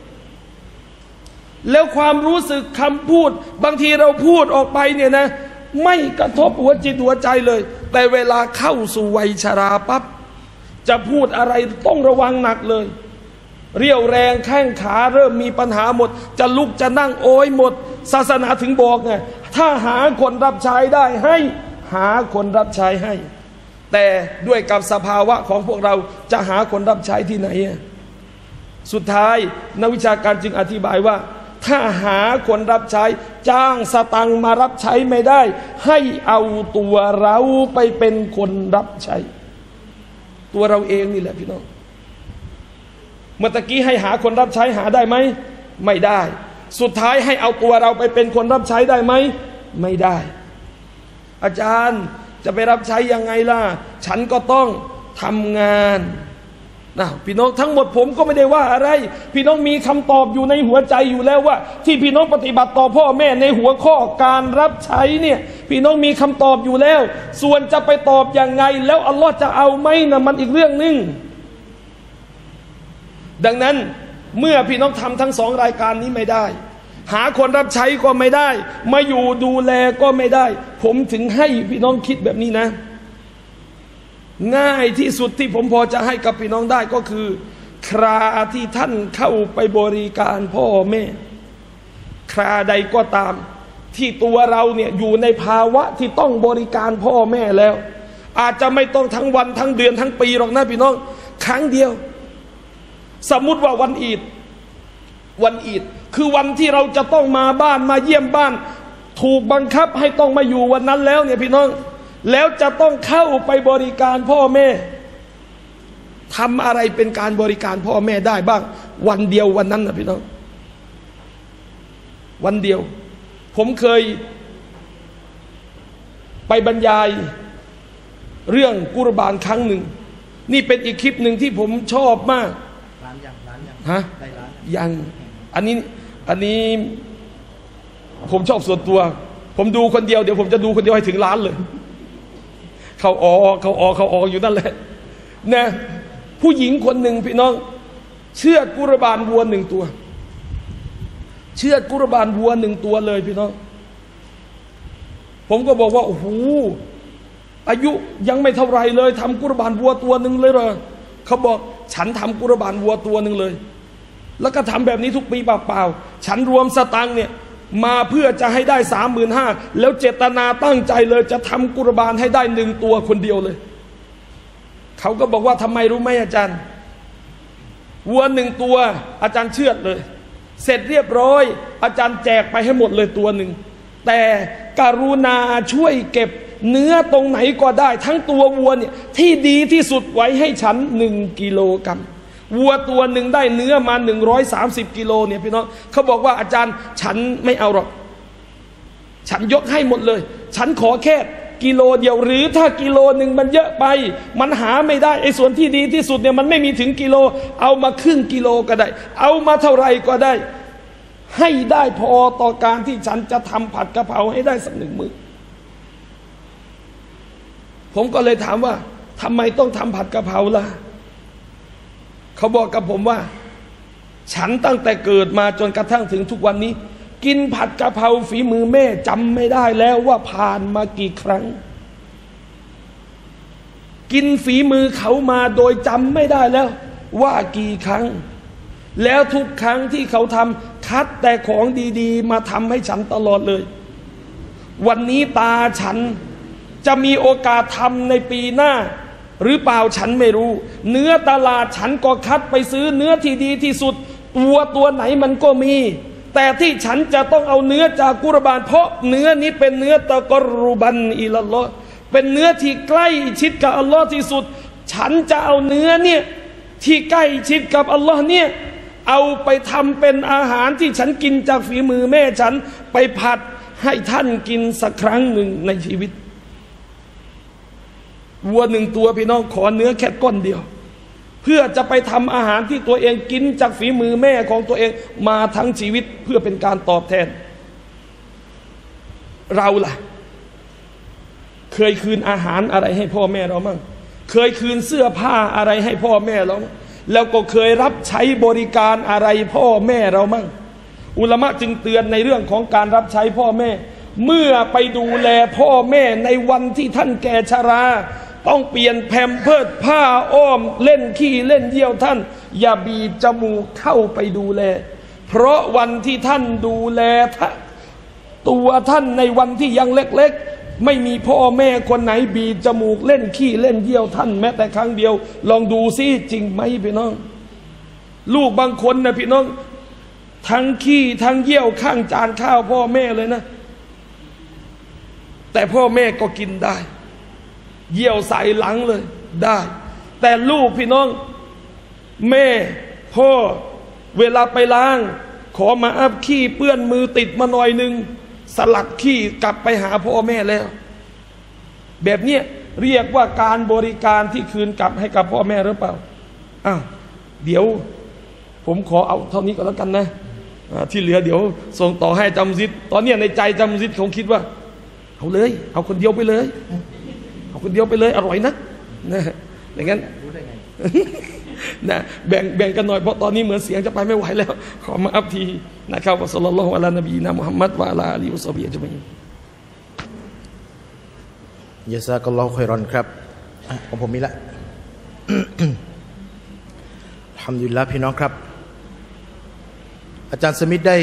แล้วความรู้สึกคำพูดบางทีเราพูดออกไปเนี่ยนะไม่กระทบหัวจิตหัวใจเลยแต่เวลาเข้าสู่วัยชราปั๊บจะพูดอะไรต้องระวังหนักเลยเรี่ยวแรงแข้งขาเริ่มมีปัญหาหมดจะลุกจะนั่งโอยหมดศาสนาถึงบอกไงถ้าหาคนรับใช้ได้ให้หาคนรับใช้ให้แต่ด้วยกับสภาวะของพวกเราจะหาคนรับใช้ที่ไหนสุดท้ายนักวิชาการจึงอธิบายว่าถ้าหาคนรับใช้จ้างสตังค์มารับใช้ไม่ได้ให้เอาตัวเราไปเป็นคนรับใช้ตัวเราเองนี่แหละพี่น้องเมื่อตะกี้ให้หาคนรับใช้หาได้ไหมไม่ได้สุดท้ายให้เอาตัวเราไปเป็นคนรับใช้ได้ไหมไม่ได้อาจารย์จะไปรับใช้ยังไงล่ะฉันก็ต้องทำงานนะพี่น้องทั้งหมดผมก็ไม่ได้ว่าอะไรพี่น้องมีคำตอบอยู่ในหัวใจอยู่แล้วว่าที่พี่น้องปฏิบัติต่อพ่อแม่ในหัวข้อการรับใช้เนี่ยพี่น้องมีคำตอบอยู่แล้วส่วนจะไปตอบยังไงแล้วอัลลอฮ์จะเอาไหมนะมันอีกเรื่องนึงดังนั้นเมื่อพี่น้องทำทั้ง2 รายการนี้ไม่ได้หาคนรับใช้ก็ไม่ได้มาอยู่ดูแลก็ไม่ได้ผมถึงให้พี่น้องคิดแบบนี้นะง่ายที่สุดที่ผมพอจะให้กับพี่น้องได้ก็คือคราที่ท่านเข้าไปบริการพ่อแม่คราใดก็ตามที่ตัวเราเนี่ยอยู่ในภาวะที่ต้องบริการพ่อแม่แล้วอาจจะไม่ต้องทั้งวันทั้งเดือนทั้งปีหรอกนะพี่น้องครั้งเดียวสมมุติว่าวันอีดคือวันที่เราจะต้องมาบ้านมาเยี่ยมบ้านถูกบังคับให้ต้องมาอยู่วันนั้นแล้วเนี่ยพี่น้องแล้วจะต้องเข้าไปบริการพ่อแม่ทำอะไรเป็นการบริการพ่อแม่ได้บ้างวันเดียววันนั้นนะพี่น้องวันเดียวผมเคยไปบรรยายเรื่องกุรบานครั้งหนึ่งนี่เป็นอีกคลิปหนึ่งที่ผมชอบมากร้านยังฮะยังอันนี้ผมชอบส่วนตัวผมดูคนเดียวเดี๋ยวผมจะดูคนเดียวให้ถึงล้านเลยเขาออกอยู่นั่นแหละนะผู้หญิงคนหนึ่งพี่น้องเชือดกุรบานวัว1 ตัวเชือดกุรบานวัว1 ตัวเลยพี่น้องผมก็บอกว่าโอ้โหอายุยังไม่เท่าไรเลยทำกุรบานวัวตัวหนึ่งเลยเหรอเขาบอกฉันทำกุรบานวัวตัวหนึ่งเลยแล้วก็ทำแบบนี้ทุกปีเปล่าๆฉันรวมสตังค์เนี่ยมาเพื่อจะให้ได้35,000แล้วเจตนาตั้งใจเลยจะทำกุรบานให้ได้1 ตัวคนเดียวเลยเขาก็บอกว่าทำไมรู้ไหมอาจารย์วัว1 ตัวอาจารย์เชือดเลยเสร็จเรียบร้อยอาจารย์แจกไปให้หมดเลยตัวหนึ่งแต่กรุณาช่วยเก็บเนื้อตรงไหนก็ได้ทั้งตัววัวเนี่ยที่ดีที่สุดไว้ให้ฉัน1 กิโลกรัมวัวตัวหนึ่งได้เนื้อมา130 กิโลเนี่ยพี่น้องเขาบอกว่าอาจารย์ฉันไม่เอาหรอกฉันยกให้หมดเลยฉันขอแค่กิโลเดียวหรือถ้ากิโลหนึ่งมันเยอะไปมันหาไม่ได้ไอ้ส่วนที่ดีที่สุดเนี่ยมันไม่มีถึงกิโลเอามาครึ่งกิโลก็ได้เอามาเท่าไรก็ได้ให้ได้พอต่อการที่ฉันจะทำผัดกะเพราให้ได้สัก1 มื้อผมก็เลยถามว่าทำไมต้องทำผัดกะเพราล่ะเขาบอกกับผมว่าฉันตั้งแต่เกิดมาจนกระทั่งถึงทุกวันนี้กินผัดกะเพราฝีมือแม่จำไม่ได้แล้วว่าผ่านมากี่ครั้งกินฝีมือเขามาโดยจำไม่ได้แล้วว่ากี่ครั้งแล้วทุกครั้งที่เขาทำคัดแต่ของดีๆมาทำให้ฉันตลอดเลยวันนี้ตาฉันจะมีโอกาสทำในปีหน้าหรือเปล่าฉันไม่รู้เนื้อตลาดฉันก็คัดไปซื้อเนื้อที่ดีที่สุดตัวไหนมันก็มีแต่ที่ฉันจะต้องเอาเนื้อจากกุรบานเพราะเนื้อนี้เป็นเนื้อตะกรุบันอิลลอฮ์เป็นเนื้อที่ใกล้ชิดกับอัลลอฮ์ที่สุดฉันจะเอาเนื้อเนี่ยที่ใกล้ชิดกับอัลลอฮ์เนี่ยเอาไปทำเป็นอาหารที่ฉันกินจากฝีมือแม่ฉันไปผัดให้ท่านกินสักครั้งหนึ่งในชีวิตวัว1 ตัวพี่น้องขอเนื้อแค่ก้อนเดียวเพื่อจะไปทำอาหารที่ตัวเองกินจากฝีมือแม่ของตัวเองมาทั้งชีวิตเพื่อเป็นการตอบแทนเราล่ะเคยคืนอาหารอะไรให้พ่อแม่เรามั่งเคยคืนเสื้อผ้าอะไรให้พ่อแม่เราแล้วก็เคยรับใช้บริการอะไรพ่อแม่เรามั่งอุลามะจึงเตือนในเรื่องของการรับใช้พ่อแม่เมื่อไปดูแลพ่อแม่ในวันที่ท่านแก่ชราต้องเปลี่ยนแพมเพิร์สผ้าอ้อมเล่นขี้เล่นเยี่ยวท่านอย่าบีบจมูกเข้าไปดูแลเพราะวันที่ท่านดูแลตัวท่านในวันที่ยังเล็กๆไม่มีพ่อแม่คนไหนบีบจมูกเล่นขี้เล่นเยี่ยวท่านแม้แต่ครั้งเดียวลองดูซิจริงไหมพี่น้องลูกบางคนนะพี่น้องทั้งขี้ทั้งเยี่ยวข้างจานข้าวพ่อแม่เลยนะแต่พ่อแม่ก็กินได้เยี่ยวใส่หลังเลยได้แต่ลูกพี่น้องแม่พ่อเวลาไปล้างขอมาอับขี้เปื้อนมือติดมาหน่อยนึงสลัดขี้กลับไปหาพ่อแม่แล้วแบบเนี้ยเรียกว่าการบริการที่คืนกลับให้กับพ่อแม่หรือเปล่าอ้าวเดี๋ยวผมขอเอาเท่านี้ก็แล้วกันนะที่เหลือเดี๋ยวส่งต่อให้จำซิดตอนนี้ในใจจำซิดเขาคิดว่าเอาเลยเอาคนเดียวไปเลยเอาคนเดียวไปเลยอร่อยนะอย่างนั้นนะแบ่งกันหน่อยเพราะตอนนี้เหมือนเสียงจะไปไม่ไหวแล้วขอมาอัพทีนะครับวะศ็อลลัลลอฮุอะลานบีนะมุฮัมมัดวะอะลาอาลีฮิวะศอฮบิฮิอัจมัยนยะซากัลลอฮุค็อยรอนครับของผมมีละ อัลฮัมดุลิลลาห์พี่น้องครับอาจารย์สมิธได้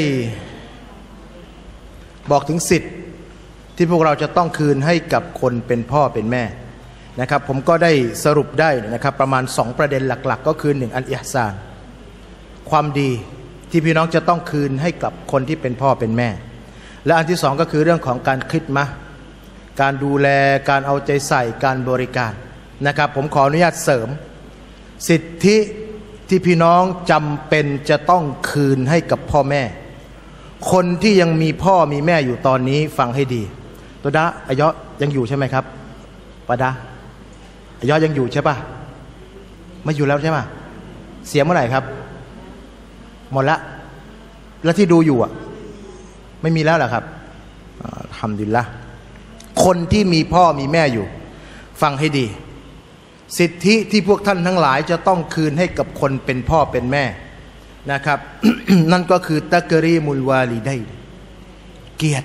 บอกถึงสิทธิ์ที่พวกเราจะต้องคืนให้กับคนเป็นพ่อเป็นแม่นะครับผมก็ได้สรุปได้นะครับประมาณ2ประเด็นหลักๆก็คือ1อัลอิห์ซานความดีที่พี่น้องจะต้องคืนให้กับคนที่เป็นพ่อเป็นแม่และอันที่2ก็คือเรื่องของการคิดมะการดูแลการเอาใจใส่การบริการนะครับผมขออนุญาตเสริมสิทธิที่พี่น้องจำเป็นจะต้องคืนให้กับพ่อแม่คนที่ยังมีพ่อมีแม่อยู่ตอนนี้ฟังให้ดีตัวดะอายะยังอยู่ใช่ไหมครับปะดะอายะยังอยู่ใช่ปะไม่อยู่แล้วใช่ไหมเสียเมื่อไหร่ครับหมดละแล้วที่ดูอยู่อ่ะไม่มีแล้วเหรอครับอัลฮัมดุลิลละห์คนที่มีพ่อมีแม่อยู่ฟังให้ดีสิทธิที่พวกท่านทั้งหลายจะต้องคืนให้กับคนเป็นพ่อเป็นแม่นะครับ นั่นก็คือตักรีมุลวาลิดัยน์เกียร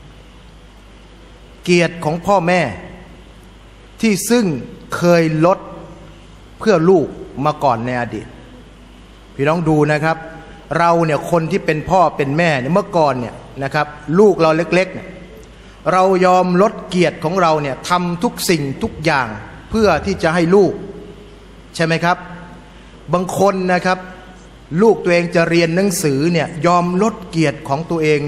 ติของพ่อแม่ที่ซึ่งเคยลดเพื่อลูกมาก่อนในอดีตพี่น้องดูนะครับเราเนี่ยคนที่เป็นพ่อเป็นแม่เนี่ยเมื่อก่อนเนี่ยนะครับลูกเราเล็กๆเนี่ยเรายอมลดเกียรติของเราเนี่ยทำทุกสิ่งทุกอย่างเพื่อที่จะให้ลูกใช่ไหมครับบางคนนะครับลูกตัวเองจะเรียนหนังสือเนี่ยยอมลดเกียรติของตัวเองนะ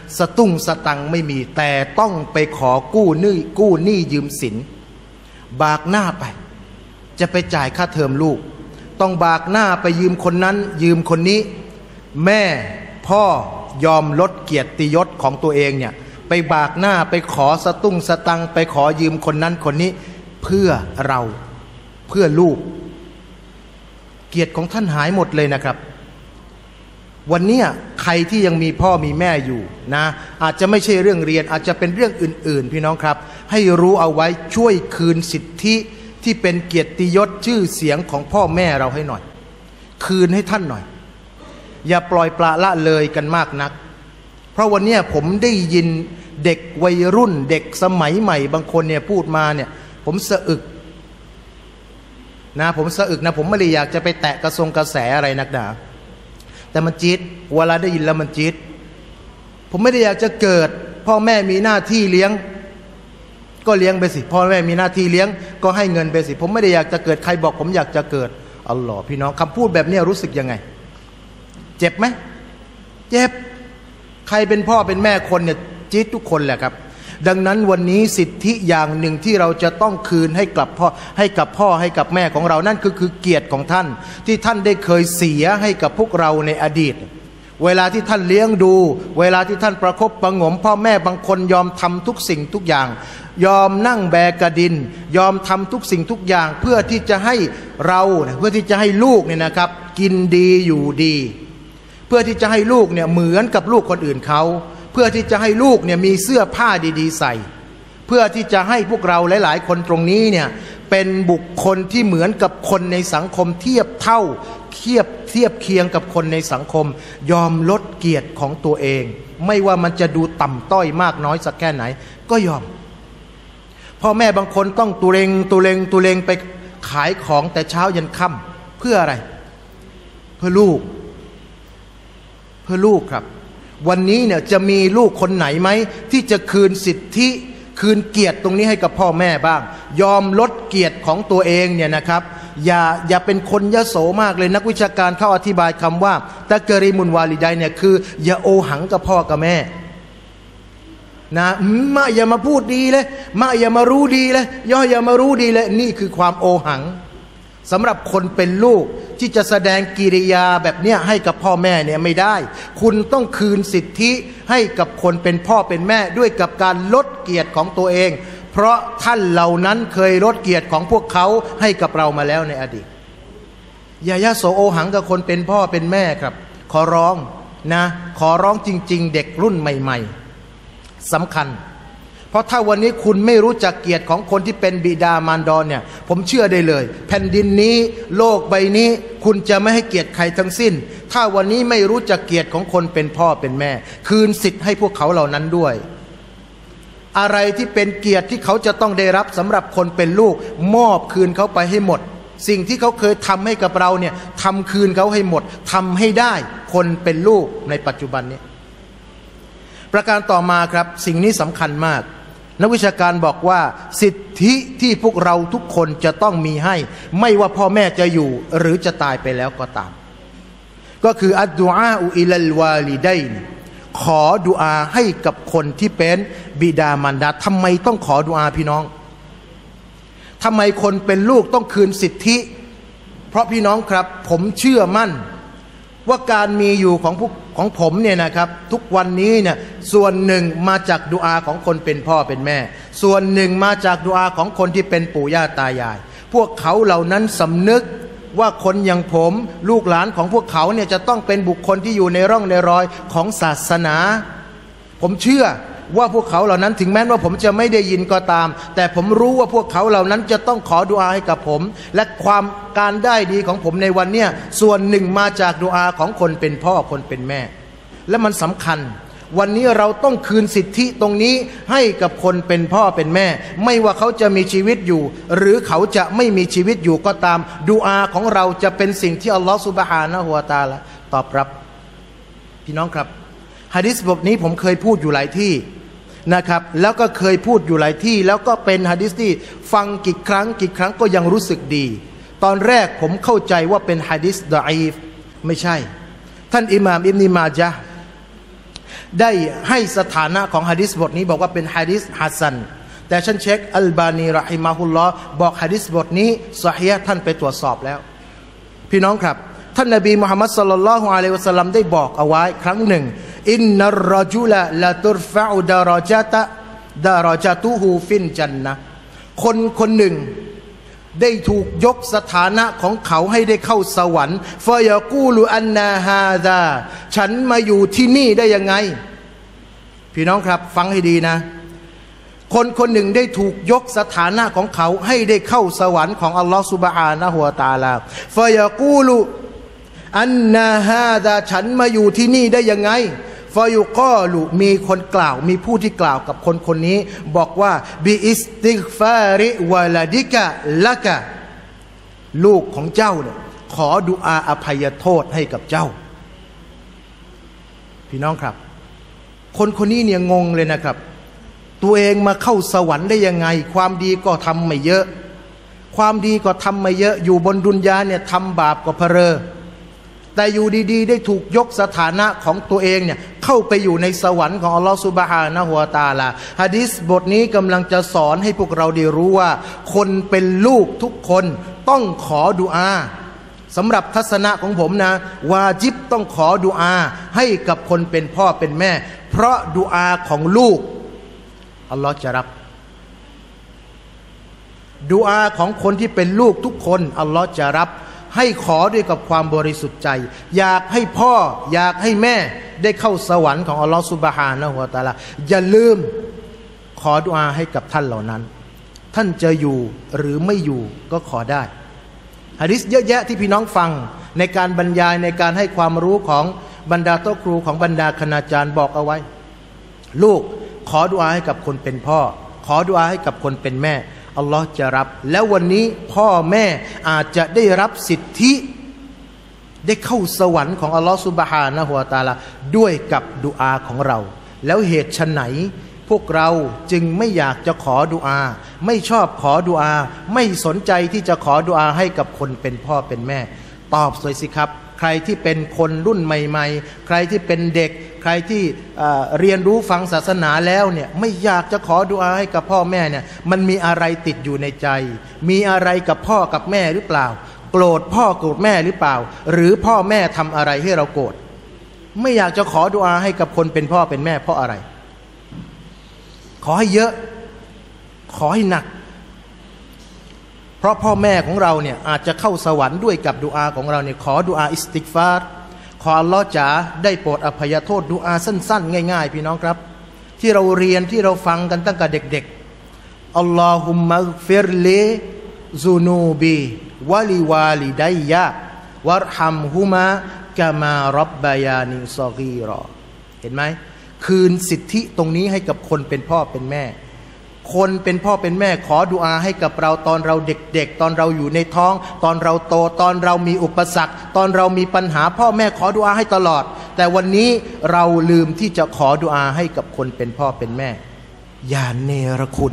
สตุ้งสตังไม่มีแต่ต้องไปขอกู้หนี้ยืมสินบากหน้าไปจะไปจ่ายค่าเทอมลูกต้องบากหน้าไปยืมคนนั้นยืมคนนี้แม่พ่อยอมลดเกียรติยศของตัวเองเนี่ยไปบากหน้าไปขอสตุ้งสตังไปขอยืมคนนั้นคนนี้เพื่อเราเพื่อลูกเกียรติของท่านหายหมดเลยนะครับวันนี้ใครที่ยังมีพ่อมีแม่อยู่นะอาจจะไม่ใช่เรื่องเรียนอาจจะเป็นเรื่องอื่นๆพี่น้องครับให้รู้เอาไว้ช่วยคืนสิทธิที่เป็นเกียรติยศชื่อเสียงของพ่อแม่เราให้หน่อยคืนให้ท่านหน่อยอย่าปล่อยปละละเลยกันมากนักเพราะวันนี้ผมได้ยินเด็กวัยรุ่นเด็กสมัยใหม่บางคนเนี่ยพูดมาเนี่ยผมสะอึกนะผมสะอึกนะผมไม่ได้อยากจะไปแตะกระแสอะไรนักหนาแต่มันจี๊ดเวลาได้ยินแล้วมันจี๊ดผมไม่ได้อยากจะเกิดพ่อแม่มีหน้าที่เลี้ยงก็เลี้ยงไปสิพ่อแม่มีหน้าที่เลี้ยงก็ให้เงินไปสิผมไม่ได้อยากจะเกิดใครบอกผมอยากจะเกิดอัลลอฮ์พี่น้องคำพูดแบบนี้รู้สึกยังไงเจ็บไหมเจ็บใครเป็นพ่อเป็นแม่คนเนี่ยจี๊ดทุกคนแหละครับดังนั้นวันนี้สิทธิอย่างหนึ่งที่เราจะต้องคืนให้กับพ่อให้กับแม่ของเรานั่นคือเกียรติของท่านที่ท่านได้เคยเสียให้กับพวกเราในอดีตเวลาที่ท่านเลี้ยงดูเวลาที่ท่านประคบประหงมพ่อแม่บางคนยอมทำทุกสิ่งทุกอย่างยอมนั่งแบกกระดินยอมทำทุกสิ่งทุกอย่างเพื่อที่จะให้เราเพื่อที่จะให้ลูกเนี่ยนะครับกินดีอยู่ดีเพื่อที่จะให้ลูกเนี่ยเหมือนกับลูกคนอื่นเขาเพื่อที่จะให้ลูกเนี่ยมีเสื้อผ้าดีๆใส่เพื่อที่จะให้พวกเราหลายๆคนตรงนี้เนี่ยเป็นบุคคลที่เหมือนกับคนในสังคมเทียบเท่าเทียบเคียงกับคนในสังคมยอมลดเกียรติของตัวเองไม่ว่ามันจะดูต่ำต้อยมากน้อยสักแค่ไหนก็ยอมพ่อแม่บางคนต้องตุเรงไปขายของแต่เช้ายันค่ำเพื่ออะไรเพื่อลูกครับวันนี้เนี่ยจะมีลูกคนไหนไหมที่จะคืนสิทธิคืนเกียรติตรงนี้ให้กับพ่อแม่บ้างยอมลดเกียรติของตัวเองเนี่ยนะครับอย่าเป็นคนยโสมากเลยนักวิชาการเขาอธิบายคำว่าตะกรีมุนวาลิดัยเนี่ยคืออย่าโอหังกับพ่อกับแม่นะอย่ามาพูดดีเลยอย่ามารู้ดีเลยอย่ามารู้ดีเลยนี่คือความโอหังสำหรับคนเป็นลูกที่จะแสดงกิริยาแบบเนี้ยให้กับพ่อแม่เนี่ยไม่ได้คุณต้องคืนสิทธิให้กับคนเป็นพ่อเป็นแม่ด้วยกับการลดเกียรติของตัวเองเพราะท่านเหล่านั้นเคยลดเกียรติของพวกเขาให้กับเรามาแล้วในอดีตอย่ายะโสโอหังกับคนเป็นพ่อเป็นแม่ครับขอร้องนะขอร้องจริงๆเด็กรุ่นใหม่ๆสำคัญเพราะถ้าวันนี้คุณไม่รู้จักเกียรติของคนที่เป็นบิดามารดาเนี่ยผมเชื่อได้เลยแผ่นดินนี้โลกใบนี้คุณจะไม่ให้เกียรติใครทั้งสิ้นถ้าวันนี้ไม่รู้จักเกียรติของคนเป็นพ่อเป็นแม่คืนสิทธิ์ให้พวกเขาเหล่านั้นด้วยอะไรที่เป็นเกียรติที่เขาจะต้องได้รับสำหรับคนเป็นลูกมอบคืนเขาไปให้หมดสิ่งที่เขาเคยทำให้กับเราเนี่ยทำคืนเขาให้หมดทำให้ได้คนเป็นลูกในปัจจุบันนี้ประการต่อมาครับสิ่งนี้สำคัญมากนักวิชาการบอกว่าสิทธิที่พวกเราทุกคนจะต้องมีให้ไม่ว่าพ่อแม่จะอยู่หรือจะตายไปแล้วก็ตามก็คืออัดดุอาอุอิลัลวาลิดัยน์ขอดุอาให้กับคนที่เป็นบิดามารดาทำไมต้องขอดุอาพี่น้องทำไมคนเป็นลูกต้องคืนสิทธิเพราะพี่น้องครับผมเชื่อมั่นว่าการมีอยู่ของผมเนี่ยนะครับทุกวันนี้เนี่ยส่วนหนึ่งมาจากดุอาของคนเป็นพ่อเป็นแม่ส่วนหนึ่งมาจากดุอาของคนที่เป็นปู่ย่าตายายพวกเขาเหล่านั้นสำนึกว่าคนอย่างผมลูกหลานของพวกเขาเนี่ยจะต้องเป็นบุคคลที่อยู่ในร่องในรอยของศาสนาผมเชื่อว่าพวกเขาเหล่านั้นถึงแม้ว่าผมจะไม่ได้ยินก็ตามแต่ผมรู้ว่าพวกเขาเหล่านั้นจะต้องขอดุอาให้กับผมและความการได้ดีของผมในวันเนี้ยส่วนหนึ่งมาจากดุอาของคนเป็นพ่อคนเป็นแม่และมันสำคัญวันนี้เราต้องคืนสิทธิตรงนี้ให้กับคนเป็นพ่อเป็นแม่ไม่ว่าเขาจะมีชีวิตอยู่หรือเขาจะไม่มีชีวิตอยู่ก็ตามดุอาของเราจะเป็นสิ่งที่อัลลอฮฺซุบฮานะฮูวะตะอาลาตอบรับพี่น้องครับหะดีษบทนี้ผมเคยพูดอยู่หลายที่นะครับแล้วก็เคยพูดอยู่หลายที่แล้วก็เป็นหะดีษที่ฟังกี่ครั้งก็ยังรู้สึกดีตอนแรกผมเข้าใจว่าเป็นหะดีษฎออีฟไม่ใช่ท่านอิหม่ามอิบนุมาญะห์ได้ให้สถานะของหะดีษบทนี้บอกว่าเป็นหะดีษฮัสซันแต่ฉันเช็คอัลบานีเราะฮิมะฮุลลอฮ์บอกหะดีษบทนี้ซอฮีฮ์ท่านไปตรวจสอบแล้วพี่น้องครับท่านนบีมุฮัมมัดศ็อลลัลลอฮุอะลัยฮิวะซัลลัมได้บอกเอาไว้ครั้งหนึ่งอินนัรรอจุละละตุรฟะอุดารอจาตุฮูฟินจันนะคนคนหนึ่งได้ถูกยกสถานะของเขาให้ได้เข้าสวรรค์ฟะยะกูลุอันนาฮาซาฉันมาอยู่ที่นี่ได้ยังไงพี่น้องครับฟังให้ดีนะคนคนหนึ่งได้ถูกยกสถานะของเขาให้ได้เข้าสวรรค์ของอัลลอฮฺซุบฮานะฮูวะตะอาลาฟะยะกูลุอันนาฮาซาฉันมาอยู่ที่นี่ได้ยังไงฟายุกอลุมีคนกล่าวมีผู้ที่กล่าวกับคนคนนี้บอกว่าบิอิสติฆฟาริวะลาดิกะละกะลูกของเจ้าเนี่ยขอดุอาอภัยโทษให้กับเจ้าพี่น้องครับคนคนนี้เนี่ยงงเลยนะครับตัวเองมาเข้าสวรรค์ได้ยังไงความดีก็ทำไม่เยอะความดีก็ทำไม่เยอะอยู่บนดุนยาเนี่ยทำบาปก็เพเรอแต่อยู่ดีๆได้ถูกยกสถานะของตัวเองเนี่ยเข้าไปอยู่ในสวรรค์ของอัลลอฮฺซุบฮานะฮูวะตะอาลาหะดีษบทนี้กำลังจะสอนให้พวกเราได้รู้ว่าคนเป็นลูกทุกคนต้องขอดุอาสำหรับทัศนะของผมนะวาญิบต้องขอดุอาให้กับคนเป็นพ่อเป็นแม่เพราะดุอาของลูกอัลลอฮฺจะรับดุอาของคนที่เป็นลูกทุกคนอัลลอฮฺจะรับให้ขอด้วยกับความบริสุทธิ์ใจอยากให้พ่ออยากให้แม่ได้เข้าสวรรค์ของอัลลอฮฺซุบฮานะฮูวะตะอาลาอย่าลืมขอดุอาให้กับท่านเหล่านั้นท่านจะอยู่หรือไม่อยู่ก็ขอได้หะดีษเยอะแยะที่พี่น้องฟังในการบรรยายในการให้ความรู้ของบรรดาโต๊ะครูของบรรดาคณาจารย์บอกเอาไว้ลูกขอดุอาให้กับคนเป็นพ่อขอดุอาให้กับคนเป็นแม่อัลลอฮ์จะรับแล้ววันนี้พ่อแม่อาจจะได้รับสิทธิได้เข้าสวรรค์ของอัลลอฮ์ซุบฮานะฮูวะตะอาลาด้วยกับดุอาของเราแล้วเหตุไฉนพวกเราจึงไม่อยากจะขอดุอาไม่ชอบขอดุอาไม่สนใจที่จะขอดุอาให้กับคนเป็นพ่อเป็นแม่ตอบสวยสิครับใครที่เป็นคนรุ่นใหม่ๆใครที่เป็นเด็กใครที่เรียนรู้ฟังศาสนาแล้วเนี่ยไม่อยากจะขอดุอาให้กับพ่อแม่เนี่ยมันมีอะไรติดอยู่ในใจมีอะไรกับพ่อกับแม่หรือเปล่าโกรธพ่อโกรธแม่หรือเปล่าหรือพ่อแม่ทำอะไรให้เราโกรธไม่อยากจะขอดุอาให้กับคนเป็นพ่อเป็นแม่เพราะอะไรขอให้เยอะขอให้หนักเพราะพ่อแม่ของเราเนี่ยอาจจะเข้าสวรรค์ด้วยกับดุอาของเราเนี่ยขอดุอาอิสติฆฟารขออัลลอฮ์จ๋าได้โปรดอภัยโทษดุอาสั้นๆง่ายๆพี่น้องครับที่เราเรียนที่เราฟังกันตั้งแต่เด็กๆอัลลอฮุมมะฆฟิรลีซุนูบีวะลิวาลิดัยยะวัรฮัมฮุมะกะมารับบายานิศอกีรอเห็นไหมคืนสิทธิตรงนี้ให้กับคนเป็นพ่อเป็นแม่คนเป็นพ่อเป็นแม่ขอดุอาให้กับเราตอนเราเด็กๆตอนเราอยู่ในท้องตอนเราโตตอนเรามีอุปสรรคตอนเรามีปัญหาพ่อแม่ขอดุอาให้ตลอดแต่วันนี้เราลืมที่จะขอดุอาให้กับคนเป็นพ่อเป็นแม่อย่าเนรคุณ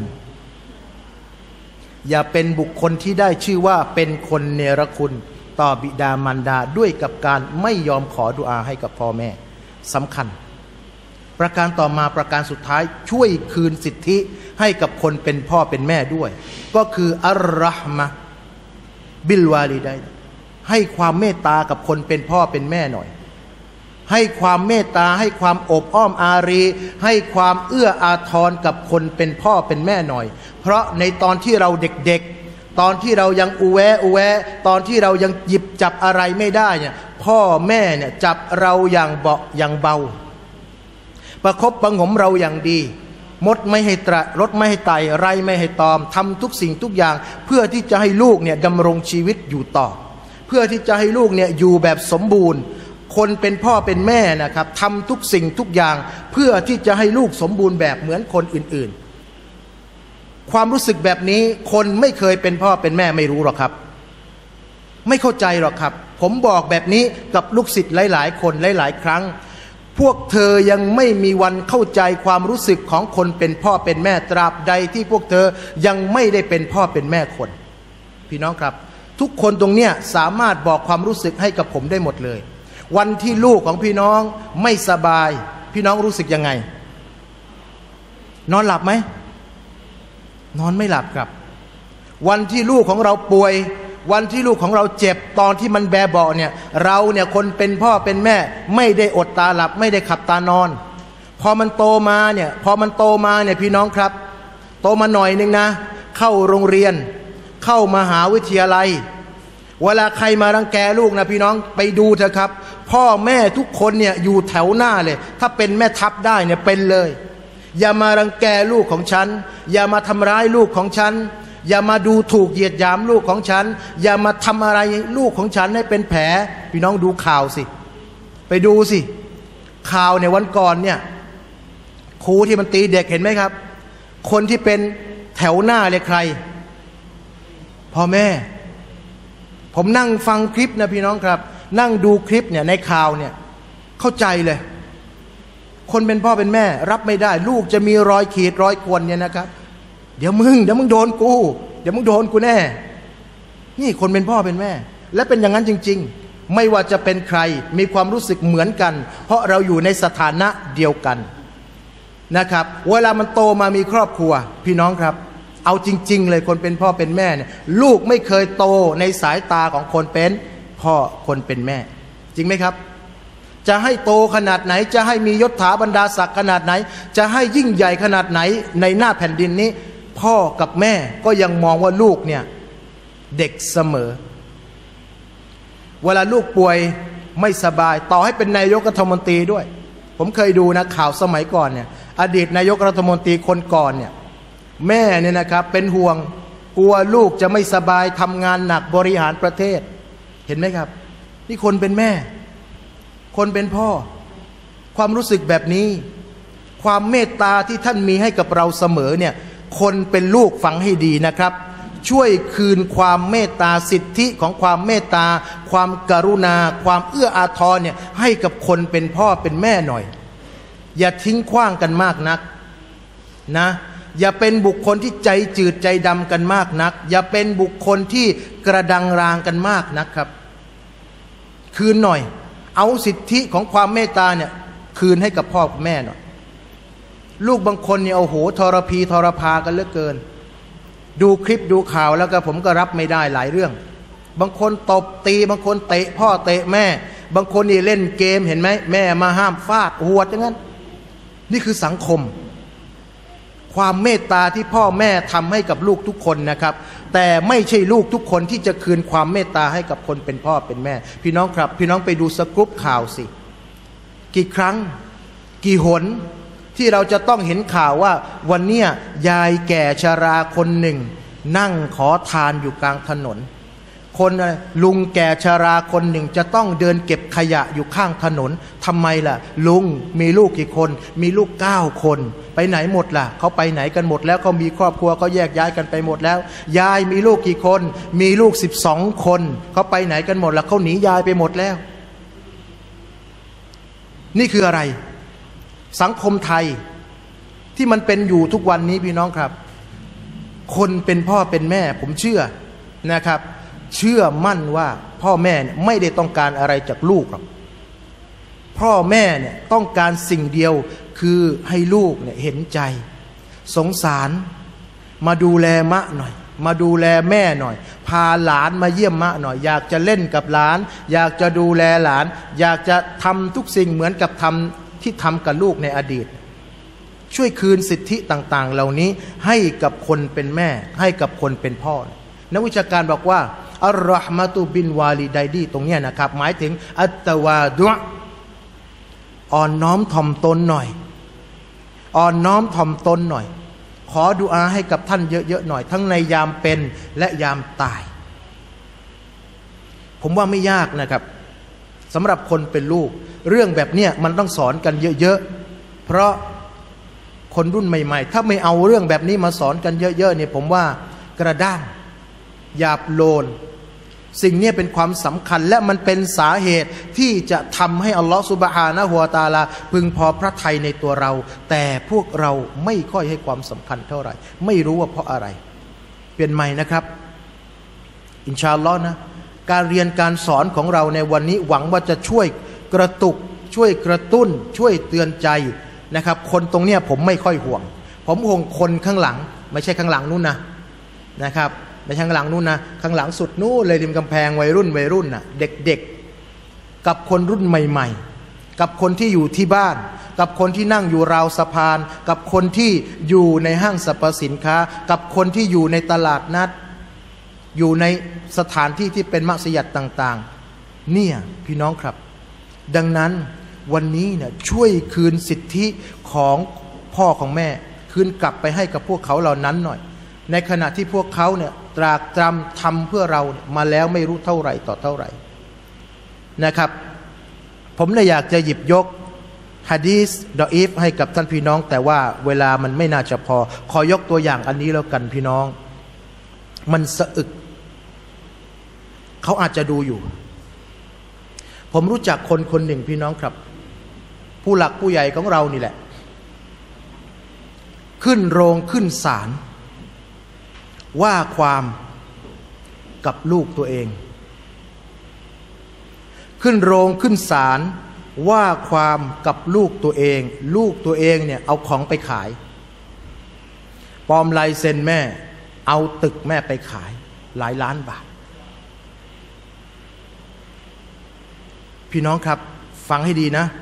อย่าเป็นบุคคลที่ได้ชื่อว่าเป็นคนเนรคุณต่อบิดามารดาด้วยกับการไม่ยอมขอดุอาให้กับพ่อแม่สำคัญประการต่อมาประการสุดท้ายช่วยคืนสิทธิให้กับคนเป็นพ่อเป็นแม่ด้วยก็คืออัรเราะห์มะฮ์บิลวาลิดัยน์ให้ความเมตตากับคนเป็นพ่อเป็นแม่หน่อยให้ความเมตตาให้ความอบอ้อมอารีให้ความเอื้ออาทรกับคนเป็นพ่อเป็นแม่หน่อยเพราะในตอนที่เราเด็กๆตอนที่เรายังอูแวตอนที่เรายังหยิบจับอะไรไม่ได้เนี่ยพ่อแม่เนี่ยจับเราอย่างเบาอย่างเบาประคบประหงมเราอย่างดีมดไม่ให้ตระรถไม่ให้ไต่ไรไม่ให้ตอมทำทุกสิ่งทุกอย่างเพื่อที่จะให้ลูกเนี่ยดำรงชีวิตอยู่ต่อเพื่อที่จะให้ลูกเนี่ยอยู่แบบสมบูรณ์คนเป็นพ่อเป็นแม่นะครับทำทุกสิ่งทุกอย่างเพื่อที่จะให้ลูกสมบูรณ์แบบเหมือนคนอื่นๆความรู้สึกแบบนี้คนไม่เคยเป็นพ่อเป็นแม่ไม่รู้หรอกครับไม่เข้าใจหรอกครับผมบอกแบบนี้กับลูกศิษย์หลายๆคนหลายๆครั้งพวกเธอยังไม่มีวันเข้าใจความรู้สึกของคนเป็นพ่อเป็นแม่ตราบใดที่พวกเธอยังไม่ได้เป็นพ่อเป็นแม่คนพี่น้องครับทุกคนตรงเนี้ยสามารถบอกความรู้สึกให้กับผมได้หมดเลยวันที่ลูกของพี่น้องไม่สบายพี่น้องรู้สึกยังไงนอนหลับไหมนอนไม่หลับครับวันที่ลูกของเราป่วยวันที่ลูกของเราเจ็บตอนที่มันแบเบาะเนี่ยเราเนี่ยคนเป็นพ่อเป็นแม่ไม่ได้อดตาหลับไม่ได้ขับตานอนพอมันโตมาเนี่ยพี่น้องครับโตมาหน่อยนึงนะเข้าโรงเรียนเข้ามหาวิทยาลัยเวลาใครมารังแกลูกนะพี่น้องไปดูเถอะครับพ่อแม่ทุกคนเนี่ยอยู่แถวหน้าเลยถ้าเป็นแม่ทัพได้เนี่ยเป็นเลยอย่ามารังแกลูกของฉันอย่ามาทำร้ายลูกของฉันอย่ามาดูถูกเหยียดหยามลูกของฉันอย่ามาทำอะไรลูกของฉันให้เป็นแผลพี่น้องดูข่าวสิไปดูสิข่าวในวันก่อนเนี่ยครูที่มันตีเด็กเห็นไหมครับคนที่เป็นแถวหน้าเลยใครพ่อแม่ผมนั่งฟังคลิปนะพี่น้องครับนั่งดูคลิปเนี่ยในข่าวเนี่ยเข้าใจเลยคนเป็นพ่อเป็นแม่รับไม่ได้ลูกจะมีรอยขีดรอยข่วนเนี่ยนะครับเดี๋ยวมึงโดนกูเดี๋ยวมึงโดนกูแน่นี่คนเป็นพ่อเป็นแม่และเป็นอย่างนั้นจริงๆไม่ว่าจะเป็นใครมีความรู้สึกเหมือนกันเพราะเราอยู่ในสถานะเดียวกันนะครับเวลามันโตมามีครอบครัวพี่น้องครับเอาจริงๆเลยคนเป็นพ่อเป็นแม่เนี่ยลูกไม่เคยโตในสายตาของคนเป็นพ่อคนเป็นแม่จริงไหมครับจะให้โตขนาดไหนจะให้มียศถาบรรดาศักดิ์ขนาดไหนจะให้ยิ่งใหญ่ขนาดไหนในหน้าแผ่นดินนี้พ่อกับแม่ก็ยังมองว่าลูกเนี่ยเด็กเสมอเวลาลูกป่วยไม่สบายต่อให้เป็นนายกรัฐมนตรีด้วยผมเคยดูนะข่าวสมัยก่อนเนี่ยอดีตนายกรัฐมนตรีคนก่อนเนี่ยแม่เนี่ยนะครับเป็นห่วงกลัวลูกจะไม่สบายทำงานหนักบริหารประเทศเห็นไหมครับนี่คนเป็นแม่คนเป็นพ่อความรู้สึกแบบนี้ความเมตตาที่ท่านมีให้กับเราเสมอเนี่ยคนเป็นลูกฟังให้ดีนะครับช่วยคืนความเมตตาสิทธิของความเมตตาความกรุณาความเอื้ออาทรเนี่ยให้กับคนเป็นพ่อเป็นแม่หน่อยอย่าทิ้งขว้างกันมากนักนะอย่าเป็นบุคคลที่ใจจืดใจดำกันมากนักอย่าเป็นบุคคลที่กระดังรางกันมากนักครับคืนหน่อยเอาสิทธิของความเมตตาเนี่ยคืนให้กับพ่อกับแม่หน่อยลูกบางคนเนี่ยโอ้โหทรพีทรพากันเหลือเกินดูคลิปดูข่าวแล้วก็ผมก็รับไม่ได้หลายเรื่องบางคนตบตีบางคนเตะพ่อเตะแม่บางคนนี่เล่นเกมเห็นไหมแม่มาห้ามฟาดหวดอย่างนั้นนี่คือสังคมความเมตตาที่พ่อแม่ทำให้กับลูกทุกคนนะครับแต่ไม่ใช่ลูกทุกคนที่จะคืนความเมตตาให้กับคนเป็นพ่อเป็นแม่พี่น้องครับพี่น้องไปดูสกู๊ปข่าวสิกี่ครั้งกี่หนที่เราจะต้องเห็นข่าวว่าวันเนี้ยยายแก่ชราคนหนึ่งนั่งขอทานอยู่กลางถนนคนลุงแก่ชราคนหนึ่งจะต้องเดินเก็บขยะอยู่ข้างถนนทำไมล่ะลุงมีลูกกี่คนมีลูก9 คนไปไหนหมดล่ะเขาไปไหนกันหมดแล้วเขามีครอบครัวเขาแยกย้ายกันไปหมดแล้วยายมีลูกกี่คนมีลูก12 คนเขาไปไหนกันหมดล่ะเขาหนียายไปหมดแล้วนี่คืออะไรสังคมไทยที่มันเป็นอยู่ทุกวันนี้พี่น้องครับคนเป็นพ่อเป็นแม่ผมเชื่อนะครับเชื่อมั่นว่าพ่อแม่ไม่ได้ต้องการอะไรจากลูกหรอกพ่อแม่เนี่ยต้องการสิ่งเดียวคือให้ลูกเนี่ยเห็นใจสงสารมาดูแลมะหน่อยมาดูแลแม่หน่อยพาหลานมาเยี่ยมมะหน่อยอยากจะเล่นกับหลานอยากจะดูแลหลานอยากจะทำทุกสิ่งเหมือนกับทำที่ทำกับลูกในอดีตช่วยคืนสิทธิต่างๆเหล่านี้ให้กับคนเป็นแม่ให้กับคนเป็นพ่อนักวิชาการบอกว่าอัลเราะห์มะตุบินวาลิดัยดีตรงนี้นะครับหมายถึงอัตตะวาดุอ์อ่อนน้อมถ่อมตนหน่อยอ่อนน้อมถ่อมตนหน่อยขอดุอาให้กับท่านเยอะๆหน่อยทั้งในยามเป็นและยามตายผมว่าไม่ยากนะครับสำหรับคนเป็นลูกเรื่องแบบเนี้ยมันต้องสอนกันเยอะๆเพราะคนรุ่นใหม่ๆถ้าไม่เอาเรื่องแบบนี้มาสอนกันเยอะๆเนี่ยผมว่ากระด้างหยาบโลนสิ่งนี้เป็นความสำคัญและมันเป็นสาเหตุที่จะทำให้อัลลอฮฺซุบฮานะฮูวะตะอาลาพึงพอพระทัยในตัวเราแต่พวกเราไม่ค่อยให้ความสำคัญเท่าไหร่ไม่รู้ว่าเพราะอะไรเปลี่ยนใหม่นะครับอินชาอัลลอฮ์นะการเรียนการสอนของเราในวันนี้หวังว่าจะช่วยกระตุกช่วยกระตุ้นช่วยเตือนใจนะครับคนตรงเนี้ยผมไม่ค่อยห่วงผมห่วงคนข้างหลังไม่ใช่ข้างหลังนู้นนะครับไม่ใช่ข้างหลังนู้นนะข้างหลังสุดนู้นเลยริมกำแพงวัยรุ่นน่ะเด็กๆกับคนรุ่นใหม่ๆกับคนที่อยู่ที่บ้านกับคนที่นั่งอยู่ราวสะพานกับคนที่อยู่ในห้างสรรพสินค้ากับคนที่อยู่ในตลาดนัดอยู่ในสถานที่ที่เป็นมัสยิดต่างๆเนี่ยพี่น้องครับดังนั้นวันนี้เนี่ยช่วยคืนสิทธิของพ่อของแม่คืนกลับไปให้กับพวกเขาเหล่านั้นหน่อยในขณะที่พวกเขาเนี่ยตรากตรำทำเพื่อเรามาแล้วไม่รู้เท่าไหร่ต่อเท่าไหร่นะครับผมเลยอยากจะหยิบยกหะดีษดออีฟให้กับท่านพี่น้องแต่ว่าเวลามันไม่น่าจะพอขอยกตัวอย่างอันนี้แล้วกันพี่น้องมันสะอึกเขาอาจจะดูอยู่ผมรู้จักคนคนหนึ่งพี่น้องครับผู้หลักผู้ใหญ่ของเรานี่แหละขึ้นโรงขึ้นศาลว่าความกับลูกตัวเองขึ้นโรงขึ้นศาลว่าความกับลูกตัวเองลูกตัวเองเนี่ยเอาของไปขายปลอมลายเซ็นแม่เอาตึกแม่ไปขายหลายล้านบาทพี่น้องครับฟังให้ดีนะ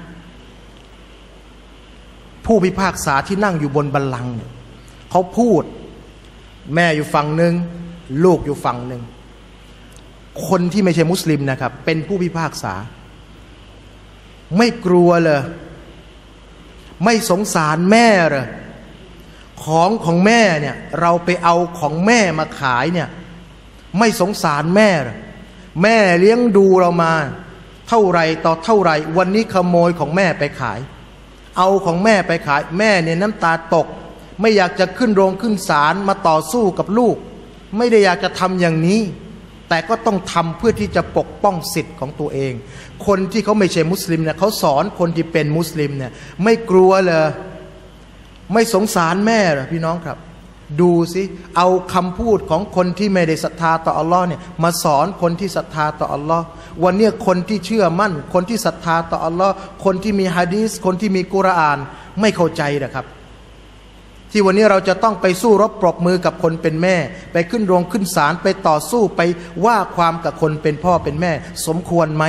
ผู้พิพากษาที่นั่งอยู่บนบัลลังก์เนี่ยเขาพูดแม่อยู่ฝั่งหนึ่งลูกอยู่ฝั่งหนึ่งคนที่ไม่ใช่มุสลิมนะครับเป็นผู้พิพากษาไม่กลัวเลยไม่สงสารแม่เลยของแม่เนี่ยเราไปเอาของแม่มาขายเนี่ยไม่สงสารแม่เลยแม่เลี้ยงดูเรามาเท่าไรต่อเท่าไรวันนี้ขโมยของแม่ไปขายเอาของแม่ไปขายแม่เนี่ยน้ำตาตกไม่อยากจะขึ้นโรงขึ้นศาลมาต่อสู้กับลูกไม่ได้อยากจะทำอย่างนี้แต่ก็ต้องทำเพื่อที่จะปกป้องสิทธิ์ของตัวเองคนที่เขาไม่ใช่มุสลิมเนี่ยเขาสอนคนที่เป็นมุสลิมเนี่ยไม่กลัวเลยไม่สงสารแม่เหรอพี่น้องครับดูสิเอาคำพูดของคนที่ไม่ได้ศรัทธาต่ออัลลอฮ์เนี่ยมาสอนคนที่ศรัทธาต่ออัลลอฮ์วันนี้คนที่เชื่อมั่นคนที่ศรัทธาต่ออัลลอฮ์คนที่มีหะดีษคนที่มีกุรอานไม่เข้าใจนะครับที่วันนี้เราจะต้องไปสู้รบปรบมือกับคนเป็นแม่ไปขึ้นโรงขึ้นศาลไปต่อสู้ไปว่าความกับคนเป็นพ่อเป็นแม่สมควรไหม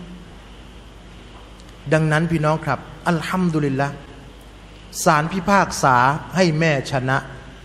ดังนั้นพี่น้องครับอัลฮัมดุลิลละห์ศาลพิพากษาให้แม่ชนะ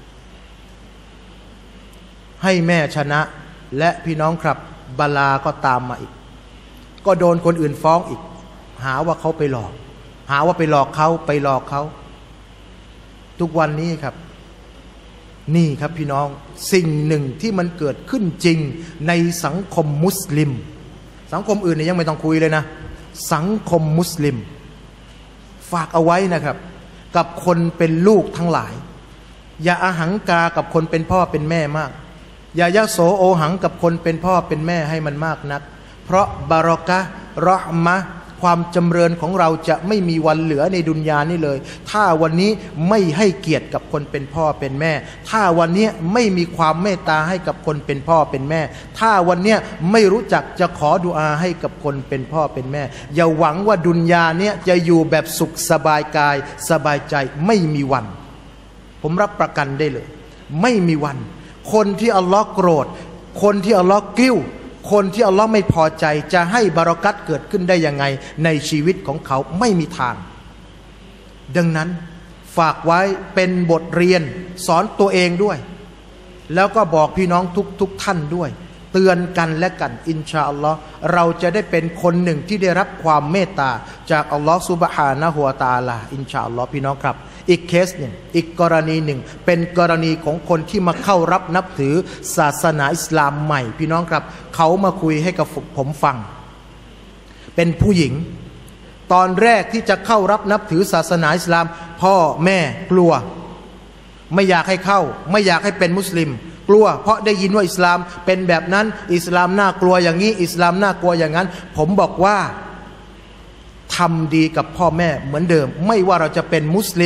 ให้แม่ชนะและพี่น้องครับบาลาก็ตามมาอีกก็โดนคนอื่นฟ้องอีกหาว่าเขาไปหลอกหาว่าไปหลอกเขาไปหลอกเขาทุกวันนี้ครับนี่ครับพี่น้องสิ่งหนึ่งที่มันเกิดขึ้นจริงในสังคมมุสลิมสังคมอื่นเนี่ยยังไม่ต้องคุยเลยนะสังคมมุสลิมฝากเอาไว้นะครับกับคนเป็นลูกทั้งหลายอย่าอาหังกากับคนเป็นพ่อเป็นแม่มากอย่ายะโสโอหังกับคนเป็นพ่อเป็นแม่ให้มันมากนักเพราะบารอกะห์เราะห์มะห์ความจำเริญของเราจะไม่มีวันเหลือในดุนยานี้เลยถ้าวันนี้ไม่ให้เกียรติกับคนเป็นพ่อเป็นแม่ถ้าวันนี้ไม่มีความเมตตาให้กับคนเป็นพ่อเป็นแม่ถ้าวันนี้ไม่รู้จักจะขอดุอาให้กับคนเป็นพ่อเป็นแม่อย่าหวังว่าดุนยาเนี้ยจะอยู่แบบสุขสบายกายสบายใจไม่มีวันผมรับประกันได้เลยไม่มีวันคนที่อัลลอฮ์โกรธคนที่อัลลอฮ์กิ้วคนที่อัลลอฮ์ไม่พอใจจะให้บารอกัตเกิดขึ้นได้ยังไงในชีวิตของเขาไม่มีทางดังนั้นฝากไว้เป็นบทเรียนสอนตัวเองด้วยแล้วก็บอกพี่น้องทุกท่านด้วยเตือนกันและกันอินชาอัลลอฮ์เราจะได้เป็นคนหนึ่งที่ได้รับความเมตตาจากอัลลอฮ์ซุบฮานะฮูวะตะอาลาอินชาอัลลอฮ์พี่น้องครับอีกเคสหนึ่งอีกกรณีหนึ่งเป็นกรณีของคนที่มาเข้ารับนับถือศาสนาอิสลามใหม่พี่น้องครับเขามาคุยให้กับผมฟังเป็นผู้หญิงตอนแรกที่จะเข้ารับนับถือศาสนาอิสลามพ่อแม่กลัวไม่อยากให้เข้าไม่อยากให้เป็นมุสลิมกลัวเพราะได้ยินว่าอิสลามเป็นแบบนั้นอิสลามน่ากลัวอย่างนี้อิสลามน่ากลัวอย่างนั้นผมบอกว่าทำดีกับพ่อแม่เหมือนเดิมไม่ว่าเราจะเป็นมุสลิม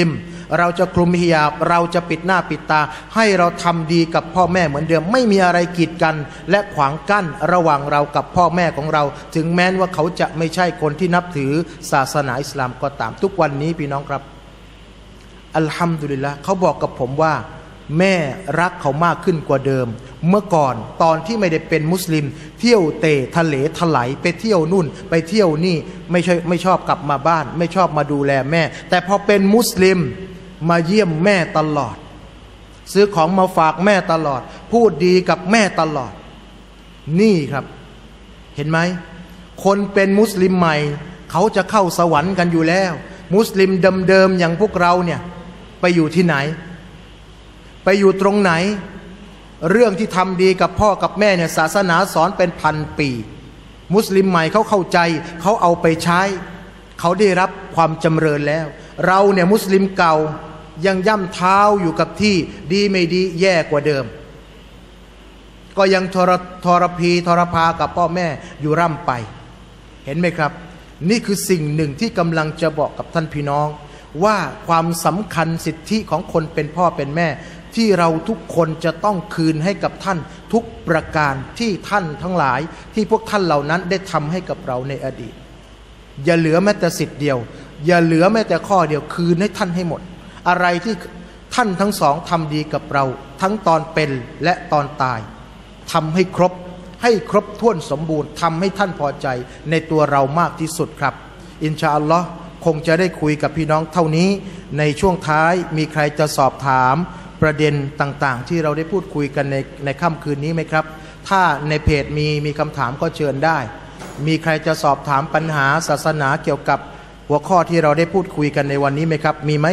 เราจะคลุมฮิญาบเราจะปิดหน้าปิดตาให้เราทำดีกับพ่อแม่เหมือนเดิมไม่มีอะไรกีดกันและขวางกั้นระหว่างเรากับพ่อแม่ของเราถึงแม้ว่าเขาจะไม่ใช่คนที่นับถือศาสนาอิสลามก็ตามทุกวันนี้พี่น้องครับอัลฮัมดุลิลละห์เขาบอกกับผมว่าแม่รักเขามากขึ้นกว่าเดิมเมื่อก่อนตอนที่ไม่ได้เป็นมุสลิมเที่ยวเตะทะเลถลายไปเที่ยวนู่นไปเที่ยวนี่ไม่ชอบกลับมาบ้านไม่ชอบมาดูแลแม่แต่พอเป็นมุสลิมมาเยี่ยมแม่ตลอดซื้อของมาฝากแม่ตลอดพูดดีกับแม่ตลอดนี่ครับเห็นไหมคนเป็นมุสลิมใหม่เขาจะเข้าสวรรค์กันอยู่แล้วมุสลิมเดิมๆอย่างพวกเราเนี่ยไปอยู่ที่ไหนไปอยู่ตรงไหนเรื่องที่ทำดีกับพ่อกับแม่เนี่ยศาสนาสอนเป็นพันปีมุสลิมใหม่เขาเข้าใจเขาเอาไปใช้เขาได้รับความจำเริญแล้วเราเนี่ยมุสลิมเก่ายังย่ำเท้าอยู่กับที่ดีไม่ดีแย่กว่าเดิมก็ยังทรพีทรพากับพ่อแม่อยู่ร่ำไปเห็นไหมครับนี่คือสิ่งหนึ่งที่กำลังจะบอกกับท่านพี่น้องว่าความสำคัญสิทธิของคนเป็นพ่อเป็นแม่ที่เราทุกคนจะต้องคืนให้กับท่านทุกประการที่ท่านทั้งหลายที่พวกท่านเหล่านั้นได้ทำให้กับเราในอดีตอย่าเหลือแม้แต่สิทธิ์เดียวอย่าเหลือแม้แต่ข้อเดียวคืนให้ท่านให้หมดอะไรที่ท่านทั้งสองทำดีกับเราทั้งตอนเป็นและตอนตายทำให้ครบถ้วนสมบูรณ์ทำให้ท่านพอใจในตัวเรามากที่สุดครับอินชาอัลลอฮ์คงจะได้คุยกับพี่น้องเท่านี้ในช่วงท้ายมีใครจะสอบถามประเด็นต่างๆที่เราได้พูดคุยกันในค่ำคืนนี้ไหมครับถ้าในเพจมีคำถามก็เชิญได้มีใครจะสอบถามปัญหาศาสนาเกี่ยวกับหัวข้อที่เราได้พูดคุยกันในวันนี้ไหมครับมีไหม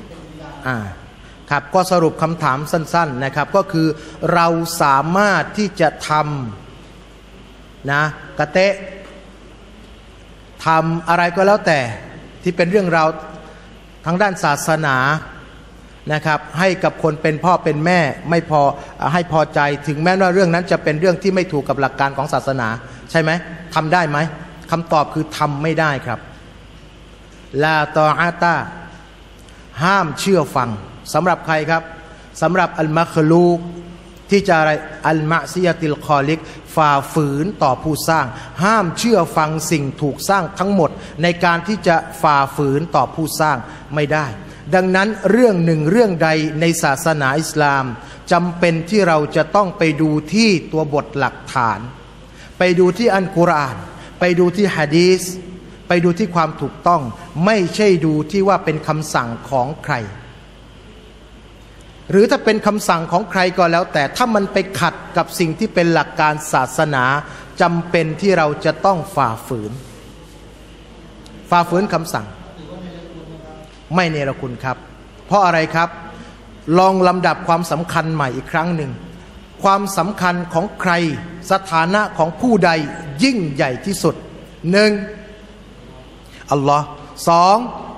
ครับก็สรุปคำถามสั้นๆนะครับก็คือเราสามารถที่จะทำนะกะเตะทำอะไรก็แล้วแต่ที่เป็นเรื่องราวทางด้านศาสนานะครับให้กับคนเป็นพ่อเป็นแม่ไม่พอให้พอใจถึงแม้ว่าเรื่องนั้นจะเป็นเรื่องที่ไม่ถูกกับหลักการของศาสนาใช่ไหมทำได้ไหมคำตอบคือทำไม่ได้ครับลาตออาตาห้ามเชื่อฟังสำหรับใครครับสำหรับอัลมัคลูกที่จะอะไรอัลมะซิยะติลคอลิกฝ่าฝืนต่อผู้สร้างห้ามเชื่อฟังสิ่งถูกสร้างทั้งหมดในการที่จะฝ่าฝืนต่อผู้สร้างไม่ได้ดังนั้นเรื่องหนึ่งเรื่องใดในศาสนาอิสลามจำเป็นที่เราจะต้องไปดูที่ตัวบทหลักฐานไปดูที่อัลกุรอานไปดูที่หะดีษไปดูที่ความถูกต้องไม่ใช่ดูที่ว่าเป็นคำสั่งของใครหรือถ้าเป็นคำสั่งของใครก็แล้วแต่ถ้ามันไปขัดกับสิ่งที่เป็นหลักการศาสนาจำเป็นที่เราจะต้องฝ่าฝืนคำสั่งไม่เนรคุณครับเพราะอะไรครับลองลำดับความสำคัญใหม่อีกครั้งหนึ่งความสำคัญของใครสถานะของผู้ใดยิ่งใหญ่ที่สุดหนึ่งอัลลอฮ์สอง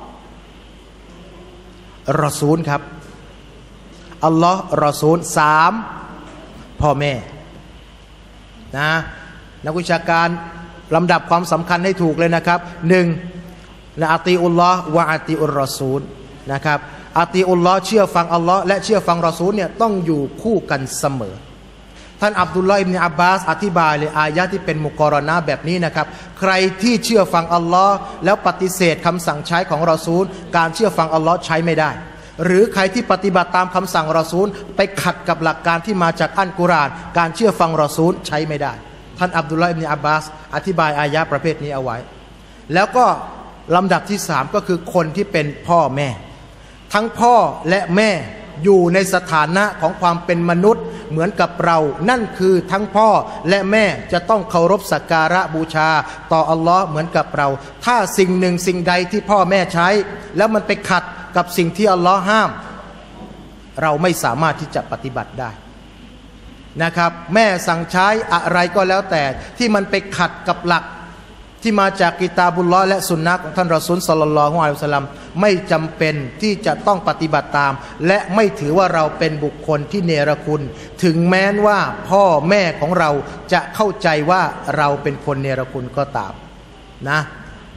รอซูลครับอัลลอฮ์รอซูลสามพ่อแม่นะนักวิชาการลำดับความสำคัญให้ถูกเลยนะครับหนึ่งนะอาตีอุลลอฮ์วะอาตีอุรรอซูลนะครับอาตีอุลลอฮ์เชื่อฟังอัลลอฮ์และเชื่อฟังรอซูลเนี่ยต้องอยู่คู่กันเสมอท่านอับดุลลอฮ์อิบนุอับบาสอธิบายเลยอายะที่เป็นมุกอรนะแบบนี้นะครับใครที่เชื่อฟังอัลลอฮ์แล้วปฏิเสธคำสั่งใช้ของรอซูลการเชื่อฟังอัลลอฮ์ใช้ไม่ได้หรือใครที่ปฏิบัติตามคำสั่งรอซูลไปขัดกับหลักการที่มาจากอัลกุรอานการเชื่อฟังรอซูลใช้ไม่ได้ท่านอับดุลลอฮ์อิบนุอับบาสอธิบายอายะประเภทนี้เอาไว้แล้วก็ลำดับที่สามก็คือคนที่เป็นพ่อแม่ทั้งพ่อและแม่อยู่ในสถานะของความเป็นมนุษย์เหมือนกับเรานั่นคือทั้งพ่อและแม่จะต้องเคารพสักการะบูชาต่ออัลลอฮ์เหมือนกับเราถ้าสิ่งหนึ่งสิ่งใดที่พ่อแม่ใช้แล้วมันไปขัดกับสิ่งที่อัลลอฮ์ห้ามเราไม่สามารถที่จะปฏิบัติได้นะครับแม่สั่งใช้อะไรก็แล้วแต่ที่มันไปขัดกับหลักที่มาจากกิตาบุลลอฮ์และสุนนะของท่านรอซูลศ็อลลัลลอฮุอะลัยฮิวะซัลลัมไม่จำเป็นที่จะต้องปฏิบัติตามและไม่ถือว่าเราเป็นบุคคลที่เนรคุณถึงแม้ว่าพ่อแม่ของเราจะเข้าใจว่าเราเป็นคนเนรคุณก็ตามนะ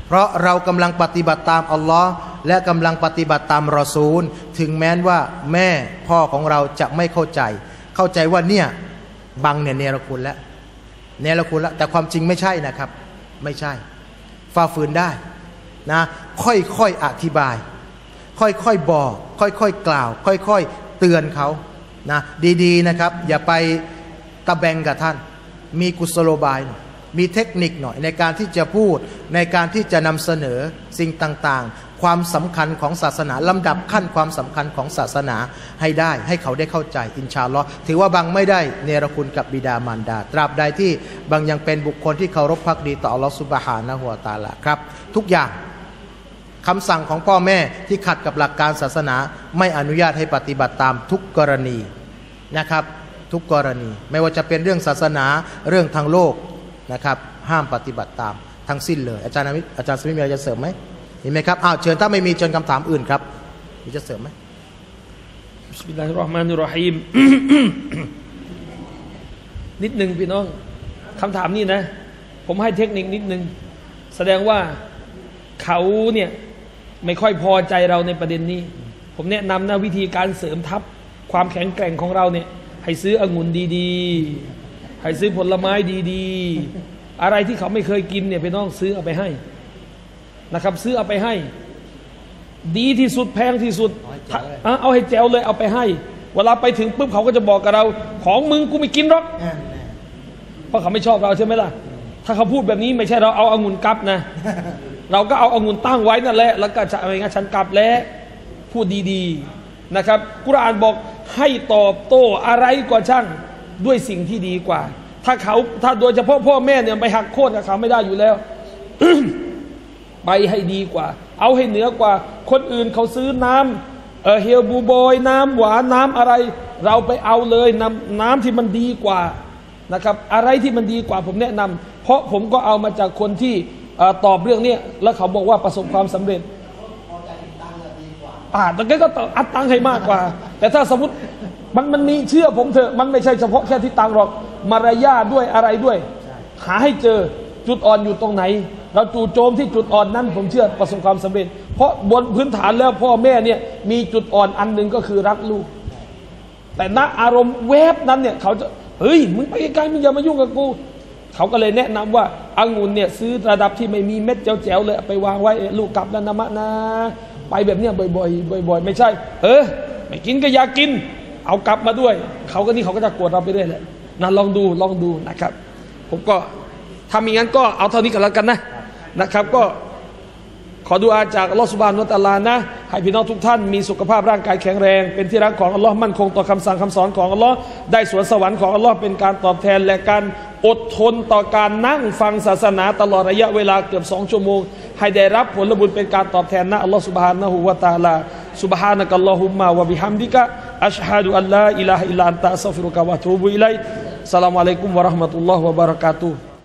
เพราะเรากำลังปฏิบัติตามอัลลอฮ์และกำลังปฏิบัติตามรอซูลถึงแม้ว่าแม่พ่อของเราจะไม่เข้าใจว่าเนี่ยบังเนี่ยเนรคุณแล้วแต่ความจริงไม่ใช่นะครับไม่ใช่ฝ่าฝืนได้นะค่อยๆอธิบายค่อยๆบอกค่อยๆกล่าวค่อยๆเตือนเขานะดีๆนะครับอย่าไปตะแบงกับท่านมีกุศโลบายมีเทคนิคหน่อยในการที่จะพูดในการที่จะนำเสนอสิ่งต่างๆความสำคัญของศาสนาลำดับขั้นความสำคัญของศาสนาให้ได้ให้เขาได้เข้าใจอินชาอัลลอฮ์ถือว่าบางไม่ได้เนรคุณกับบิดามารดาตราบใดที่บางยังเป็นบุคคลที่เคารพภักดีต่ออัลลอฮ์ซุบฮานะฮูวะตะอาลาครับทุกอย่างคำสั่งของพ่อแม่ที่ขัดกับหลักการศาสนาไม่อนุญาตให้ปฏิบัติตามทุกกรณีนะครับทุกกรณีไม่ว่าจะเป็นเรื่องศาสนาเรื่องทางโลกนะครับห้ามปฏิบัติตามทั้งสิ้นเลยอาจารย์สมิธมีอะไรจะเสริมไหมมีไหมครับเชิญถ้าไม่มีเชิญคำถามอื่นครับมีจะเสริมไหมบิสมิลลาฮิรเราะห์มานิรเราะฮีม นิดหนึ่งพี่น้องคำถามนี้นะผมให้เทคนิคนิดหนึ่งแสดงว่าเขาเนี่ยไม่ค่อยพอใจเราในประเด็นนี้ผมแนะนำนะวิธีการเสริมทัพความแข็งแกร่งของเราเนี่ยให้ซื้อองุ่นดีๆให้ซื้อผลไม้ดีๆอะไรที่เขาไม่เคยกินเนี่ยพี่น้องซื้อเอาไปให้นะครับซื้อเอาไปให้ดีที่สุดแพงที่สุดเอาให้แจ๋วเลยเอาไปให้เวลาไปถึงปุ๊บเขาก็จะบอกกับเราของมึงกูไม่กินหรอกเพราะเขาไม่ชอบเราใช่ไหมล่ะถ้าเขาพูดแบบนี้ไม่ใช่เราเอาองุ่นกลับนะเราก็เอาองุ่นตั้งไว้นั่นแหละแล้วก็จะอะไรเงี้ยฉันกลับแล้วพูดดีๆนะครับกุรอานบอกให้ตอบโต้อะไรก็ช่างด้วยสิ่งที่ดีกว่าถ้าโดยเฉพาะพ่อแม่เนี่ยไปหักโค่นกับเขาไม่ได้อยู่แล้ว ไปให้ดีกว่าเอาให้เหนือกว่าคนอื่นเขาซื้อน้ำเฮลบูบอยน้ำหวานน้ำอะไรเราไปเอาเลยน้ำที่มันดีกว่านะครับอะไรที่มันดีกว่าผมแนะนำเพราะผมก็เอามาจากคนที่ตอบเรื่องนี้แล้วเขาบอกว่าประสบความสำเร็จแต่ก็ต้องอัดตังให้มากกว่าแต่ถ้าสมมติมันมีเชื่อผมเถอะมันไม่ใช่เฉพาะแค่ที่ตังหรอกมารยาทด้วยอะไรด้วยหาให้เจอจุดอ่อนอยู่ตรงไหนเราจู่โจมที่จุดอ่อนนั้นผมเชื่อประสบความสำเร็จเพราะบนพื้นฐานแล้วพ่อแม่เนี่ยมีจุดอ่อนอันหนึ่งก็คือรักลูกแต่ณอารมณ์แวบนั้นเนี่ยเขาจะเฮ้ยมึงไปไกลมึงอย่ามายุ่งกับกูเขาก็เลยแนะนำว่าองุ่นเนี่ยซื้อระดับที่ไม่มีเม็ดแจ๋วๆเลยไปวางไว้ลูกกลับแล้วนะมะนะไปแบบเนี้ยบ่อยๆไม่ใช่ไม่กินก็อยากกินเอากลับมาด้วยเขาก็จะโกรธเราไปเรื่อยแหละนะลองดูนะครับผมก็ถ้ามีงั้นก็เอาเท่านี้กันแล้วกันนะครับก็ขอดุอาจากอัลลอฮฺซุบฮานะฮูวะตะอาลานะให้พี่น้องทุกท่านมีสุขภาพร่างกายแข็งแรงเป็นที่รักของอัลลอฮ์มั่นคงต่อคำสั่งคำสอนของอัลลอฮ์ได้สวนสวรรค์ของอัลลอฮ์เป็นการตอบแทนและการอดทนต่อการนั่งฟังศาสนาตลอดระยะเวลาเกือบ2 ชั่วโมงให้ได้รับผลบุญเป็นการตอบแทนนะอัลลอฮ์ซุบฮานะฮูวะตะอาลาซุบฮานะกัลลอฮุมมะวะบิฮัมดิกะอัชฮะดุอัลลาอิลาฮะอิลลัลลอฮ์อัสตัฆฟิรุกะวะอะตูบุอิลัยฮิสสลามุอะลัยกุมวะเราะห์มะตุลลอฮ์วะบะเราะกาตุฮ์